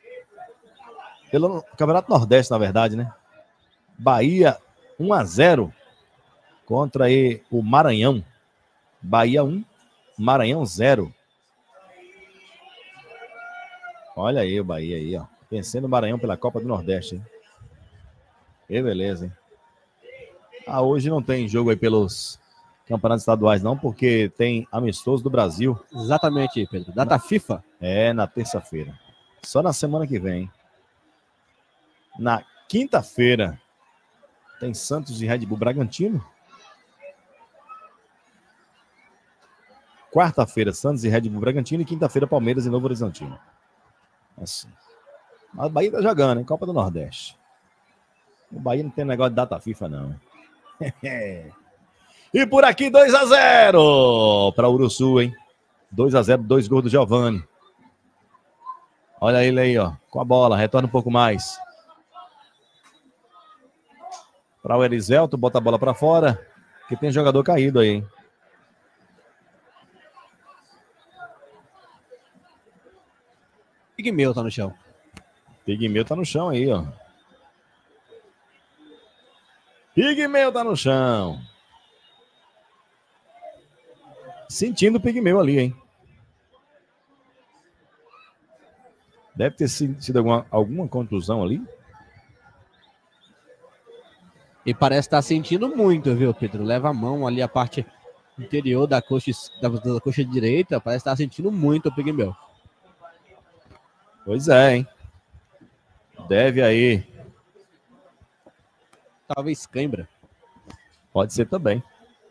pelo Campeonato Nordeste, na verdade, né? Bahia um a zero contra aí o Maranhão. Bahia um, Maranhão zero. Olha aí o Bahia aí, ó. Vencendo o Maranhão pela Copa do Nordeste, hein? Que beleza, hein? Ah, hoje não tem jogo aí pelos campeonatos estaduais, não, porque tem amistoso do Brasil. Exatamente, Pedro. Data na... FIFA? É, na terça-feira. Só na semana que vem. Na quinta-feira tem Santos e Red Bull Bragantino. Quarta-feira, Santos e Red Bull Bragantino. E quinta-feira, Palmeiras e Novo Horizontino. Assim. Mas o Bahia tá jogando, hein? Copa do Nordeste. O Bahia não tem negócio de data FIFA, não. E por aqui, dois a zero para o Uruçu, hein? dois a zero, dois gols do Giovani. Olha ele aí, ó. Com a bola, retorna um pouco mais. Para o Erivelto, bota a bola para fora. Que tem jogador caído aí, hein? Pigmeu tá no chão. Pigmeu tá no chão aí, ó. Pigmeu tá no chão. Sentindo o Pigmeu ali, hein? Deve ter sido alguma, alguma contusão ali. E parece estar sentindo muito, viu, Pedro? Leva a mão ali a parte interior da coxa, da, da coxa direita. Parece estar sentindo muito o Pigmeu. Pois é, hein? Deve aí. Talvez cãibra. Pode ser também.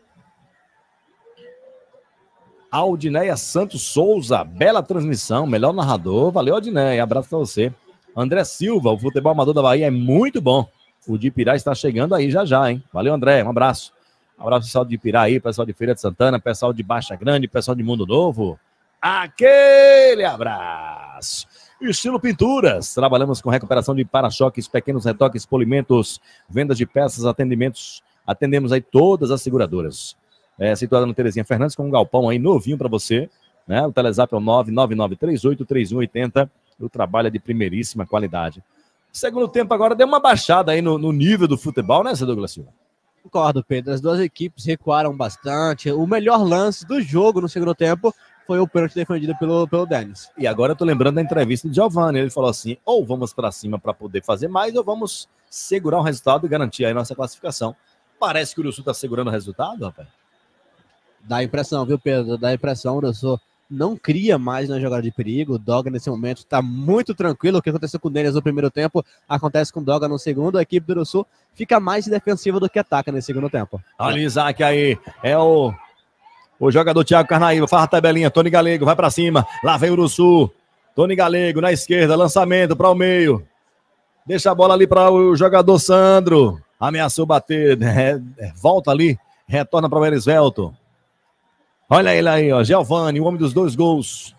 Aldinéia Santos Souza, bela transmissão, melhor narrador. Valeu, Aldinéia, abraço pra você. André Silva, o futebol amador da Bahia é muito bom. O de Ipirá está chegando aí já já, hein? Valeu, André, um abraço. Um abraço pessoal de Ipirá aí, pessoal de Feira de Santana, pessoal de Baixa Grande, pessoal de Mundo Novo. Aquele abraço. Estilo Pinturas, trabalhamos com recuperação de para-choques, pequenos retoques, polimentos, vendas de peças, atendimentos, atendemos aí todas as seguradoras. É, situada no Terezinha Fernandes, com um galpão aí novinho para você, né? O Telezap é o nove nove nove três oito três um oito zero, o trabalho é de primeiríssima qualidade. Segundo tempo agora deu uma baixada aí no, no nível do futebol, né, Douglas Silva? Concordo, Pedro, as duas equipes recuaram bastante, o melhor lance do jogo no segundo tempo foi o pênalti defendido pelo, pelo Denis. E agora eu tô lembrando da entrevista do Giovani, ele falou assim, ou vamos para cima para poder fazer mais, ou vamos segurar o resultado e garantir aí nossa classificação. Parece que o Uruçu tá segurando o resultado, rapaz. Dá a impressão, viu, Pedro? Dá a impressão, o Uruçu não cria mais na jogada de perigo, o Doga nesse momento está muito tranquilo, o que aconteceu com o Denis no primeiro tempo, acontece com o Doga no segundo, a equipe do Uruçu fica mais defensiva do que ataca nesse segundo tempo. Olha o Isaac aí, é o... O jogador Thiago Carnaíba, faz a tabelinha, Tony Galego, vai pra cima, lá vem o Uruçu, Tony Galego na esquerda, lançamento para o meio, deixa a bola ali para o jogador Sandro, ameaçou bater, né? Volta ali, retorna para o Erivelto, olha ele aí, ó, Giovani, o homem dos dois gols,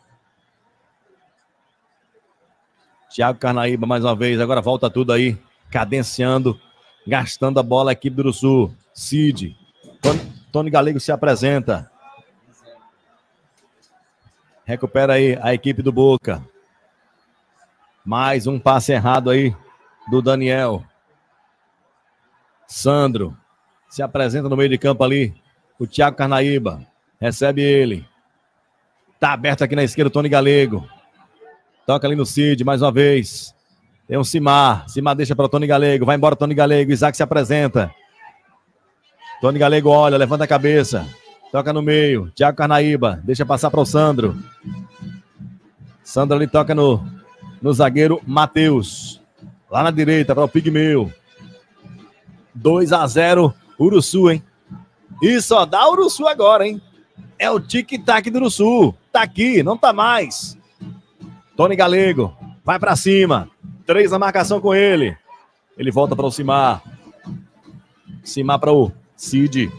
Thiago Carnaíba mais uma vez, agora volta tudo aí, cadenciando, gastando a bola a equipe do Uruçu, Cid, Tony, Tony Galego se apresenta, recupera aí a equipe do Boca. Mais um passe errado aí do Daniel. Sandro se apresenta no meio de campo ali. O Thiago Carnaíba recebe ele. Tá aberto aqui na esquerda o Tony Galego. Toca ali no Cid, mais uma vez. Tem um Simar. Simar deixa para o Tony Galego. Vai embora o Tony Galego. Isaac se apresenta. Tony Galego olha, levanta a cabeça. Toca no meio. Thiago Carnaíba. Deixa passar para o Sandro. Sandro ali toca no, no zagueiro Matheus. Lá na direita para o Pigmeu. dois a zero Uruçu, hein? E só dá Uruçu agora, hein? É o tic-tac do Uruçu. Tá aqui, não tá mais. Tony Galego. Vai para cima. Três na marcação com ele. Ele volta para o Simar. Simar para o Cid.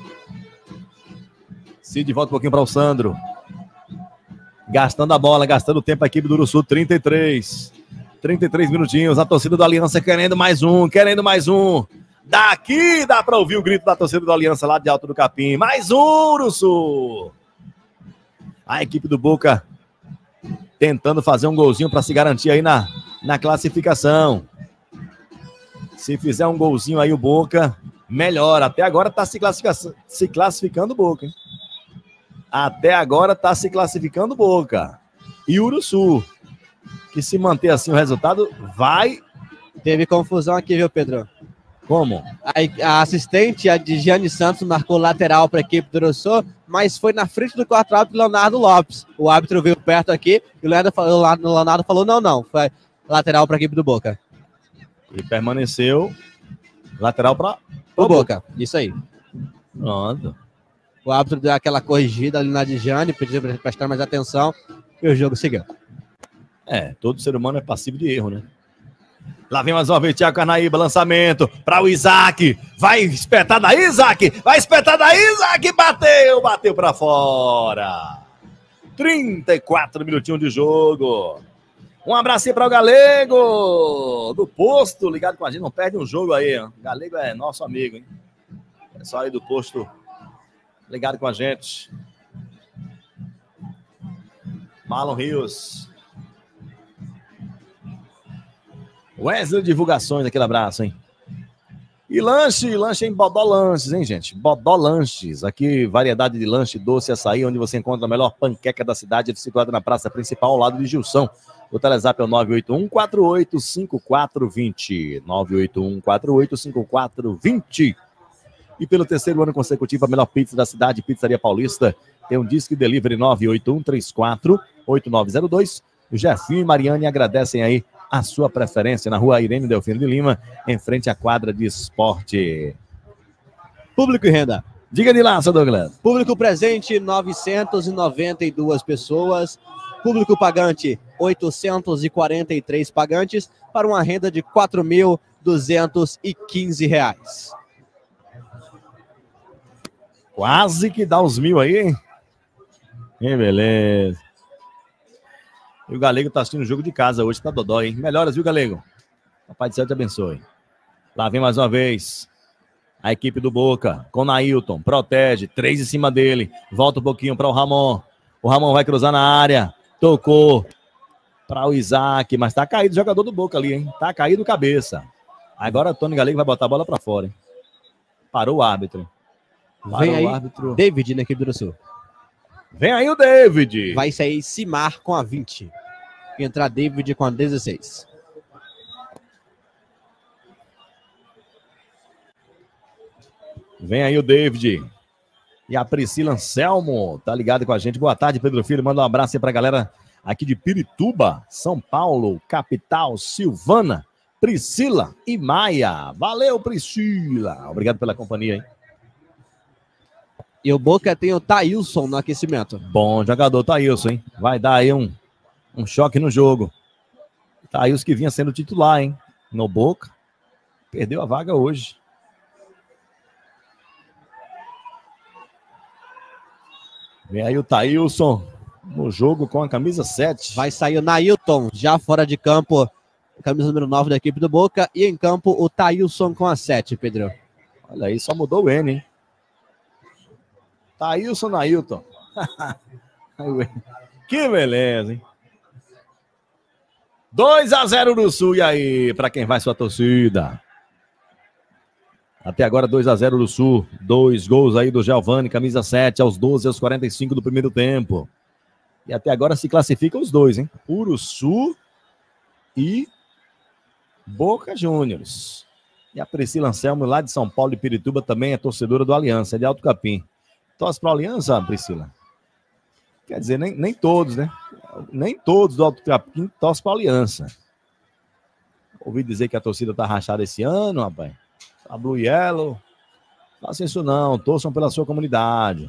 Cid volta um pouquinho para o Sandro. Gastando a bola, gastando o tempo a equipe do Uruçu. trinta e três. trinta e três minutinhos. A torcida do Aliança querendo mais um, querendo mais um. Daqui dá para ouvir o grito da torcida do Aliança lá de Alto do Capim. Mais um, Uruçu. A equipe do Boca tentando fazer um golzinho para se garantir aí na, na classificação. Se fizer um golzinho aí o Boca, melhor. Até agora está se, classifica se classificando o Boca, hein? Até agora está se classificando o Boca. E o Uruçu, que se manter assim o resultado, vai... Teve confusão aqui, viu, Pedro? Como? A, a assistente, a de Gianni Santos, marcou lateral para a equipe do Uruçu, mas foi na frente do quarto árbitro Leonardo Lopes. O árbitro veio perto aqui e o Leonardo falou, o Leonardo falou não, não. Foi lateral para a equipe do Boca. E permaneceu lateral para o Boca. Isso aí. Pronto. O árbitro deu aquela corrigida ali na de Gianni, pediu para prestar mais atenção e o jogo seguiu. É, todo ser humano é passivo de erro, né? Lá vem mais uma vez Thiago Carnaíba, lançamento para o Isaac. Vai espetar daí, Isaac. Vai espetar daí, Isaac. Bateu, bateu para fora. trinta e quatro minutinhos de jogo. Um abracinho para o Galego do Posto, ligado com a gente. Não perde um jogo aí. Ó. O Galego é nosso amigo, hein? Pessoal aí do Posto ligado com a gente. Marlon Rios. Wesley Divulgações, aquele abraço, hein? E lanche, lanche em Bodó Lanches, hein, gente? Bodó Lanches, aqui variedade de lanche, doce, açaí, onde você encontra a melhor panqueca da cidade, situada na praça principal, ao lado de Gilson. O Telezap é o nove oito um, quatro oito cinco quatro dois zero, nove oito um, quatro oito cinco quatro dois zero. E pelo terceiro ano consecutivo, a melhor pizza da cidade, Pizzaria Paulista, tem um Disque Delivery nove oito um, três quatro oito nove zero dois. O Jefinho e Mariane agradecem aí a sua preferência na rua Irene Delfino de Lima, em frente à quadra de esporte. Público e renda. Diga de lá, seu Douglas. Público presente, novecentas e noventa e duas pessoas. Público pagante, oitocentos e quarenta e três pagantes, para uma renda de quatro mil duzentos e quinze reais. Quase que dá os mil aí, hein? Que beleza. E o Galego tá assistindo o jogo de casa hoje, tá dodói, hein? Melhoras, viu, Galego? Papai do céu te abençoe. Lá vem mais uma vez a equipe do Boca, com Nailton, protege, três em cima dele, volta um pouquinho para o Ramon. O Ramon vai cruzar na área, tocou para o Isaac, mas tá caído o jogador do Boca ali, hein? Tá caído cabeça. Agora o Tony Galego vai botar a bola para fora, hein? Parou o árbitro. Parou Vem aí, o árbitro. David na equipe do Sul. Vem aí o David. Vai sair Simar com a vinte. E entrar David com a dezesseis. Vem aí o David. E a Priscila Anselmo tá ligado com a gente. Boa tarde, Pedro Filho. Manda um abraço aí pra galera aqui de Pirituba, São Paulo, capital, Silvana, Priscila e Maia. Valeu, Priscila. Obrigado pela companhia, hein? E o Boca tem o Thailson no aquecimento. Bom jogador, Thailson, hein? Vai dar aí um, um choque no jogo. Thailson que vinha sendo titular, hein? No Boca. Perdeu a vaga hoje. Vem aí o Thailson no jogo com a camisa sete. Vai sair o Nailton, já fora de campo, camisa número nove da equipe do Boca. E em campo o Thailson com a sete, Pedro. Olha aí, só mudou o N, hein? Thailson Nailton. Que beleza, hein? dois a zero no Sul. E aí, para quem vai sua torcida? Até agora dois a zero do Sul. Dois gols aí do Giovani, camisa sete, aos doze e aos quarenta e cinco do primeiro tempo. E até agora se classificam os dois, hein? Uruçu e Boca Juniors. E a Priscila Anselmo, lá de São Paulo e Pirituba, também é torcedora do Aliança, é de Alto Capim. Torce para o Aliança, Priscila? Quer dizer, nem, nem todos, né? Nem todos do Alto Capim torcem para a Aliança. Ouvi dizer que a torcida tá rachada esse ano, rapaz. A Blue Yellow. Façam isso não, torçam pela sua comunidade.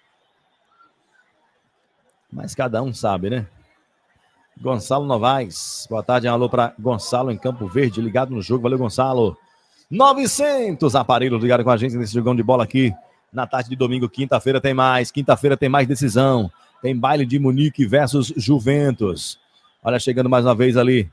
Mas cada um sabe, né? Gonçalo Novaes. Boa tarde, alô para Gonçalo em Campo Verde, ligado no jogo. Valeu, Gonçalo. novecentos aparelhos ligados com a gente nesse jogão de bola aqui. Na tarde de domingo, quinta-feira tem mais. Quinta-feira tem mais decisão. Tem baile de Munique versus Juventus. Olha, chegando mais uma vez ali.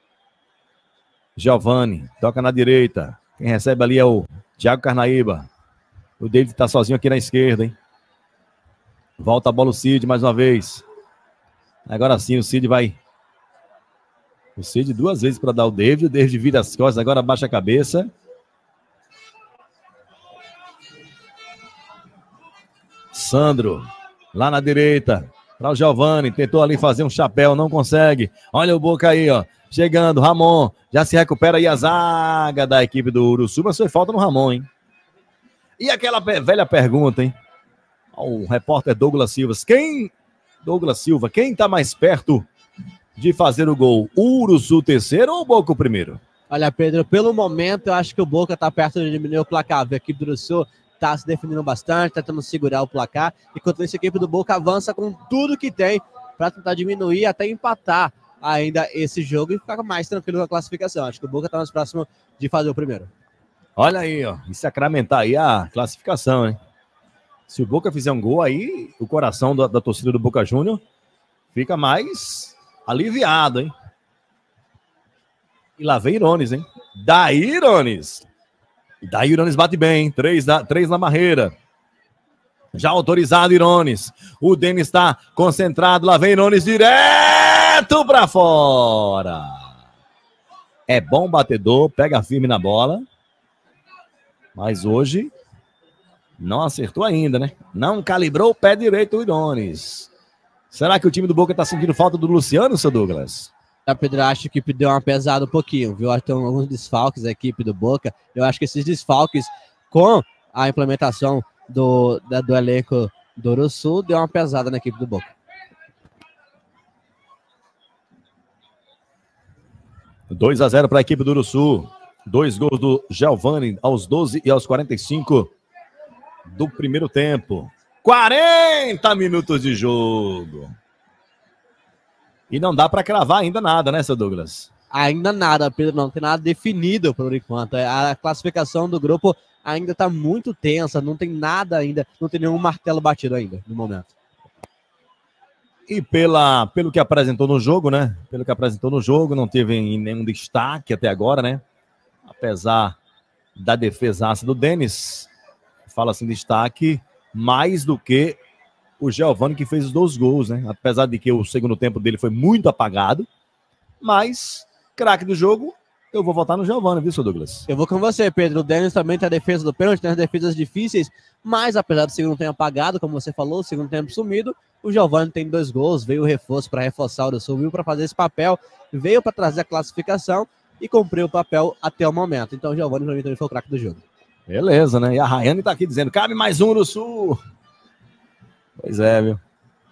Giovani, toca na direita. Quem recebe ali é o Thiago Carnaíba. O David tá sozinho aqui na esquerda, hein? Volta a bola o Cid mais uma vez. Agora sim, o Cid vai. O Cid duas vezes para dar o David. O David vira as costas, agora baixa a cabeça. Sandro, lá na direita. Para o Giovani, tentou ali fazer um chapéu, não consegue. Olha o Boca aí, ó. Chegando, Ramon. Já se recupera aí a zaga da equipe do Uruçu, mas foi falta no Ramon, hein? E aquela velha pergunta, hein? O repórter Douglas Silva. Quem, Douglas Silva, quem tá mais perto de fazer o gol? O Uruçu terceiro ou o Boca o primeiro? Olha, Pedro, pelo momento eu acho que o Boca tá perto de diminuir o placar. A equipe do Uruçu tá se definindo bastante, tentando segurar o placar. Enquanto isso, a equipe do Boca avança com tudo que tem para tentar diminuir até empatar ainda esse jogo e ficar mais tranquilo com a classificação. Acho que o Boca tá mais próximo de fazer o primeiro. Olha aí, ó, e sacramentar aí a classificação, hein? Se o Boca fizer um gol aí, o coração da, da torcida do Boca Júnior fica mais aliviado, hein? E lá vem Irones, hein? Daí Irones. Daí Irones bate bem, hein? Três na, três na barreira. Já autorizado Irones. O Denis está concentrado, lá vem Irones direto para fora. É bom batedor, pega firme na bola. Mas hoje não acertou ainda, né? Não calibrou o pé direito o Irones. Será que o time do Boca tá sentindo falta do Luciano, seu Douglas? A Pedro, acho que deu uma pesada um pouquinho, viu? Acho que tem alguns desfalques da equipe do Boca. Eu acho que esses desfalques, com a implementação do, da, do elenco do Uruçu, deu uma pesada na equipe do Boca. dois a zero para a equipe do Uruçu. Dois gols do Giovani aos doze e aos quarenta e cinco do primeiro tempo. quarenta minutos de jogo. E não dá para cravar ainda nada, né, seu Douglas? Ainda nada, Pedro, não tem nada definido por enquanto. A classificação do grupo ainda está muito tensa, não tem nada ainda, não tem nenhum martelo batido ainda, no momento. E pela, pelo que apresentou no jogo, né? Pelo que apresentou no jogo, não teve nenhum destaque até agora, né? Apesar da defesaça do Denis, fala assim, destaque mais do que o Giovani, que fez os dois gols, né? Apesar de que o segundo tempo dele foi muito apagado, mas craque do jogo, eu vou votar no Giovani, viu, seu Douglas? Eu vou com você, Pedro. O Denis também tem a defesa do pênalti, tem as defesas difíceis, mas apesar do segundo tempo apagado, como você falou, o segundo tempo sumido, o Giovani tem dois gols, veio o reforço para reforçar o Uruçu, veio para fazer esse papel, veio para trazer a classificação e cumpriu o papel até o momento. Então o Giovani para mim também foi o craque do jogo. Beleza, né? E a Rayane tá aqui dizendo, cabe mais um Uruçu. Pois é, viu?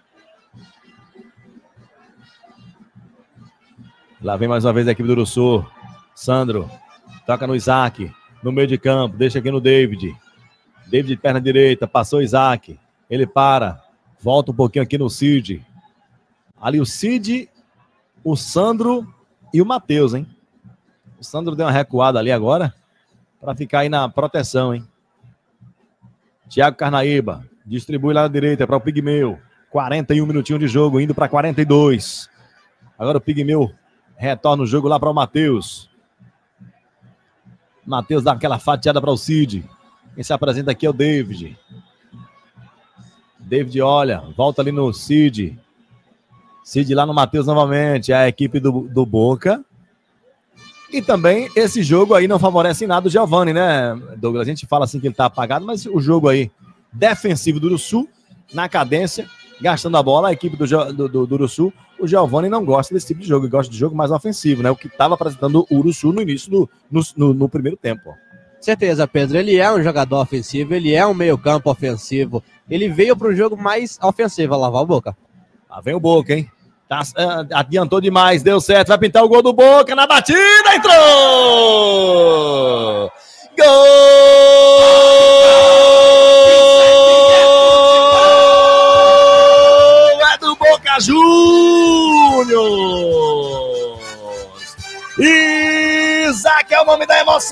Lá vem mais uma vez a equipe do Uruçu. Sandro, toca no Isaac, no meio de campo, deixa aqui no David. David de perna direita, passou o Isaac. Ele para, volta um pouquinho aqui no Cid. Ali o Cid, o Sandro e o Matheus, hein? O Sandro deu uma recuada ali agora, para ficar aí na proteção, hein? Thiago Carnaíba, distribui lá na direita para o Pigmeu. quarenta e um minutinhos de jogo, indo para quarenta e dois. Agora o Pigmeu retorna o jogo lá para o Matheus. Matheus dá aquela fatiada para o Cid. Quem se apresenta aqui é o David. David olha, volta ali no Cid. Cid lá no Matheus novamente. É a equipe do, do Boca E também esse jogo aí não favorece em nada o Giovani, né, Douglas? A gente fala assim que ele tá apagado, mas o jogo aí defensivo do Uruçu, na cadência, gastando a bola, a equipe do, do, do, do Uruçu, o Giovani não gosta desse tipo de jogo, ele gosta de jogo mais ofensivo, né? O que estava apresentando o Uruçu no início do no, no, no primeiro tempo. Certeza, Pedro, ele é um jogador ofensivo, ele é um meio-campo ofensivo, ele veio para um jogo mais ofensivo, a lavar o Boca. Lá vem o Boca, hein? Tá, uh, adiantou demais, deu certo, vai pintar o gol do Boca na batida, entrou! Gol! É do Boca Juniors! Isaac é o nome da emoção!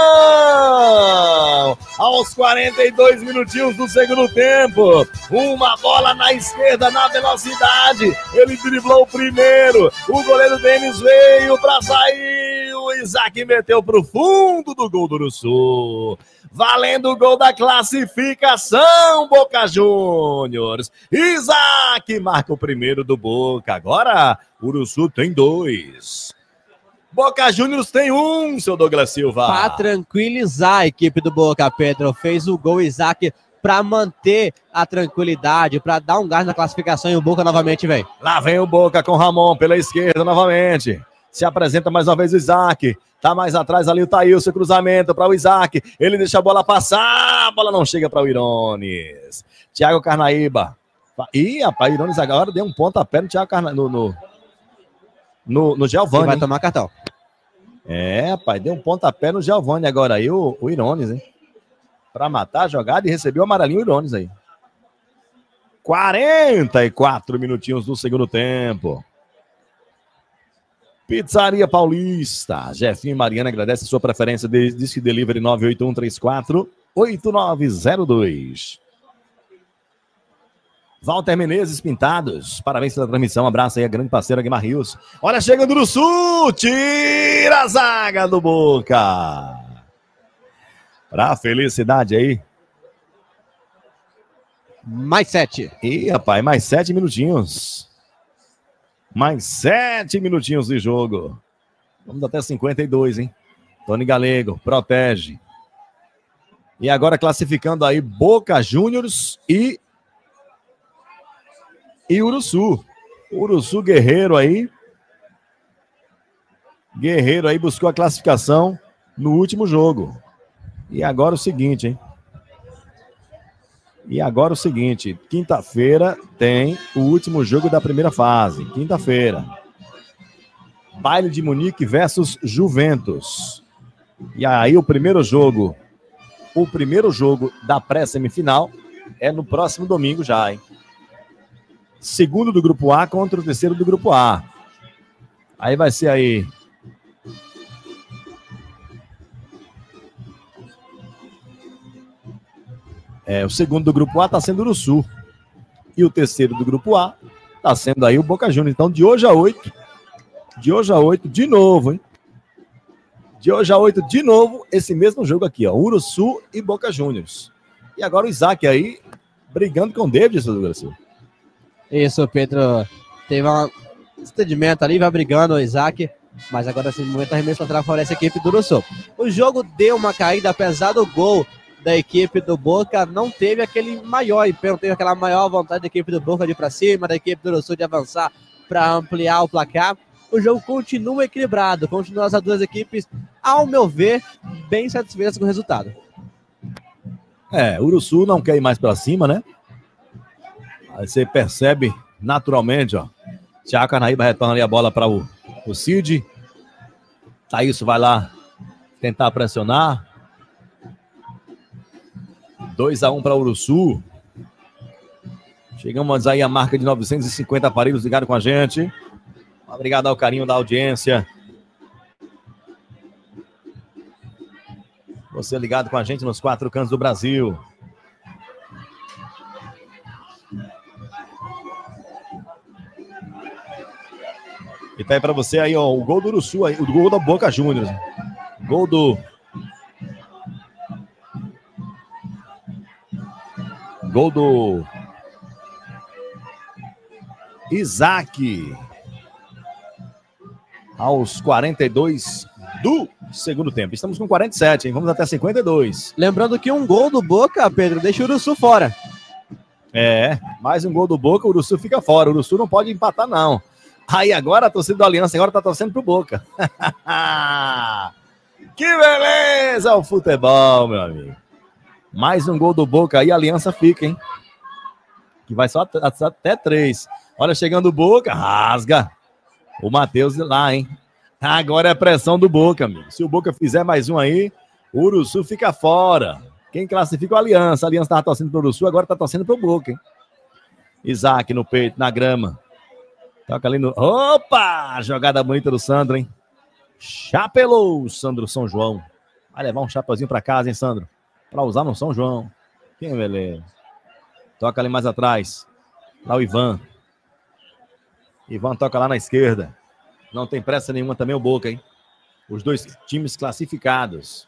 Aos quarenta e dois minutinhos do segundo tempo, uma bola na esquerda, na velocidade, ele driblou o primeiro, o goleiro Denis veio para sair, o Isaac meteu para o fundo do gol do Uruçu, valendo o gol da classificação, Boca Juniors. Isaac marca o primeiro do Boca, agora o Uruçu tem dois. Boca Juniors tem um, seu Douglas Silva. Para tranquilizar a equipe do Boca, Pedro. Fez o gol Isaac para manter a tranquilidade, para dar um gás na classificação e o Boca novamente vem. Lá vem o Boca com o Ramon pela esquerda novamente. Se apresenta mais uma vez o Isaac. Tá mais atrás ali o Thailson, cruzamento para o Isaac. Ele deixa a bola passar, a bola não chega para o Irones. Thiago Carnaíba. Ih, rapaz, o Irones agora deu um pontapé no Thiago Carnaíba. No, no, no, no Giovani. Vai tomar cartão. É, rapaz, deu um pontapé no Giovani agora aí, o, o Irones, hein? Pra matar a jogada e receber o amarelinho o Irones aí. quarenta e quatro minutinhos do segundo tempo. Pizzaria Paulista. Jefinho e Mariana agradece a sua preferência. Diz que delivery nove oito um três quatro oito nove zero dois. Walter Menezes Pintados, parabéns pela transmissão, abraço aí a grande parceira Guimar Rios. Olha, chegando no Sul, tira a zaga do Boca. Pra felicidade aí. Mais sete. Ih, rapaz, mais sete minutinhos. Mais sete minutinhos de jogo. Vamos até cinquenta e dois, hein? Tony Galego, protege. E agora classificando aí Boca Juniors e... E Uruçu. Uruçu Guerreiro aí. Guerreiro aí buscou a classificação no último jogo. E agora o seguinte, hein? E agora o seguinte. Quinta-feira tem o último jogo da primeira fase. Quinta-feira. Baile de Munique versus Juventus. E aí o primeiro jogo. O primeiro jogo da pré-semifinal é no próximo domingo já, hein? Segundo do grupo A contra o terceiro do grupo A. Aí vai ser aí. É, o segundo do grupo A tá sendo o Uruçu. E o terceiro do grupo A tá sendo aí o Boca Juniors. Então, de hoje a oito, de hoje a oito, de novo, hein? De hoje a oito, de novo, esse mesmo jogo aqui, ó. Uruçu e Boca Juniors. E agora o Isaac aí, brigando com o David, seu Douglas Silva. Isso, Pedro. Teve um estendimento ali, vai brigando o Isaac, mas agora nesse momento a arremesso lateral favorece a equipe do Uruçu. O jogo deu uma caída, apesar do gol da equipe do Boca, não teve aquele maior empenho, não teve aquela maior vontade da equipe do Boca de ir para cima, da equipe do Uruçu de avançar para ampliar o placar. O jogo continua equilibrado, continua as duas equipes, ao meu ver, bem satisfeitas com o resultado. É, o Uruçu não quer ir mais para cima, né? Aí você percebe naturalmente, ó. Thiago Carnaíba retorna ali a bola para o, o Cid. Thailson vai lá tentar pressionar. dois a um para o Uruçu. Chegamos aí a marca de novecentos e cinquenta aparelhos ligados com a gente. Obrigado ao carinho da audiência. Você ligado com a gente nos quatro cantos do Brasil. E tá aí pra você aí, ó, o gol do Uruçu, aí, o gol da Boca Juniors. Gol do... Gol do... Isaac. Aos quarenta e dois do segundo tempo. Estamos com quarenta e sete, hein? Vamos até cinquenta e dois. Lembrando que um gol do Boca, Pedro, deixa o Uruçu fora. É, mais um gol do Boca, o Uruçu fica fora. O Uruçu não pode empatar, não. Aí agora a torcida do Aliança agora tá torcendo pro Boca. Que beleza o futebol, meu amigo. Mais um gol do Boca aí, a Aliança fica, hein? Que vai só até, até três. Olha, chegando o Boca, rasga. O Matheus lá, hein? Agora é a pressão do Boca, amigo. Se o Boca fizer mais um aí, o Uruçu fica fora. Quem classifica é a Aliança. A Aliança tava torcendo pro Uruçu, agora tá torcendo pro Boca, hein? Isaac no peito, na grama. Toca ali no... Opa! Jogada bonita do Sandro, hein? Chapelou o Sandro São João. Vai levar um chapeuzinho pra casa, hein, Sandro? Pra usar no São João. Que beleza. Toca ali mais atrás. Lá o Ivan. Ivan toca lá na esquerda. Não tem pressa nenhuma também o Boca, hein? Os dois times classificados.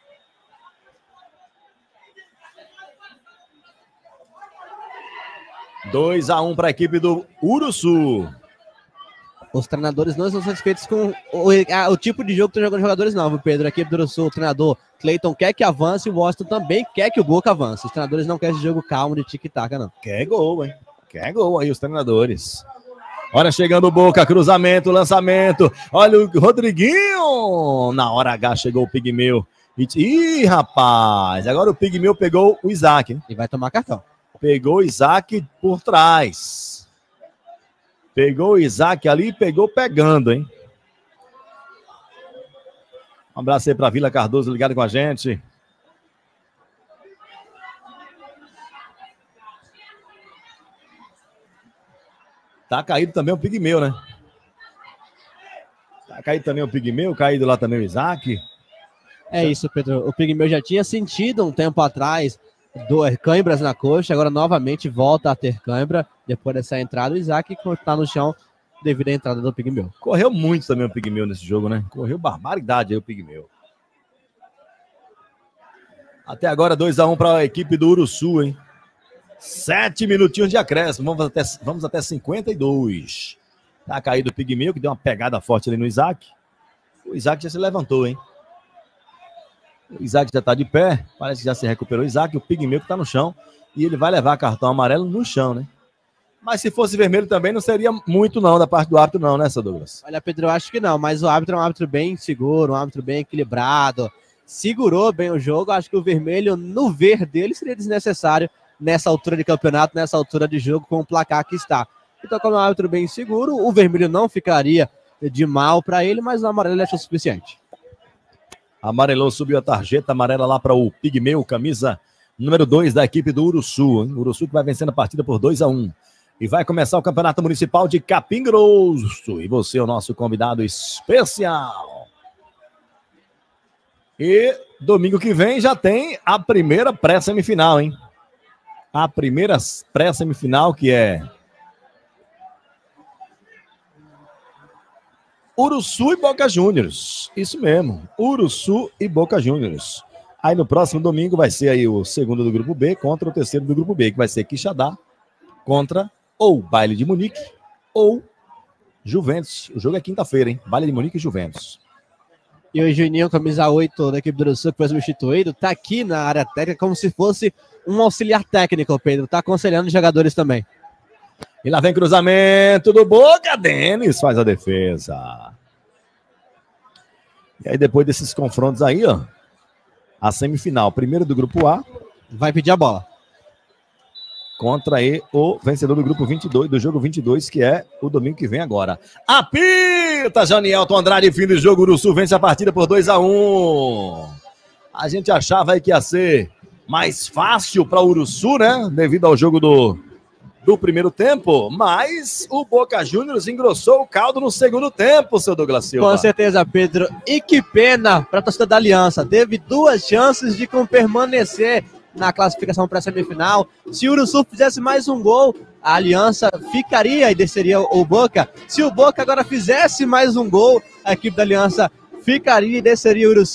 dois a um para a equipe do Uruçu. Os treinadores não estão satisfeitos com o, a, o tipo de jogo que estão jogando os jogadores novos, Pedro. A equipe do Uruçu, o treinador Cleiton quer que avance e o Washington também quer que o Boca avance. Os treinadores não querem esse jogo calmo de tic-tac, não. Quer gol, hein? Quer gol aí os treinadores. Olha, chegando o Boca, cruzamento, lançamento. Olha o Rodriguinho. Na hora H chegou o Pigmeu. Ih, rapaz. Agora o Pigmeu pegou o Isaac, hein? E vai tomar cartão. Pegou o Isaac por trás. Pegou o Isaac ali e pegou pegando, hein? Um abraço aí pra Vila Cardoso ligado com a gente. Tá caído também o Pigmeu, né? Tá caído também o Pigmeu, caído lá também o Isaac. É isso, Pedro. O Pigmeu já tinha sentido um tempo atrás do cãibras na coxa, agora novamente volta a ter cãibra depois dessa entrada. O Isaac está no chão devido à entrada do Pigmeu. Correu muito também o Pigmeu nesse jogo, né? Correu barbaridade aí o Pigmeu. Até agora dois a um para a equipe do Uruçu, hein? Sete minutinhos de acréscimo. Vamos até, vamos até cinquenta e dois. Tá caído o Pigmeu, que deu uma pegada forte ali no Isaac. O Isaac já se levantou, hein? O Isaac já tá de pé. Parece que já se recuperou o Isaac. O Pigmeu que tá no chão. E ele vai levar cartão amarelo no chão, né? Mas se fosse vermelho também não seria muito não da parte do árbitro não, né, seu Douglas? Olha, Pedro, eu acho que não. Mas o árbitro é um árbitro bem seguro, um árbitro bem equilibrado. Segurou bem o jogo. Acho que o vermelho, no ver dele, seria desnecessário nessa altura de campeonato, nessa altura de jogo, com o placar que está. Então, como é um árbitro bem seguro, o vermelho não ficaria de mal para ele, mas o amarelo achou suficiente. Amarelou, subiu a tarjeta amarela lá para o Pigmeu, camisa número dois da equipe do Uruçu. Hein? O Uruçu que vai vencendo a partida por dois a um. E vai começar o Campeonato Municipal de Capim Grosso. E você é o nosso convidado especial. E domingo que vem já tem a primeira pré-semifinal, hein? A primeira pré-semifinal que é Uruçu e Boca Juniors. Isso mesmo, Uruçu e Boca Juniors. Aí no próximo domingo vai ser aí o segundo do grupo B contra o terceiro do grupo B, que vai ser Quixadá contra ou Baile de Munique ou Juventus. O jogo é quinta-feira, hein? Baile de Munique e Juventus. E o Juninho, camisa oito da equipe do Uruçu, que foi substituído, tá aqui na área técnica como se fosse um auxiliar técnico, Pedro. Tá aconselhando os jogadores também. E lá vem cruzamento do Boca. Denis faz a defesa. E aí depois desses confrontos aí, ó, a semifinal, primeiro do grupo A. Vai pedir a bola. Contra aí o vencedor do grupo vinte e dois, do jogo vinte e dois, que é o domingo que vem agora. Apita, Janielton Andrade, fim do jogo. O Uruçu vence a partida por dois a um. A gente achava aí que ia ser mais fácil para o Uruçu, né? Devido ao jogo do, do primeiro tempo. Mas o Boca Juniors engrossou o caldo no segundo tempo, seu Douglas Silva. Com certeza, Pedro. E que pena para a torcida da Aliança. Teve duas chances de permanecer na classificação para a semifinal. Se o Uruçu fizesse mais um gol, a Aliança ficaria e desceria o Boca. Se o Boca agora fizesse mais um gol, a equipe da Aliança ficaria e desceria o Uruçu.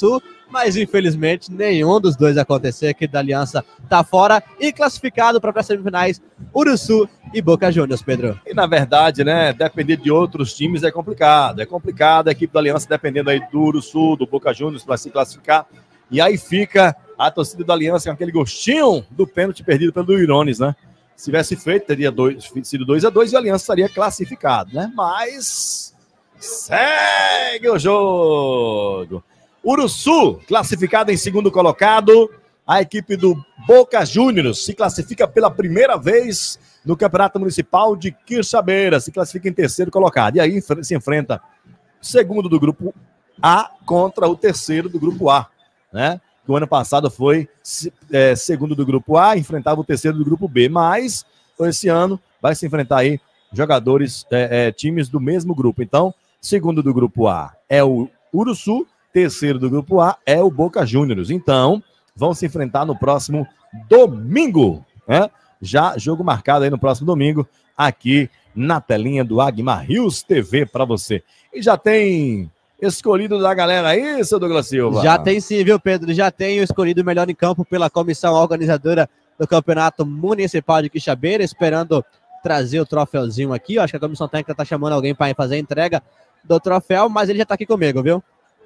mas infelizmente nenhum dos dois aconteceu. A equipe da Aliança tá fora e classificado para as semifinais, Uruçu e Boca Juniors, Pedro. E na verdade, né, depender de outros times é complicado. É complicado a equipe da Aliança dependendo aí do Uruçu, do Boca Juniors para se classificar. E aí fica a torcida da Aliança com aquele gostinho do pênalti perdido pelo Irones, né? Se tivesse feito, teria dois, sido dois a dois e a Aliança estaria classificado, né? Mas segue o jogo. Uruçu, classificado em segundo colocado. A equipe do Boca Juniors se classifica pela primeira vez no Campeonato Municipal de Quixabeira. Se classifica em terceiro colocado. E aí se enfrenta o segundo do grupo A contra o terceiro do grupo A, né? O ano passado foi é, segundo do grupo A, enfrentava o terceiro do grupo B, mas esse ano vai se enfrentar aí jogadores, é, é, times do mesmo grupo. Então, segundo do grupo A é o Uruçu, terceiro do grupo A é o Boca Juniors. Então, vão se enfrentar no próximo domingo, né? Já jogo marcado aí no próximo domingo, aqui na telinha do Agma Rios T V para você. E já tem escolhido da galera aí, seu Douglas Silva? Já tem sim, viu, Pedro? Já tem o escolhido melhor em campo pela comissão organizadora do Campeonato Municipal de Quixabeira, esperando trazer o troféuzinho aqui. Eu acho que a comissão técnica tá chamando alguém para fazer a entrega do troféu, mas ele já tá aqui comigo, viu?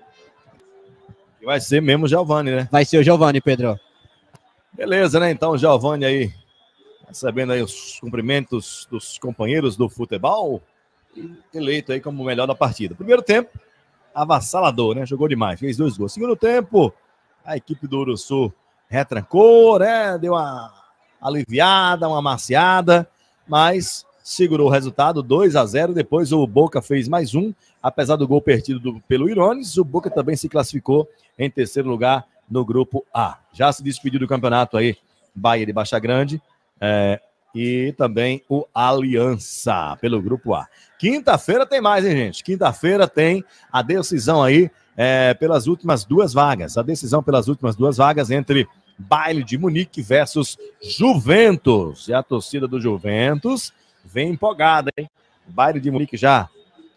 Vai ser mesmo o Giovani, né? Vai ser o Giovani, Pedro. Beleza, né? Então, o Giovani aí, recebendo aí os cumprimentos dos companheiros do futebol, eleito aí como o melhor da partida. Primeiro tempo, avassalador, né? Jogou demais, fez dois gols. Segundo tempo, a equipe do Uruçu retrancou, né? Deu uma aliviada, uma amaciada, mas segurou o resultado, dois a zero. Depois o Boca fez mais um, apesar do gol perdido do, pelo Irones, o Boca também se classificou em terceiro lugar no grupo A. Já se despediu do campeonato aí, Bahia de Baixa Grande, é, e também o Aliança, pelo grupo A. Quinta-feira tem mais, hein, gente? Quinta-feira tem a decisão aí é, pelas últimas duas vagas. A decisão pelas últimas duas vagas entre Baile de Munique versus Juventus. E a torcida do Juventus vem empolgada, hein? Baile de Munique já,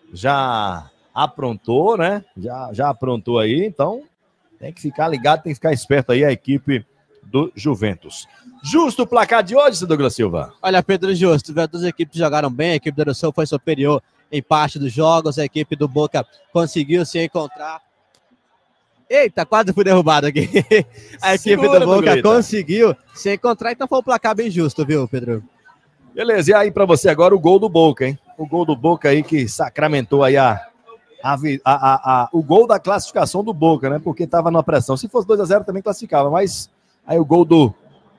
já aprontou, né? Já, já aprontou aí, então tem que ficar ligado, tem que ficar esperto aí a equipe do Juventus. Justo o placar de hoje, Douglas Silva? Olha, Pedro, justo. As duas equipes jogaram bem, a equipe do Uruçu foi superior em parte dos jogos, a equipe do Boca conseguiu se encontrar. Eita, quase fui derrubado aqui. A equipe Segura, do Boca do conseguiu se encontrar, então foi um placar bem justo, viu, Pedro? Beleza, e aí pra você agora o gol do Boca, hein? O gol do Boca aí que sacramentou aí a, a, a, a, o gol da classificação do Boca, né? Porque tava numa pressão. Se fosse dois a zero também classificava, mas aí o gol do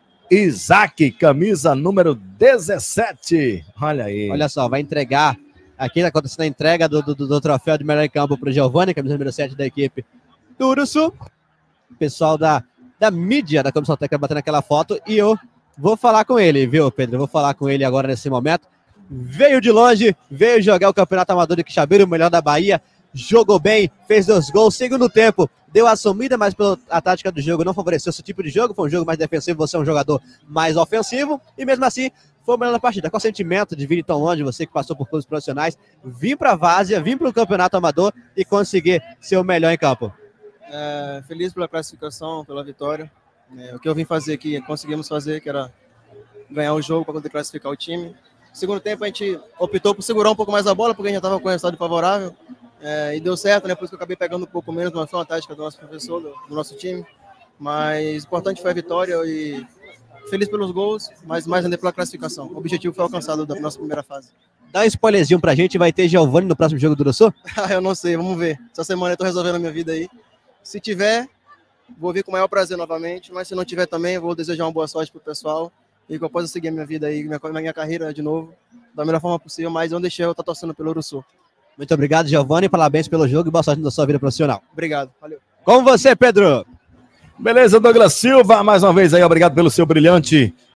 Isaac, camisa número dezessete. Olha aí. Olha só, vai entregar, aqui tá acontecendo a entrega do, do, do troféu de melhor em campo pro Giovani, camisa número sete da equipe do Uruçu. O pessoal da, da mídia da comissão técnica batendo aquela foto e eu vou falar com ele, viu, Pedro? Eu vou falar com ele agora nesse momento. Veio de longe, veio jogar o Campeonato Amador de Quixabeira, o melhor da Bahia, jogou bem, fez dois gols, segundo tempo, deu a sumida, mas pela a tática do jogo não favoreceu esse tipo de jogo, foi um jogo mais defensivo, você é um jogador mais ofensivo, e mesmo assim, foi o melhor da partida. Qual o sentimento de vir tão longe, você que passou por clubes profissionais, vir para a Várzea, vir para o Campeonato Amador e conseguir ser o melhor em campo? É, feliz pela classificação, pela vitória. É, o que eu vim fazer aqui, conseguimos fazer, que era ganhar o jogo para poder classificar o time. Segundo tempo, a gente optou por segurar um pouco mais a bola, porque a gente já estava com o resultado favorável. É, e deu certo, né? Por isso que eu acabei pegando um pouco menos, mas foi uma tática do nosso professor, do, do nosso time. Mas o importante foi a vitória e feliz pelos gols, mas mais ainda pela classificação. O objetivo foi alcançado da nossa primeira fase. Dá um spoilerzinho pra gente, vai ter Giovani no próximo jogo do Uruçu? Eu não sei, vamos ver. Essa semana eu tô resolvendo a minha vida aí. Se tiver, vou vir com o maior prazer novamente, mas se não tiver também, eu vou desejar uma boa sorte pro pessoal e que eu possa seguir a minha vida aí, minha, minha carreira de novo, da melhor forma possível, mas não deixei eu estar torcendo pelo Uruçu. Muito obrigado, Giovani, parabéns pelo jogo e boa sorte na sua vida profissional. Obrigado, valeu. Com você, Pedro. Beleza, Douglas Silva, mais uma vez aí, obrigado pelo seu brilhante